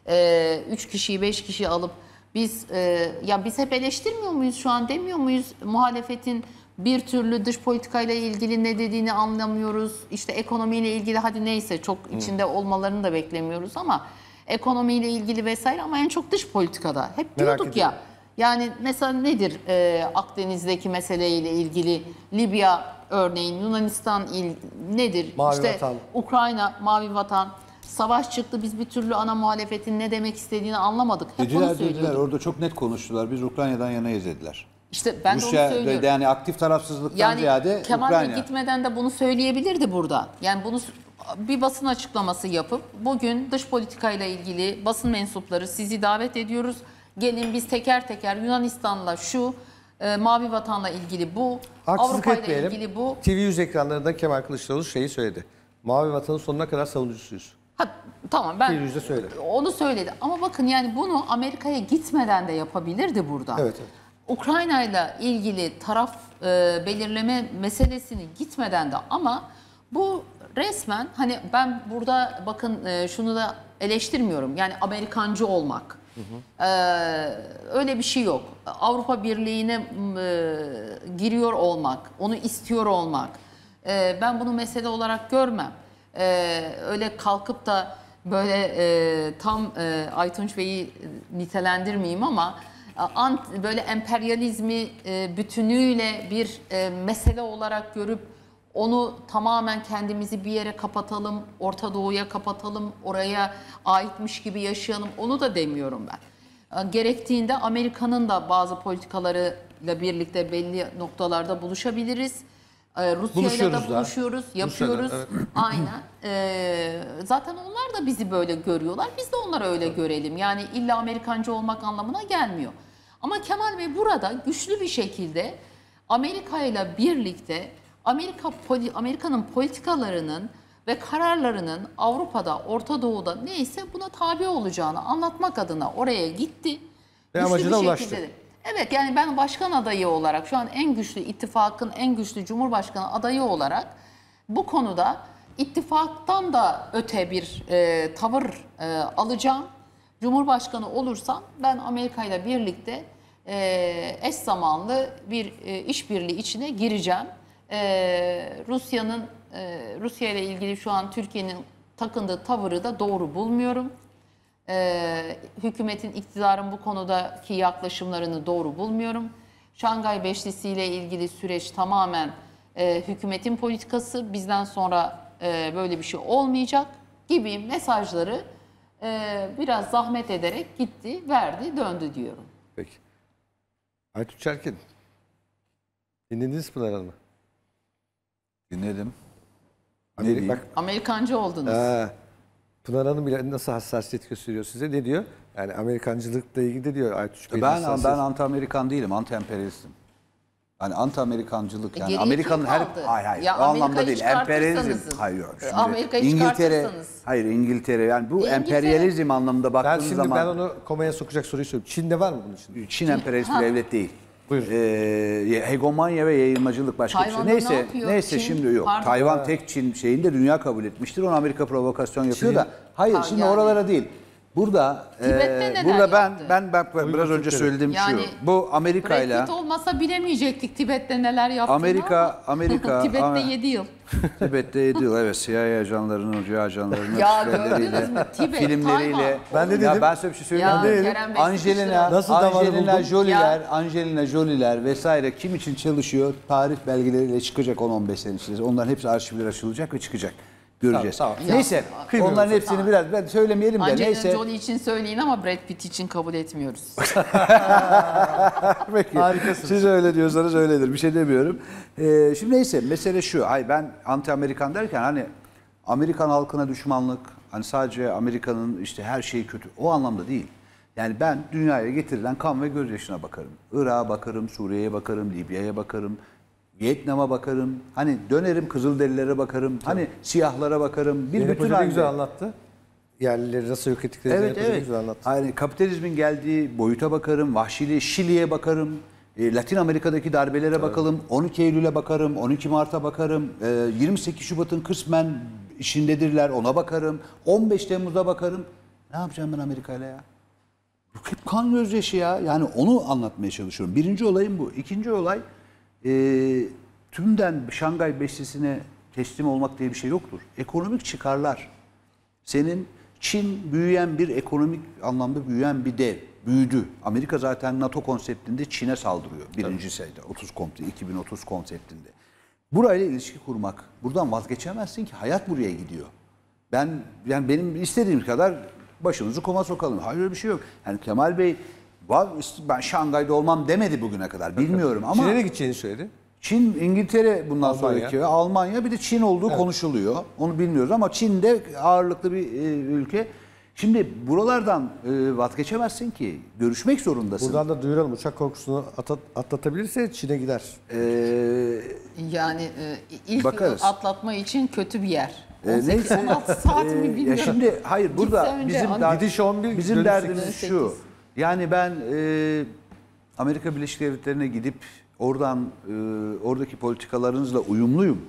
e, üç kişiyi, beş kişi alıp biz e, ya biz hep eleştirmiyor muyuz şu an demiyor muyuz muhalefetin bir türlü dış politikayla ilgili ne dediğini anlamıyoruz. İşte ekonomiyle ilgili hadi neyse çok içinde olmalarını da beklemiyoruz ama ekonomiyle ilgili vesaire ama en çok dış politikada. Hep Merak diyorduk ya. Yani mesela nedir e, Akdeniz'deki meseleyle ilgili Libya örneğin Yunanistan il, nedir? Mavi işte vatan. Ukrayna mavi vatan savaş çıktı biz bir türlü ana muhalefetin ne demek istediğini anlamadık. Hep onu Dediler dediler söylüyorduk. orada çok net konuştular. Biz Ukrayna'dan yanayız dediler. İşte ben de onu Rusya söylüyorum. yani aktif tarafsızlıktan Yani ziyade Kemal Ukrayna. Bey gitmeden de bunu söyleyebilirdi burada. Yani bunu bir basın açıklaması yapıp bugün dış politikayla ilgili basın mensupları sizi davet ediyoruz. Gelin biz teker teker Yunanistan'la şu, e, Mavi Vatan'la ilgili bu, Haksızlık Avrupa'yla etmeyelim. ilgili bu. T V yüz ekranlarında Kemal Kılıçdaroğlu şeyi söyledi. Mavi Vatan'ın sonuna kadar savunucusuyuz. Ha, tamam ben T V yüzde söyle. onu söyledi. Ama bakın yani bunu Amerika'ya gitmeden de yapabilirdi burada. Evet, evet. Ukrayna ile ilgili taraf e, belirleme meselesini gitmeden de ama Bu resmen hani ben burada bakın e, şunu da eleştirmiyorum. Yani Amerikancı olmak. Hı hı. Ee, öyle bir şey yok. Avrupa Birliği'ne e, giriyor olmak, onu istiyor olmak. E, ben bunu mesele olarak görmem. E, öyle kalkıp da böyle e, tam e, Aytunç Bey'i nitelendirmeyeyim ama ant, böyle emperyalizmi e, bütünüyle bir e, mesele olarak görüp onu tamamen kendimizi bir yere kapatalım, Orta Doğu'ya kapatalım, oraya aitmiş gibi yaşayalım, onu da demiyorum ben. Gerektiğinde Amerika'nın da bazı politikalarıyla birlikte belli noktalarda buluşabiliriz. Rusya'yla da buluşuyoruz, yapıyoruz. Evet. Aynen. Ee, zaten onlar da bizi böyle görüyorlar, biz de onları öyle görelim. Yani illa Amerikancı olmak anlamına gelmiyor. Ama Kemal Bey burada güçlü bir şekilde Amerika ile birlikte Amerika Amerika'nın politikalarının ve kararlarının Avrupa'da, Orta Doğu'da neyse buna tabi olacağını anlatmak adına oraya gitti. Ve amacına ulaştı. Evet, yani ben başkan adayı olarak şu an en güçlü ittifakın en güçlü Cumhurbaşkanı adayı olarak bu konuda ittifaktan da öte bir e, tavır e, alacağım. Cumhurbaşkanı olursam ben Amerika ile birlikte e, eş zamanlı bir e, işbirliği içine gireceğim. Ee, Rusya'nın e, Rusya ile ilgili şu an Türkiye'nin takındığı tavırı da doğru bulmuyorum. Ee, hükümetin, iktidarın bu konudaki yaklaşımlarını doğru bulmuyorum. Şangay Beşlisi ile ilgili süreç tamamen e, hükümetin politikası, bizden sonra e, böyle bir şey olmayacak gibi mesajları e, biraz zahmet ederek gitti, verdi, döndü diyorum. Peki. Aytunç Erkin, dinlediniz Pınar Hanım'ı? Dinledim. Amerika, bak, Amerikancı oldunuz. Ee, Pınar Hanım bile nasıl hassasiyet gösteriyor size? Ne diyor? Yani Amerikancılıkla ilgili de diyor Aytunç Bey. Ben ben anti-Amerikan değilim, anti-emperyalistim. Yani anti-Amerikancılık yani Geriye Amerika'nın her hayır hayır ya o Amerika'yı anlamda değil. Emperyalizm. Hayır yok. Şimdi Amerika'yı İngiltere hayır İngiltere yani bu İngiltere, emperyalizm anlamında baktığınız ben şimdi zaman ben onu komaya sokacak soruyu soruyorum. Çin'de var mı bunun için? Çin emperyalist bir devlet değil. Buyurun. Ee, hegemonya ve yayılmacılık başka Tayvan'da bir şey. Neyse, ne neyse Çin? şimdi yok. Pardon. Tayvan Ha. tek Çin şeyinde dünya kabul etmiştir. Onu Amerika provokasyon yapıyor Çin. da. Hayır Ha, şimdi yani. oralara değil. Burada Tibet'te e, neler burada ben yaptı? ben bak bak, biraz önce söylediğim Yani şu. Bu Amerika'yla Brexit olmasa bilemeyecektik Tibet'te neler yaptığını Amerika ama. Amerika Tibet'te ama- yedi yıl. Tibet'te yedi yıl evet C I A ajanlarının, C I A ajanlarının Ya haberleriyle, gördünüz mü? Tibet, filmleriyle. Tayvan. Ben de Ya dedim. ben size bir şey söyleyeyim. Ya Ben de dedim. Kerem Bey Angelina, sıkıştırın. Nasıl damarı Angelina buldun? Jolie'ler, Ya. Angelina Jolie'ler vesaire kim için çalışıyor? Tarih belgeleriyle çıkacak on on beş sene içinde. Onların hepsi arşivler açılacak ve çıkacak. Göreceğiz. Tamam, tamam. Neyse. Ya, onların hepsini tamam. biraz ben söylemeyelim de Angelina neyse. Jolie için söyleyin ama Brad Pitt için kabul etmiyoruz. Peki. Harikasınız. Siz öyle diyorsanız öyledir. Bir şey demiyorum. Ee, şimdi neyse mesele şu. Hayır ben anti-Amerikan derken hani Amerikan halkına düşmanlık, hani sadece Amerika'nın işte her şeyi kötü. O anlamda değil. Yani ben dünyaya getirilen kan ve gözyaşına bakarım. Irak'a bakarım, Suriye'ye bakarım, Libya'ya bakarım, Vietnam'a bakarım. Hani dönerim Kızılderililere bakarım. Hani siyahlara bakarım. Bir Zeynep bütün Hoca da halde. güzel anlattı. Yerlileri nasıl yok ettikleri Evet Zeynep Hoca da evet. güzel anlattı. Yani kapitalizmin geldiği boyuta bakarım, vahşiliğe, Şili'ye bakarım, e, Latin Amerika'daki darbelere bakalım, on iki Eylül'e bakarım, on iki Mart'a bakarım, e, yirmi sekiz Şubat'ın kısmen işindedirler ona bakarım, on beş Temmuz'a bakarım. Ne yapacağım ben Amerika'yla ya? Hep kan gözyaşı ya. Yani onu anlatmaya çalışıyorum. Birinci olayım bu. İkinci olay e, tümden Şangay Beşlisi'ne teslim olmak diye bir şey yoktur. Ekonomik çıkarlar. Senin Çin büyüyen bir ekonomik anlamda büyüyen bir dev. Büyüdü. Amerika zaten NATO konseptinde Çin'e saldırıyor. Birinci sayıda otuz konsepti, iki bin otuz konseptinde. Burayla ilişki kurmak. Buradan vazgeçemezsin ki hayat buraya gidiyor. Ben yani benim istediğim kadar başınızı koma sokalım. Hayır öyle bir şey yok. Yani Kemal Bey ben Şangay'da olmam demedi bugüne kadar. Bilmiyorum ama Çin'e de gideceğini söyledi. Çin, İngiltere bundan Almanya. sonraki ve Almanya bir de Çin olduğu Evet. konuşuluyor. Onu bilmiyoruz ama Çin'de ağırlıklı bir e, ülke. Şimdi buralardan e, vazgeçemezsin ki. Görüşmek zorundasın. Buradan da duyuralım. Uçak korkusunu atat, atlatabilirse Çin'e gider. Ee, Yani e, ilk Bakarız. atlatma için kötü bir yer. e, on sekiz on altı saat mi e, bilmiyorum. ya şimdi hayır burada Gitse önce bizim an- dar- Gidiş on bir, bizim dönüş derdimiz sekiz. şu. Yani ben e, Amerika Birleşik Devletleri'ne gidip oradan e, oradaki politikalarınızla uyumluyum.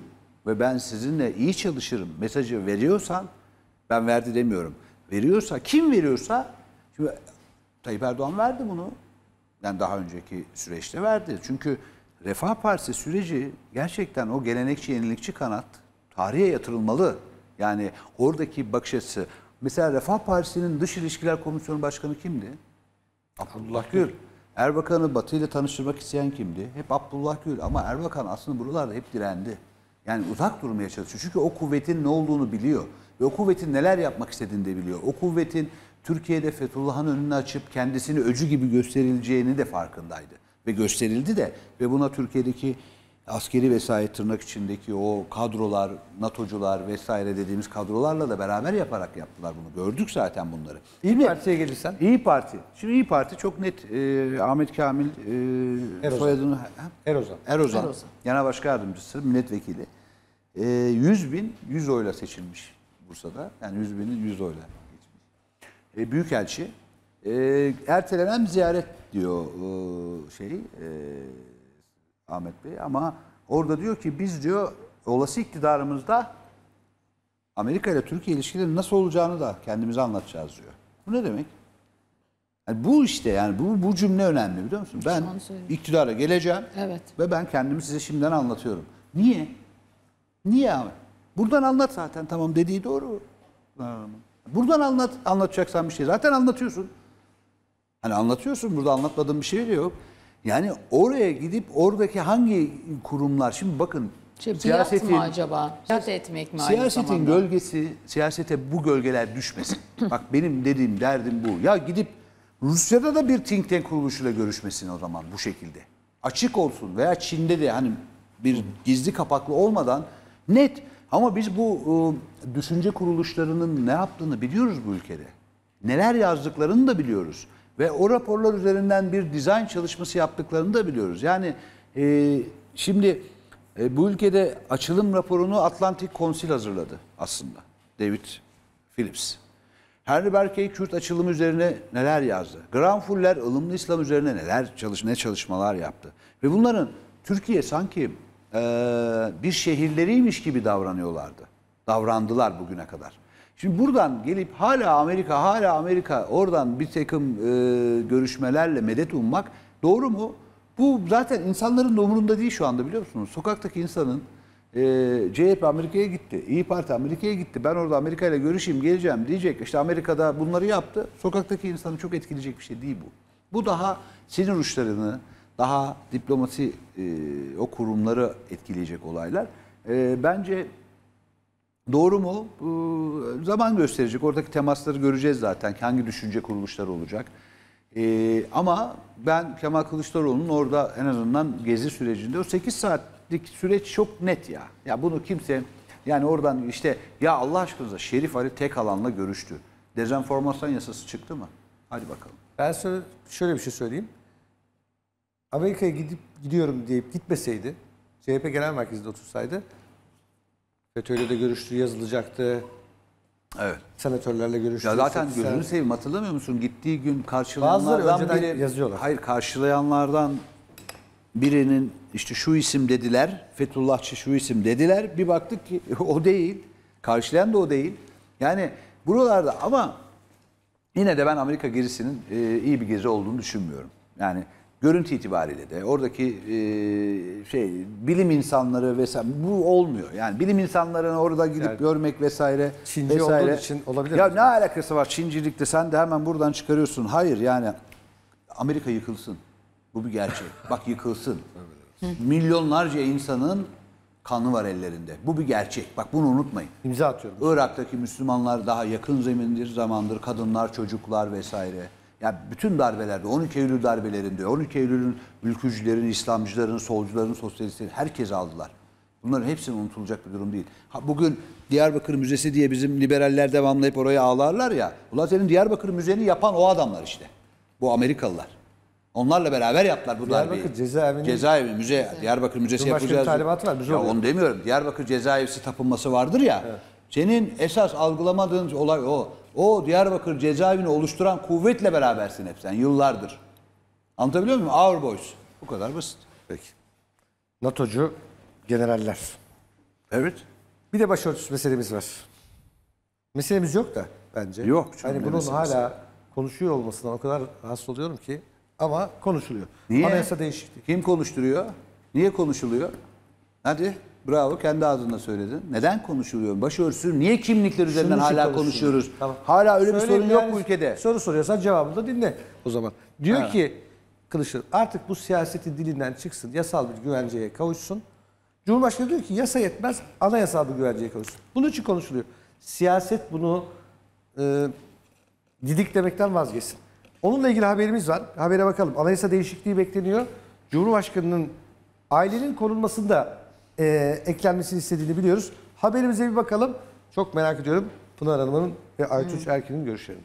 ve ben sizinle iyi çalışırım mesajı veriyorsan, ben verdi demiyorum, veriyorsa, kim veriyorsa, şimdi Tayyip Erdoğan verdi bunu. Yani daha önceki süreçte verdi. Çünkü Refah Partisi süreci gerçekten o gelenekçi, yenilikçi kanat tarihe yatırılmalı. Yani oradaki bakış açısı. Mesela Refah Partisi'nin Dış İlişkiler Komisyonu Başkanı kimdi? Abdullah Gül. Erbakan'ı Batı ile tanıştırmak isteyen kimdi? Hep Abdullah Gül. Ama Erbakan aslında buralarda hep direndi. Yani uzak durmaya çalışıyor. Çünkü o kuvvetin ne olduğunu biliyor. Ve o kuvvetin neler yapmak istediğini de biliyor. O kuvvetin Türkiye'de Fethullah'ın önünü açıp kendisini öcü gibi gösterileceğini de farkındaydı. Ve gösterildi de. Ve buna Türkiye'deki askeri vesayet tırnak içindeki o kadrolar, NATO'cular vesaire dediğimiz kadrolarla da beraber yaparak yaptılar bunu. Gördük zaten bunları. İyi Parti'ye gelirsen. İyi Parti. Şimdi İyi Parti çok net e, Ahmet Kamil e, Erozan. soyadını... Erozan. Erozan. Erozan. Genel Başkan Yardımcısı, milletvekili. E, yüz bin, yüz oyla seçilmiş Bursa'da. Yani yüz binin yüz oyla geçmiş. E, Büyükelçi. E, ertelenen ziyaret diyor e, şey... E, Ahmet Bey, ama orada diyor ki biz diyor olası iktidarımızda Amerika ile Türkiye ilişkileri nasıl olacağını da kendimize anlatacağız diyor. Bu ne demek? Yani bu işte yani bu bu cümle önemli, biliyor musun? Ben iktidara geleceğim evet. ve ben kendimi size şimdiden anlatıyorum. Niye? Niye abi? Buradan anlat zaten, tamam, dediği doğru. Buradan anlat, anlatacaksan bir şey zaten anlatıyorsun. Hani anlatıyorsun, burada anlatmadığın bir şey de yok. Yani oraya gidip oradaki hangi kurumlar, şimdi bakın şey, siyasetin, mı acaba? Biat etmek mi aynı siyasetin zamanda? gölgesi, siyasete bu gölgeler düşmesin. Bak benim dediğim derdim bu. Ya gidip Rusya'da da bir think tank kuruluşuyla görüşmesin o zaman bu şekilde. Açık olsun, veya Çin'de de hani bir gizli kapaklı olmadan net. Ama biz bu e, düşünce kuruluşlarının ne yaptığını biliyoruz bu ülkede. Neler yazdıklarını da biliyoruz. Ve o raporlar üzerinden bir dizayn çalışması yaptıklarını da biliyoruz. Yani e, şimdi e, bu ülkede açılım raporunu Atlantic Council hazırladı aslında. David Phillips. Henry Berkey Kürt açılımı üzerine neler yazdı? Granfuller ılımlı İslam üzerine neler çalış ne çalışmalar yaptı? Ve bunların Türkiye sanki e, bir şehirleriymiş gibi davranıyorlardı. Davrandılar bugüne kadar. Şimdi buradan gelip hala Amerika, hala Amerika oradan bir takım e, görüşmelerle medet ummak doğru mu? Bu zaten insanların da umurunda değil şu anda, biliyor musunuz? Sokaktaki insanın e, C H P Amerika'ya gitti, İyi Parti Amerika'ya gitti. Ben orada Amerika ile görüşeyim, geleceğim diyecek. İşte Amerika'da bunları yaptı. Sokaktaki insanı çok etkileyecek bir şey değil bu. Bu daha sinir uçlarını, daha diplomasi e, o kurumları etkileyecek olaylar. E, bence... Doğru mu? Ee, zaman gösterecek. Oradaki temasları göreceğiz zaten. Hangi düşünce kuruluşları olacak. Ee, ama ben Kemal Kılıçdaroğlu'nun orada en azından gezi sürecinde o sekiz saatlik süreç çok net ya. Ya bunu kimse, yani oradan işte ya Allah aşkınıza Şerif Ali Tekalan'la görüştü. Dezenformasyon yasası çıktı mı? Hadi bakalım. Ben sana şöyle bir şey söyleyeyim. Amerika'ya gidip gidiyorum deyip gitmeseydi, C H P Genel Merkezi'nde otursaydı, FETÖ'yle de görüştüğü yazılacaktı. Evet. Senatörlerle görüştüğü. Ya zaten gözünü seveyim, hatırlamıyor musun? Gittiği gün karşılayanlardan biri, yazıyorlar. Hayır, karşılayanlardan birinin işte şu isim dediler, Fethullahçı şu isim dediler. Bir baktık ki o değil. Karşılayan da o değil. Yani buralarda, ama yine de ben Amerika gezisinin e, iyi bir gezi olduğunu düşünmüyorum. Yani görüntü itibariyle de oradaki e, şey bilim insanları vesaire bu olmuyor. Yani bilim insanlarını orada gidip yani, görmek vesaire Çinci vesaire. olduğu için olabilir. Ya ne alakası var Çincilikte? Sen de hemen buradan çıkarıyorsun. Hayır, yani Amerika yıkılsın. Bu bir gerçek. Bak yıkılsın. Milyonlarca insanın kanı var ellerinde. Bu bir gerçek. Bak bunu unutmayın. İmza atıyorum. Irak'taki Müslümanlar daha yakın zemindir, zamandır. Kadınlar, çocuklar vesaire. Yani bütün darbelerde, on iki Eylül darbelerinde, on iki Eylül'ün ülkücülerin, İslamcıların, solcuların, sosyalistlerin herkes aldılar. Bunların hepsinin unutulacak bir durum değil. Ha, bugün Diyarbakır Müzesi diye bizim liberaller devamlı hep oraya ağlarlar ya. Ulan senin Diyarbakır Müzeni yapan o adamlar işte. Bu Amerikalılar. Onlarla beraber yaptılar bu darbeyi. Diyarbakır cezaevini... Cezaevi, müze, Diyarbakır Müzesi yapacağız. Talimatı var, ya onu demiyorum. Diyarbakır cezaevisi tapınması vardır ya. Evet. Senin esas algılamadığın olay o. O Diyarbakır cezaevini oluşturan kuvvetle berabersin hep sen yıllardır. Anlatabiliyor muyum? Our boys. Bu kadar basit. Peki. NATO'cu generaller. Evet. Bir de başörtüsü meselemiz var. Meselemiz yok da bence. Yok. Hani bunun hala konuşuyor olmasından o kadar rahatsız oluyorum ki, ama konuşuluyor. Niye? Anayasa değişikliği. Kim konuşturuyor? Niye konuşuluyor? Hadi bravo, kendi ağzına söyledin. Neden konuşuluyor? Başörtüsü niye kimlikler üzerinden Şunun için hala konuşuluyor. konuşuyoruz? Tamam. Hala öyle bir Söyleyeyim sorun yok yani, bu ülkede. Soru soruyorsan cevabını da dinle o zaman. Diyor Ha. ki Kılıçdaroğlu artık bu siyasetin dilinden çıksın, yasal bir güvenceye kavuşsun. Cumhurbaşkanı diyor ki yasa yetmez, anayasal bir güvenceye kavuşsun. Bunun için konuşuluyor. Siyaset bunu e, didiklemekten vazgeçsin. Onunla ilgili haberimiz var. Habere bakalım. Anayasa değişikliği bekleniyor. Cumhurbaşkanının ailenin korunmasında e, eklenmesini istediğini biliyoruz. Haberimize bir bakalım. Çok merak ediyorum Pınar Hanım'ın ve Aytunç Erkin'in görüşlerini.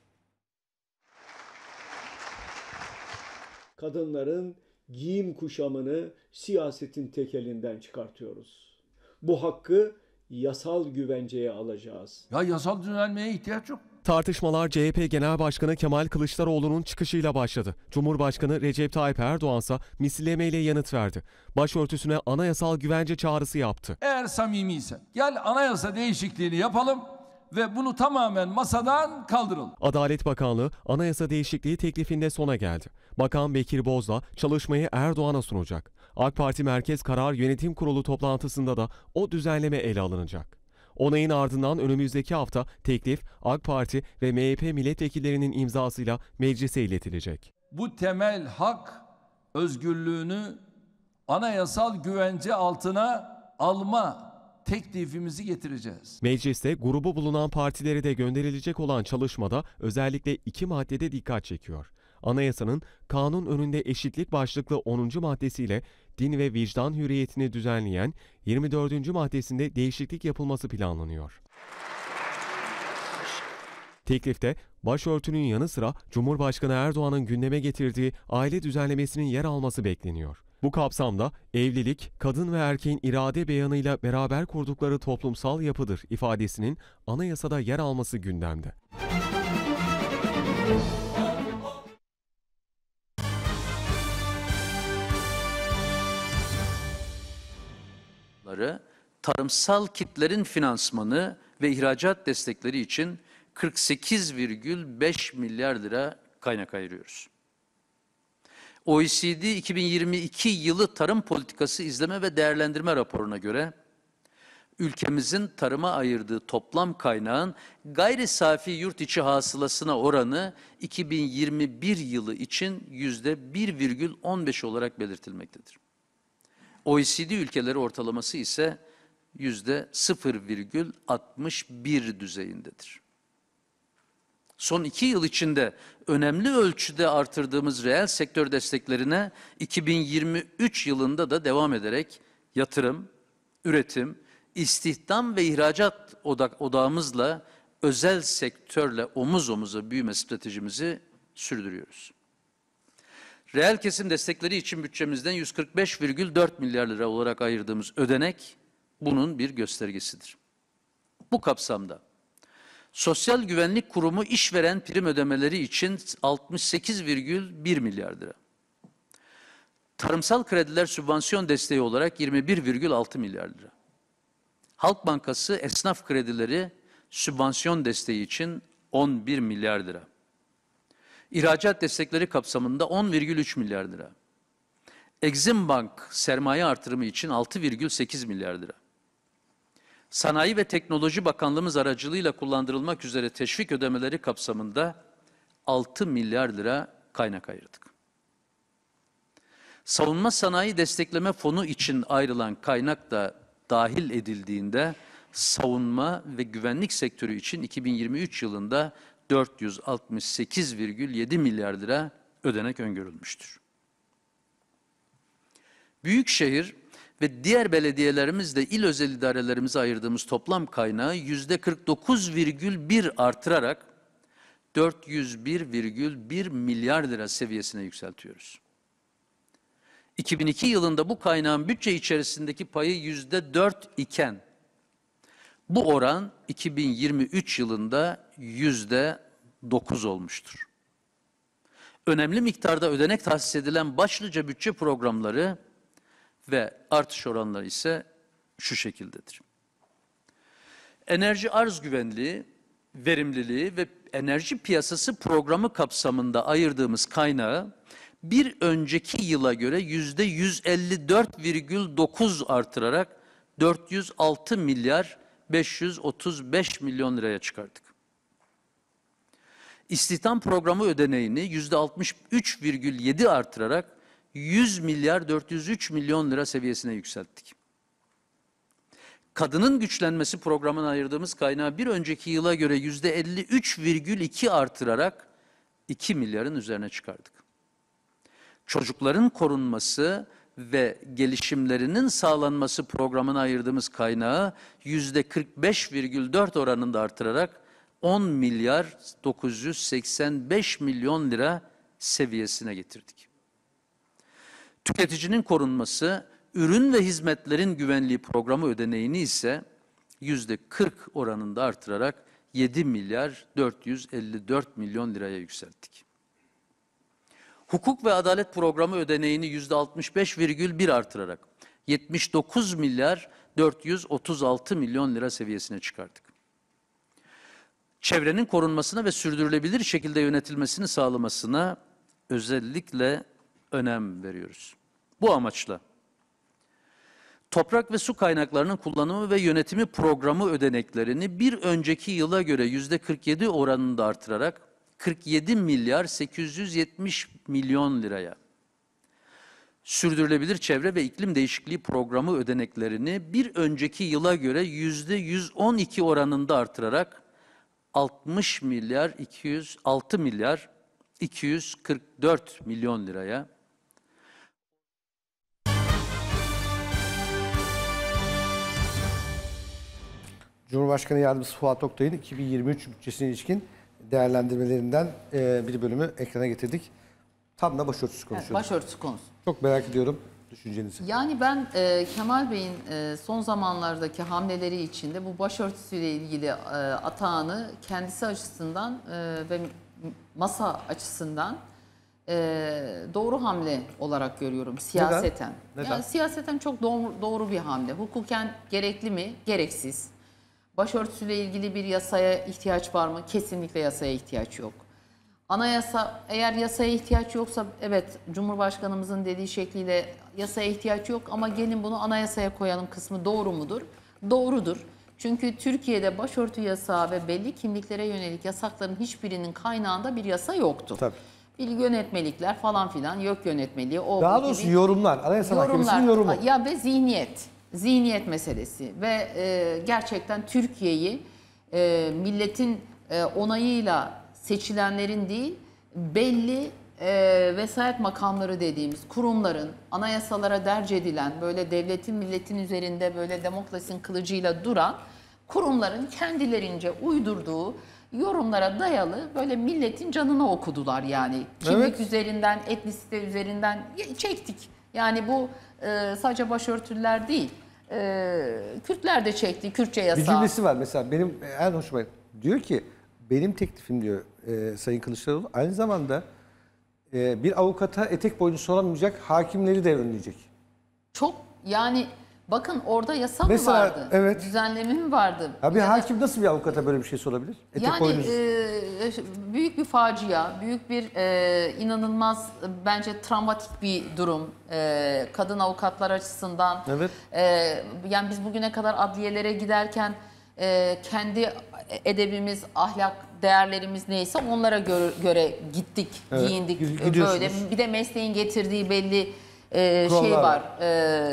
Kadınların giyim kuşamını siyasetin tekelinden çıkartıyoruz. Bu hakkı yasal güvenceye alacağız. Ya yasal düzenlemeye ihtiyaç yok. Tartışmalar C H P Genel Başkanı Kemal Kılıçdaroğlu'nun çıkışıyla başladı. Cumhurbaşkanı Recep Tayyip Erdoğan ise misillemeyle yanıt verdi. Başörtüsüne anayasal güvence çağrısı yaptı. Eğer samimiysen gel anayasa değişikliğini yapalım ve bunu tamamen masadan kaldıralım. Adalet Bakanlığı anayasa değişikliği teklifinde sona geldi. Bakan Bekir Bozdağ çalışmayı Erdoğan'a sunacak. AK Parti Merkez Karar Yönetim Kurulu toplantısında da o düzenleme ele alınacak. Onayın ardından önümüzdeki hafta teklif AK Parti ve M H P milletvekillerinin imzasıyla meclise iletilecek. Bu temel hak özgürlüğünü anayasal güvence altına alma teklifimizi getireceğiz. Mecliste grubu bulunan partilere de gönderilecek olan çalışmada özellikle iki maddede dikkat çekiyor. Anayasanın kanun önünde eşitlik başlıklı onuncu maddesiyle din ve vicdan hürriyetini düzenleyen yirmi dördüncü maddesinde değişiklik yapılması planlanıyor. Teklifte başörtünün yanı sıra Cumhurbaşkanı Erdoğan'ın gündeme getirdiği aile düzenlemesinin yer alması bekleniyor. Bu kapsamda evlilik, kadın ve erkeğin irade beyanıyla beraber kurdukları toplumsal yapıdır ifadesinin anayasada yer alması gündemde. Tarımsal kitlerin finansmanı ve ihracat destekleri için kırk sekiz virgül beş milyar lira kaynak ayırıyoruz. O E C D iki bin yirmi iki yılı tarım politikası izleme ve değerlendirme raporuna göre ülkemizin tarıma ayırdığı toplam kaynağın gayri safi yurt içi hasılasına oranı iki bin yirmi bir yılı için yüzde bir virgül on beş olarak belirtilmektedir. O E C D ülkeleri ortalaması ise yüzde sıfır virgül altmış bir düzeyindedir. Son iki yıl içinde önemli ölçüde artırdığımız reel sektör desteklerine iki bin yirmi üç yılında da devam ederek yatırım, üretim, istihdam ve ihracat odak, odağımızla özel sektörle omuz omuza büyüme stratejimizi sürdürüyoruz. Reel kesim destekleri için bütçemizden yüz kırk beş virgül dört milyar lira olarak ayırdığımız ödenek bunun bir göstergesidir. Bu kapsamda Sosyal Güvenlik Kurumu işveren prim ödemeleri için altmış sekiz virgül bir milyar lira. Tarımsal krediler sübvansiyon desteği olarak yirmi bir virgül altı milyar lira. Halk Bankası esnaf kredileri sübvansiyon desteği için on bir milyar lira. İhracat destekleri kapsamında on virgül üç milyar lira. Exim Bank sermaye artırımı için altı virgül sekiz milyar lira. Sanayi ve Teknoloji Bakanlığımız aracılığıyla kullandırılmak üzere teşvik ödemeleri kapsamında altı milyar lira kaynak ayırdık. Savunma Sanayi Destekleme Fonu için ayrılan kaynak da dahil edildiğinde savunma ve güvenlik sektörü için iki bin yirmi üç yılında dört yüz altmış sekiz virgül yedi milyar lira ödenek öngörülmüştür. Büyükşehir ve diğer belediyelerimizle il özel idarelerimize ayırdığımız toplam kaynağı yüzde kırk dokuz virgül bir artırarak dört yüz bir virgül bir milyar lira seviyesine yükseltiyoruz. iki bin iki yılında bu kaynağın bütçe içerisindeki payı yüzde dört iken bu oran iki bin yirmi üç yılında yüzde dokuz olmuştur. Önemli miktarda ödenek tahsis edilen başlıca bütçe programları ve artış oranları ise şu şekildedir. Enerji arz güvenliği, verimliliği ve enerji piyasası programı kapsamında ayırdığımız kaynağı bir önceki yıla göre yüzde yüz elli dört virgül dokuz artırarak dört yüz altı milyar beş yüz otuz beş milyon liraya çıkardık. İstihdam programı ödeneğini yüzde altmış üç virgül yedi artırarak yüz milyar dört yüz üç milyon lira seviyesine yükselttik. Kadının güçlenmesi programına ayırdığımız kaynağı bir önceki yıla göre yüzde elli üç virgül iki artırarak iki milyarın üzerine çıkardık. Çocukların korunması ve gelişimlerinin sağlanması programına ayırdığımız kaynağı yüzde kırk beş virgül dört oranında artırarak on milyar dokuz yüz seksen beş milyon lira seviyesine getirdik. Tüketicinin korunması, ürün ve hizmetlerin güvenliği programı ödeneğini ise yüzde kırk oranında artırarak yedi milyar dört yüz elli dört milyon liraya yükselttik. Hukuk ve adalet programı ödeneğini yüzde altmış beş virgül bir artırarak yetmiş dokuz milyar dört yüz otuz altı milyon lira seviyesine çıkardık. Çevrenin korunmasına ve sürdürülebilir şekilde yönetilmesini sağlamasına özellikle önem veriyoruz. Bu amaçla toprak ve su kaynaklarının kullanımı ve yönetimi programı ödeneklerini bir önceki yıla göre yüzde kırk yedi oranında artırarak kırk yedi milyar sekiz yüz yetmiş milyon liraya, sürdürülebilir çevre ve iklim değişikliği programı ödeneklerini bir önceki yıla göre yüzde yüz on iki oranında artırarak altmış milyar iki yüz altı milyar iki yüz kırk dört milyon liraya, Cumhurbaşkanı Yardımcısı Fuat Oktay'ın iki bin yirmi üç bütçesine ilişkin değerlendirmelerinden bir bölümü ekrana getirdik. Tam da başörtüsü konuşuyoruz. Evet, başörtüsü konusu. Çok merak ediyorum düşüncenizi. Yani ben e, Kemal Bey'in e, son zamanlardaki hamleleri içinde bu başörtüsüyle ilgili e, atağını kendisi açısından e, ve masa açısından e, doğru hamle olarak görüyorum siyaseten. Neden? Neden? Yani siyaseten çok doğru, doğru bir hamle. Hukuken gerekli mi? Gereksiz. Başörtüsüyle ilgili bir yasaya ihtiyaç var mı? Kesinlikle yasaya ihtiyaç yok. Anayasa, eğer yasaya ihtiyaç yoksa evet Cumhurbaşkanımızın dediği şekliyle yasaya ihtiyaç yok ama gelin bunu anayasaya koyalım kısmı doğru mudur? Doğrudur. Çünkü Türkiye'de başörtü yasağı ve belli kimliklere yönelik yasakların hiçbirinin kaynağında bir yasa yoktu. Tabii. Bir yönetmelikler falan filan, yok yönetmeliği. O, Daha doğrusu gibi yorumlar, Anayasa Mahkemesi'nin yorumu. Ya ve zihniyet, zihniyet meselesi ve e, gerçekten Türkiye'yi e, milletin e, onayıyla seçilenlerin değil, belli e, vesayet makamları dediğimiz kurumların anayasalara derc edilen, böyle devletin milletin üzerinde böyle demokrasinin kılıcıyla duran kurumların kendilerince uydurduğu yorumlara dayalı böyle milletin canını okudular yani. Kimlik evet. üzerinden, etnisite üzerinden çektik. Yani bu e, sadece başörtüler değil, e, Kürtler de çekti, Kürtçe yasağı. Bir cümlesi var mesela benim en hoşuma diyor ki, benim teklifim diyor e, Sayın Kılıçdaroğlu, aynı zamanda e, bir avukata etek boyunu soramayacak hakimleri de önleyecek. Çok yani bakın orada yasa mesela, mı vardı? Evet. Düzenleme mi vardı? Ya bir ya hakim da, nasıl bir avukata böyle bir şey sorabilir? Etek yani boyunuz... e, büyük bir facia, büyük bir e, inanılmaz bence travmatik bir durum. E, kadın avukatlar açısından. Evet. E, yani biz bugüne kadar adliyelere giderken e, kendi edebimiz, ahlak değerlerimiz neyse onlara göre, göre gittik, evet, giyindik. Böyle bir de mesleğin getirdiği belli e, şey var. E,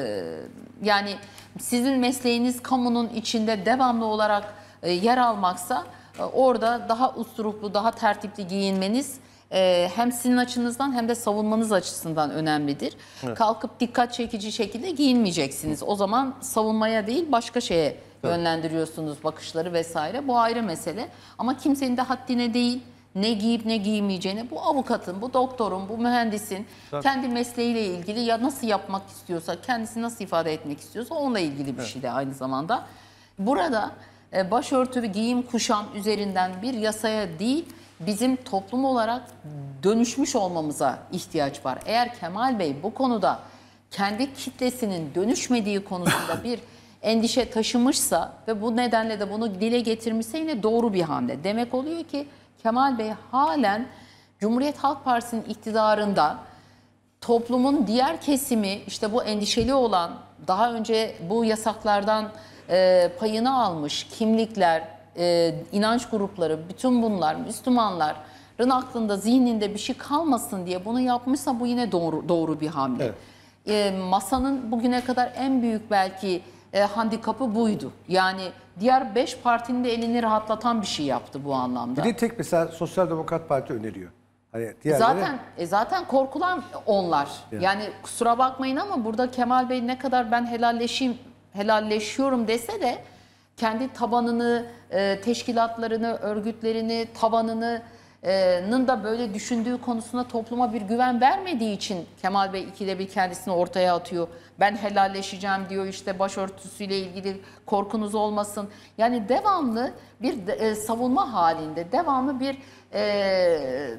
yani sizin mesleğiniz kamunun içinde devamlı olarak e, yer almaksa e, orada daha usturuplu, daha tertipli giyinmeniz e, hem sizin açınızdan hem de savunmanız açısından önemlidir. Evet. Kalkıp dikkat çekici şekilde giyinmeyeceksiniz. O zaman savunmaya değil başka şeye yönlendiriyorsunuz bakışları vesaire. Bu ayrı mesele. Ama kimsenin de haddine değil, ne giyip ne giymeyeceğine, bu avukatın, bu doktorun, bu mühendisin Tabii. kendi mesleğiyle ilgili ya nasıl yapmak istiyorsa, kendisi nasıl ifade etmek istiyorsa onunla ilgili bir evet. şey de aynı zamanda. Burada e, başörtü ve giyim kuşam üzerinden bir yasaya değil, bizim toplum olarak dönüşmüş olmamıza ihtiyaç var. Eğer Kemal Bey bu konuda kendi kitlesinin dönüşmediği konusunda bir endişe taşımışsa ve bu nedenle de bunu dile getirmişse yine doğru bir hamle. Demek oluyor ki Kemal Bey halen Cumhuriyet Halk Partisi'nin iktidarında toplumun diğer kesimi, işte bu endişeli olan, daha önce bu yasaklardan e, payını almış kimlikler, e, inanç grupları, bütün bunlar Müslümanların aklında, zihninde bir şey kalmasın diye bunu yapmışsa bu yine doğru doğru bir hamle. Evet. E, masanın bugüne kadar en büyük belki e, handikapı buydu. Yani diğer beş partinin de elini rahatlatan bir şey yaptı bu anlamda. Bir de tek mesela Sosyal Demokrat Parti öneriyor. Hani diğerleri... Zaten e zaten korkulan onlar. Yani. yani kusura bakmayın ama burada Kemal Bey ne kadar ben helalleşeyim, helalleşiyorum dese de kendi tabanını, e, teşkilatlarını, örgütlerini, tabanını nın da böyle düşündüğü konusunda topluma bir güven vermediği için Kemal Bey ikide bir kendisini ortaya atıyor. Ben helalleşeceğim diyor, işte başörtüsüyle ilgili korkunuz olmasın. Yani devamlı bir e, savunma halinde, devamlı bir e,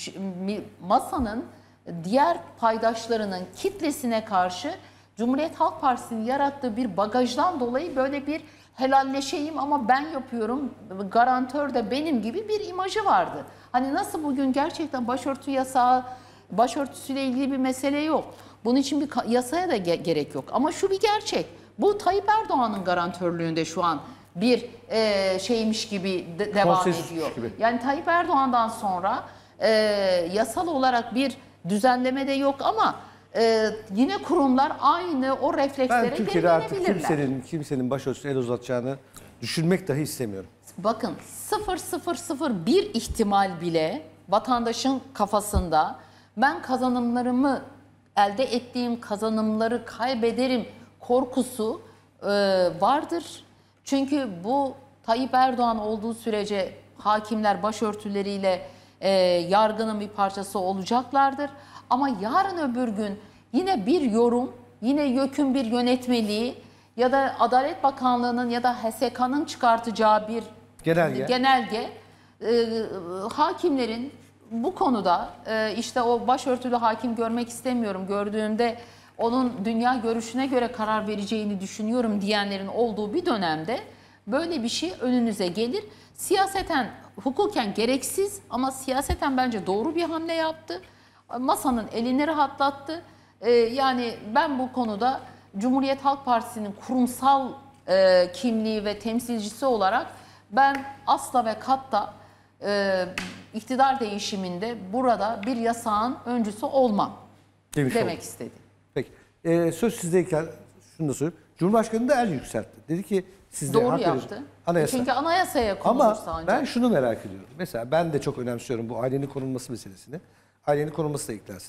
masanın diğer paydaşlarının kitlesine karşı Cumhuriyet Halk Partisi'nin yarattığı bir bagajdan dolayı böyle bir helalleşeyim ama ben yapıyorum, garantör de benim gibi bir imajı vardı. Hani nasıl bugün gerçekten başörtü yasağı, başörtüsüyle ilgili bir mesele yok. Bunun için bir yasaya da ge gerek yok. Ama şu bir gerçek, bu Tayyip Erdoğan'ın garantörlüğünde şu an bir e, şeymiş gibi de devam Konsensus ediyor. Gibi. Yani Tayyip Erdoğan'dan sonra e, yasal olarak bir düzenleme de yok ama Ee, yine kurumlar aynı o reflekslere ben Türkiye'de artık kimsenin, kimsenin başörtüsüne el uzatacağını düşünmek dahi istemiyorum. Bakın sıfır sıfır sıfır bir ihtimal bile vatandaşın kafasında ben kazanımlarımı, elde ettiğim kazanımları kaybederim korkusu e, vardır. Çünkü bu Tayyip Erdoğan olduğu sürece hakimler başörtüleriyle e, yargının bir parçası olacaklardır. Ama yarın öbür gün yine bir yorum, yine YÖK'ün bir yönetmeliği ya da Adalet Bakanlığı'nın ya da H S K'nın çıkartacağı bir genelge, genelge e, hakimlerin bu konuda e, işte o başörtülü hakim görmek istemiyorum, gördüğümde onun dünya görüşüne göre karar vereceğini düşünüyorum diyenlerin olduğu bir dönemde böyle bir şey önünüze gelir. Siyaseten, hukuken gereksiz ama siyaseten bence doğru bir hamle yaptı. Masanın elini rahatlattı. Ee, yani ben bu konuda Cumhuriyet Halk Partisi'nin kurumsal e, kimliği ve temsilcisi olarak ben asla ve katta e, iktidar değişiminde burada bir yasağın öncüsü olmam Demiş demek oldum. istedi. Peki. Ee, söz sizdeyken şunu da söyleyeyim. Cumhurbaşkanı da el yükseltti. Dedi ki siz de doğru yaptı. Anayasa. Çünkü anayasaya konulursa ancak. Ama ben şunu merak ediyorum. Mesela ben de çok önemsiyorum bu ailenin korunması meselesini. Ailenin korunması da eklensin.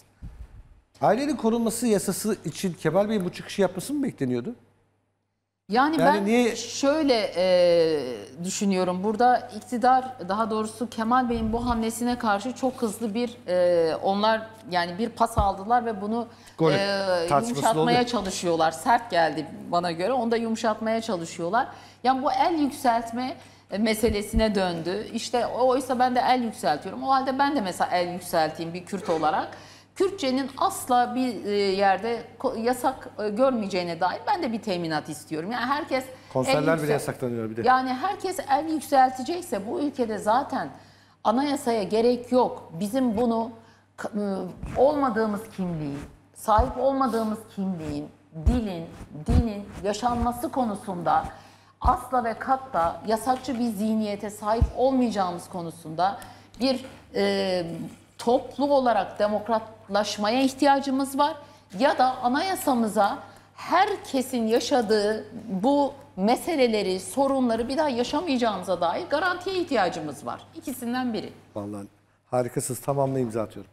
Ailenin korunması yasası için Kemal Bey'in bu çıkışı yapması mı bekleniyordu? Yani, yani ben niye... şöyle e, düşünüyorum. Burada iktidar, daha doğrusu Kemal Bey'in bu hamlesine karşı çok hızlı bir e, onlar yani bir pas aldılar ve bunu e, yumuşatmaya oldu. çalışıyorlar. Sert geldi bana göre. Onu da yumuşatmaya çalışıyorlar. Yani bu el yükseltme meselesine döndü. İşte oysa ben de el yükseltiyorum. O halde ben de mesela el yükselteyim bir Kürt olarak. Kürtçenin asla bir yerde yasak görmeyeceğine dair ben de bir teminat istiyorum. Yani herkes konserler bile yasaklanıyor bir de. Yani herkes el yükseltecekse bu ülkede zaten anayasaya gerek yok. Bizim bunu olmadığımız kimliğin, sahip olmadığımız kimliğin, dilin, dinin yaşanması konusunda asla ve katta yasakçı bir zihniyete sahip olmayacağımız konusunda bir e, toplu olarak demokratlaşmaya ihtiyacımız var. Ya da anayasamıza herkesin yaşadığı bu meseleleri, sorunları bir daha yaşamayacağımıza dair garantiye ihtiyacımız var. İkisinden biri. Vallahi harikasınız. Tamamla imza atıyorum.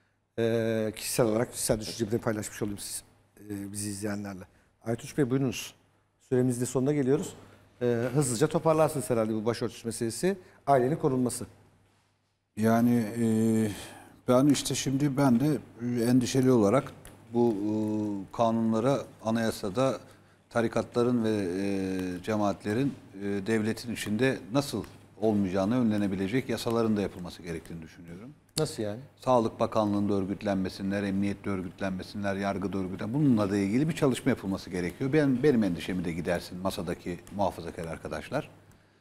Ee, kişisel olarak kişisel düşüncemi paylaşmış olayım siz, e, bizi izleyenlerle. Aytunç Bey buyurunuz. Süremizin de sonuna geliyoruz. Ee, hızlıca toparlarsınız herhalde bu başörtüsü meselesi, ailenin korunması. Yani e, ben işte şimdi ben de endişeli olarak bu e, kanunlara anayasada tarikatların ve e, cemaatlerin e, devletin içinde nasıl olmayacağını önlenebilecek yasaların da yapılması gerektiğini düşünüyorum. Nasıl yani? Sağlık Bakanlığı'nda örgütlenmesinler, emniyette örgütlenmesinler, yargıda örgütlenmesinler. Bununla da ilgili bir çalışma yapılması gerekiyor. Ben, benim endişemi de gidersin masadaki muhafazakar arkadaşlar.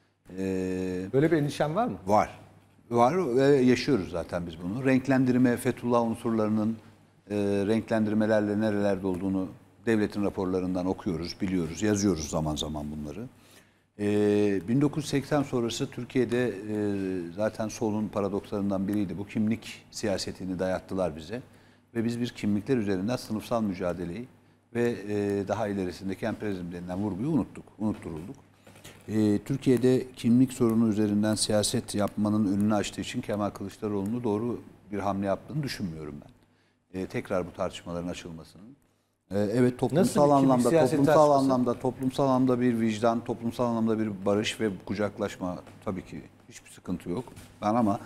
Ee, Böyle bir endişen var mı? Var. Var ve yaşıyoruz zaten biz bunu. Renklendirme, Fethullah unsurlarının e, renklendirmelerle nerelerde olduğunu devletin raporlarından okuyoruz, biliyoruz, yazıyoruz zaman zaman bunları. Ee, bin dokuz yüz seksen sonrası Türkiye'de e, zaten solun paradokslarından biriydi. Bu kimlik siyasetini dayattılar bize. Ve biz bir kimlikler üzerinden sınıfsal mücadeleyi ve e, daha ilerisindeki emperyalizm denilen vurguyu unuttuk, unutturulduk. E, Türkiye'de kimlik sorunu üzerinden siyaset yapmanın önünü açtığı için Kemal Kılıçdaroğlu'nu doğru bir hamle yaptığını düşünmüyorum ben. E, tekrar bu tartışmaların açılmasının. Evet, toplumsal anlamda toplumsal anlamda toplumsal anlamda bir vicdan, toplumsal anlamda bir barış ve kucaklaşma tabii ki hiçbir sıkıntı yok. Ben ama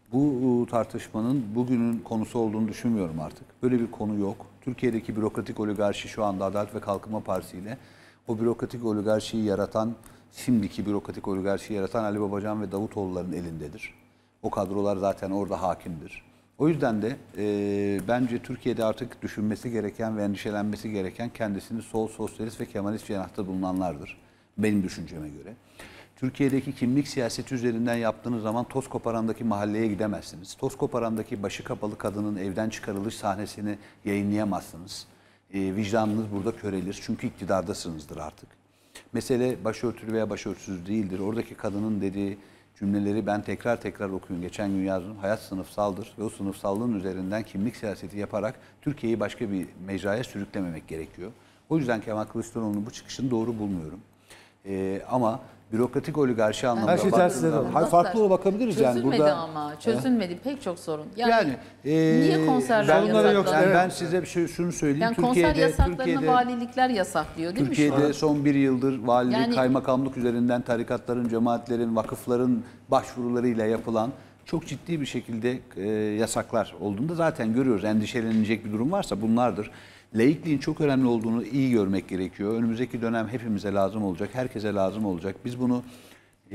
bu tartışmanın bugünün konusu olduğunu düşünmüyorum artık. Böyle bir konu yok. Türkiye'deki bürokratik oligarşi şu anda Adalet ve Kalkınma Partisi ile o bürokratik oligarşiyi yaratan, şimdiki bürokratik oligarşiyi yaratan Ali Babacan ve Davutoğulları'nın elindedir. O kadrolar zaten orada hakimdir. O yüzden de e, bence Türkiye'de artık düşünmesi gereken ve endişelenmesi gereken kendisini sol, sosyalist ve Kemalist cenahta bulunanlardır. Benim düşünceme göre. Türkiye'deki kimlik siyaseti üzerinden yaptığınız zaman toz koparandaki mahalleye gidemezsiniz. Toz koparandaki başı kapalı kadının evden çıkarılış sahnesini yayınlayamazsınız. E, vicdanınız burada körelir çünkü iktidardasınızdır artık. Mesele başörtülü veya başörtüsüz değildir. Oradaki kadının dediği cümleleri ben tekrar tekrar okuyun. Geçen gün yazdım. Hayat sınıfsaldır ve o sınıfsallığın üzerinden kimlik siyaseti yaparak Türkiye'yi başka bir mecraya sürüklememek gerekiyor. O yüzden Kemal Kılıçdaroğlu'nun bu çıkışını doğru bulmuyorum. Ee, ama bürokratik oligarşi anlamda şey baktığında farklı bakabiliriz yani çözülmedi burada. ama çözülmedi pek çok sorun. Yani, yani e, niye konserler yasaklanıyor? Yok. Yani ben size bir şey şunu söyleyeyim. Yani Türkiye'de, konser yasaklarını Türkiye'de, valilikler yasaklıyor değil Türkiye'de mi şu an? son bir yıldır valilik, yani, kaymakamlık üzerinden tarikatların, cemaatlerin, vakıfların başvurularıyla yapılan çok ciddi bir şekilde e, yasaklar olduğunda zaten görüyoruz. Endişelenecek bir durum varsa bunlardır. Laikliğin çok önemli olduğunu iyi görmek gerekiyor. Önümüzdeki dönem hepimize lazım olacak, herkese lazım olacak. Biz bunu e,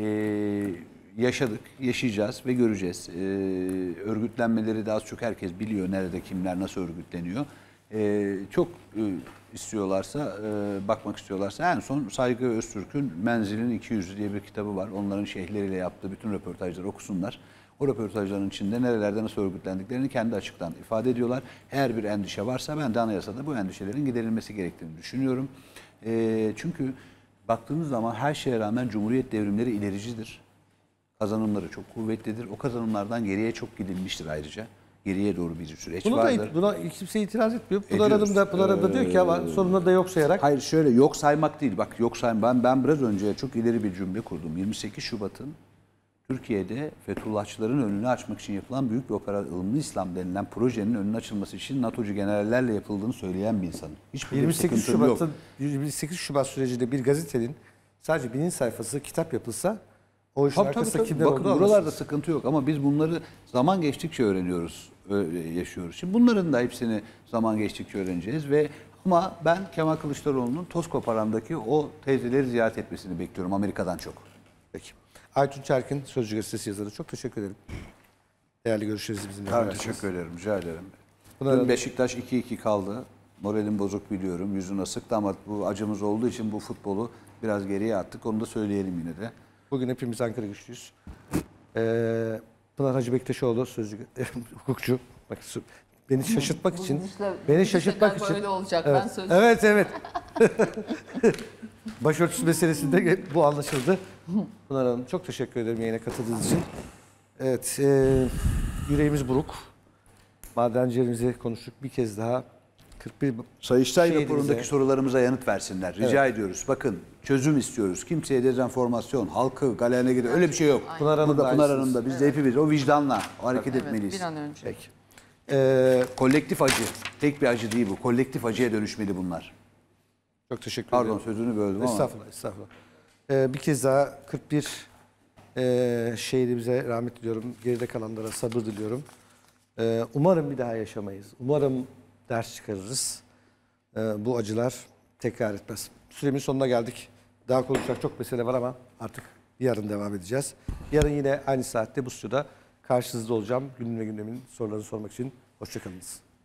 yaşadık, yaşayacağız ve göreceğiz. E, örgütlenmeleri de az çok herkes biliyor. Nerede, kimler, nasıl örgütleniyor. E, çok e, istiyorlarsa, e, bakmak istiyorlarsa en son Saygı Öztürk'ün Menzil'in iki yüzü diye bir kitabı var. Onların şeyhleriyle yaptığı bütün röportajları okusunlar. O röportajların içinde nerelerde nasıl örgütlendiklerini kendi açıktan ifade ediyorlar. Eğer bir endişe varsa ben de anayasada bu endişelerin giderilmesi gerektiğini düşünüyorum. E, çünkü baktığınız zaman her şeye rağmen Cumhuriyet devrimleri ilericidir. Kazanımları çok kuvvetlidir. O kazanımlardan geriye çok gidilmiştir ayrıca. Geriye doğru bir süreç Bunu vardır. da, buna kimse itiraz etmiyor. Pınar Hanım da, Pınar Hanım da diyor ki ama sonunda da yok sayarak. Hayır şöyle yok saymak değil. Bak yok saymak. Ben, ben biraz önce çok ileri bir cümle kurdum. yirmi sekiz Şubat'ın Türkiye'de Fethullahçıların önünü açmak için yapılan büyük bir operasyon, ılımlı İslam denilen projenin önünün açılması için NATO'cu generallerle yapıldığını söyleyen bir insanım. Hiçbir yirmi sekiz sıkıntım yok. Şubat'ın yirmi sekiz Şubat sürecinde bir gazetenin sadece birinci sayfası kitap yapılsa o işin Tabii, arkasında tabii, tabii. kimler Bakın olduğu buralarda anlaşılır. sıkıntı yok ama biz bunları zaman geçtikçe öğreniyoruz, yaşıyoruz. Şimdi bunların da hepsini zaman geçtikçe öğreneceğiz ve ama ben Kemal Kılıçdaroğlu'nun toz koparandaki o teyzeleri ziyaret etmesini bekliyorum Amerika'dan çok. Peki. Aytun Çerkin, Sözcü Gazetesi yazarı. Çok teşekkür ederim. Değerli görüşlerinizi bizimle Ben paylaştınız. teşekkür ederim, rica ederim. Pınar Dün Beşiktaş iki iki kaldı. Moralim bozuk biliyorum, yüzüne sıktı ama bu acımız olduğu için bu futbolu biraz geriye attık. Onu da söyleyelim yine de. Bugün hepimiz Ankara güçlüyüz. Ee, Pınar Hacı Bektaşoğlu, sözcü, hukukçu. Bak, beni şaşırtmak için, beni şaşırtmak için. Böyle olacak, evet. ben sözcü. Evet, evet. Başörtüsü meselesinde bu anlaşıldı. Pınar Hanım çok teşekkür ederim yayına katıldığınız için. Evet, e, yüreğimiz buruk. Madencilerimizi konuştuk bir kez daha. kırk bir Sayıştay şehidimize, raporundaki sorularımıza yanıt versinler. Rica Evet. ediyoruz. Bakın çözüm istiyoruz. Kimseye dezenformasyon, halkı galeyana gidiyor. Öyle bir şey yok. Pınar Hanım Burada da Pınar aynısınız. Hanım da biz de hepimiz o vicdanla o hareket Evet, etmeliyiz. bir an önce. Peki. Ee, Kolektif acı. Tek bir acı değil bu. Kolektif acıya dönüşmeli bunlar. Çok teşekkür Pardon, ederim. sözünü böldüm ama. Estağfurullah, estağfurullah. Ee, bir kez daha kırk bir e, şehidimize rahmet diliyorum. Geride kalanlara sabır diliyorum. Ee, umarım bir daha yaşamayız. Umarım ders çıkarırız. Ee, bu acılar tekrar etmez. Süremin sonuna geldik. Daha konuşacak çok mesele var ama artık yarın devam edeceğiz. Yarın yine aynı saatte bu stüdyoda karşınızda olacağım. Günün ve gündemin sorularını sormak için. Hoşçakalınız.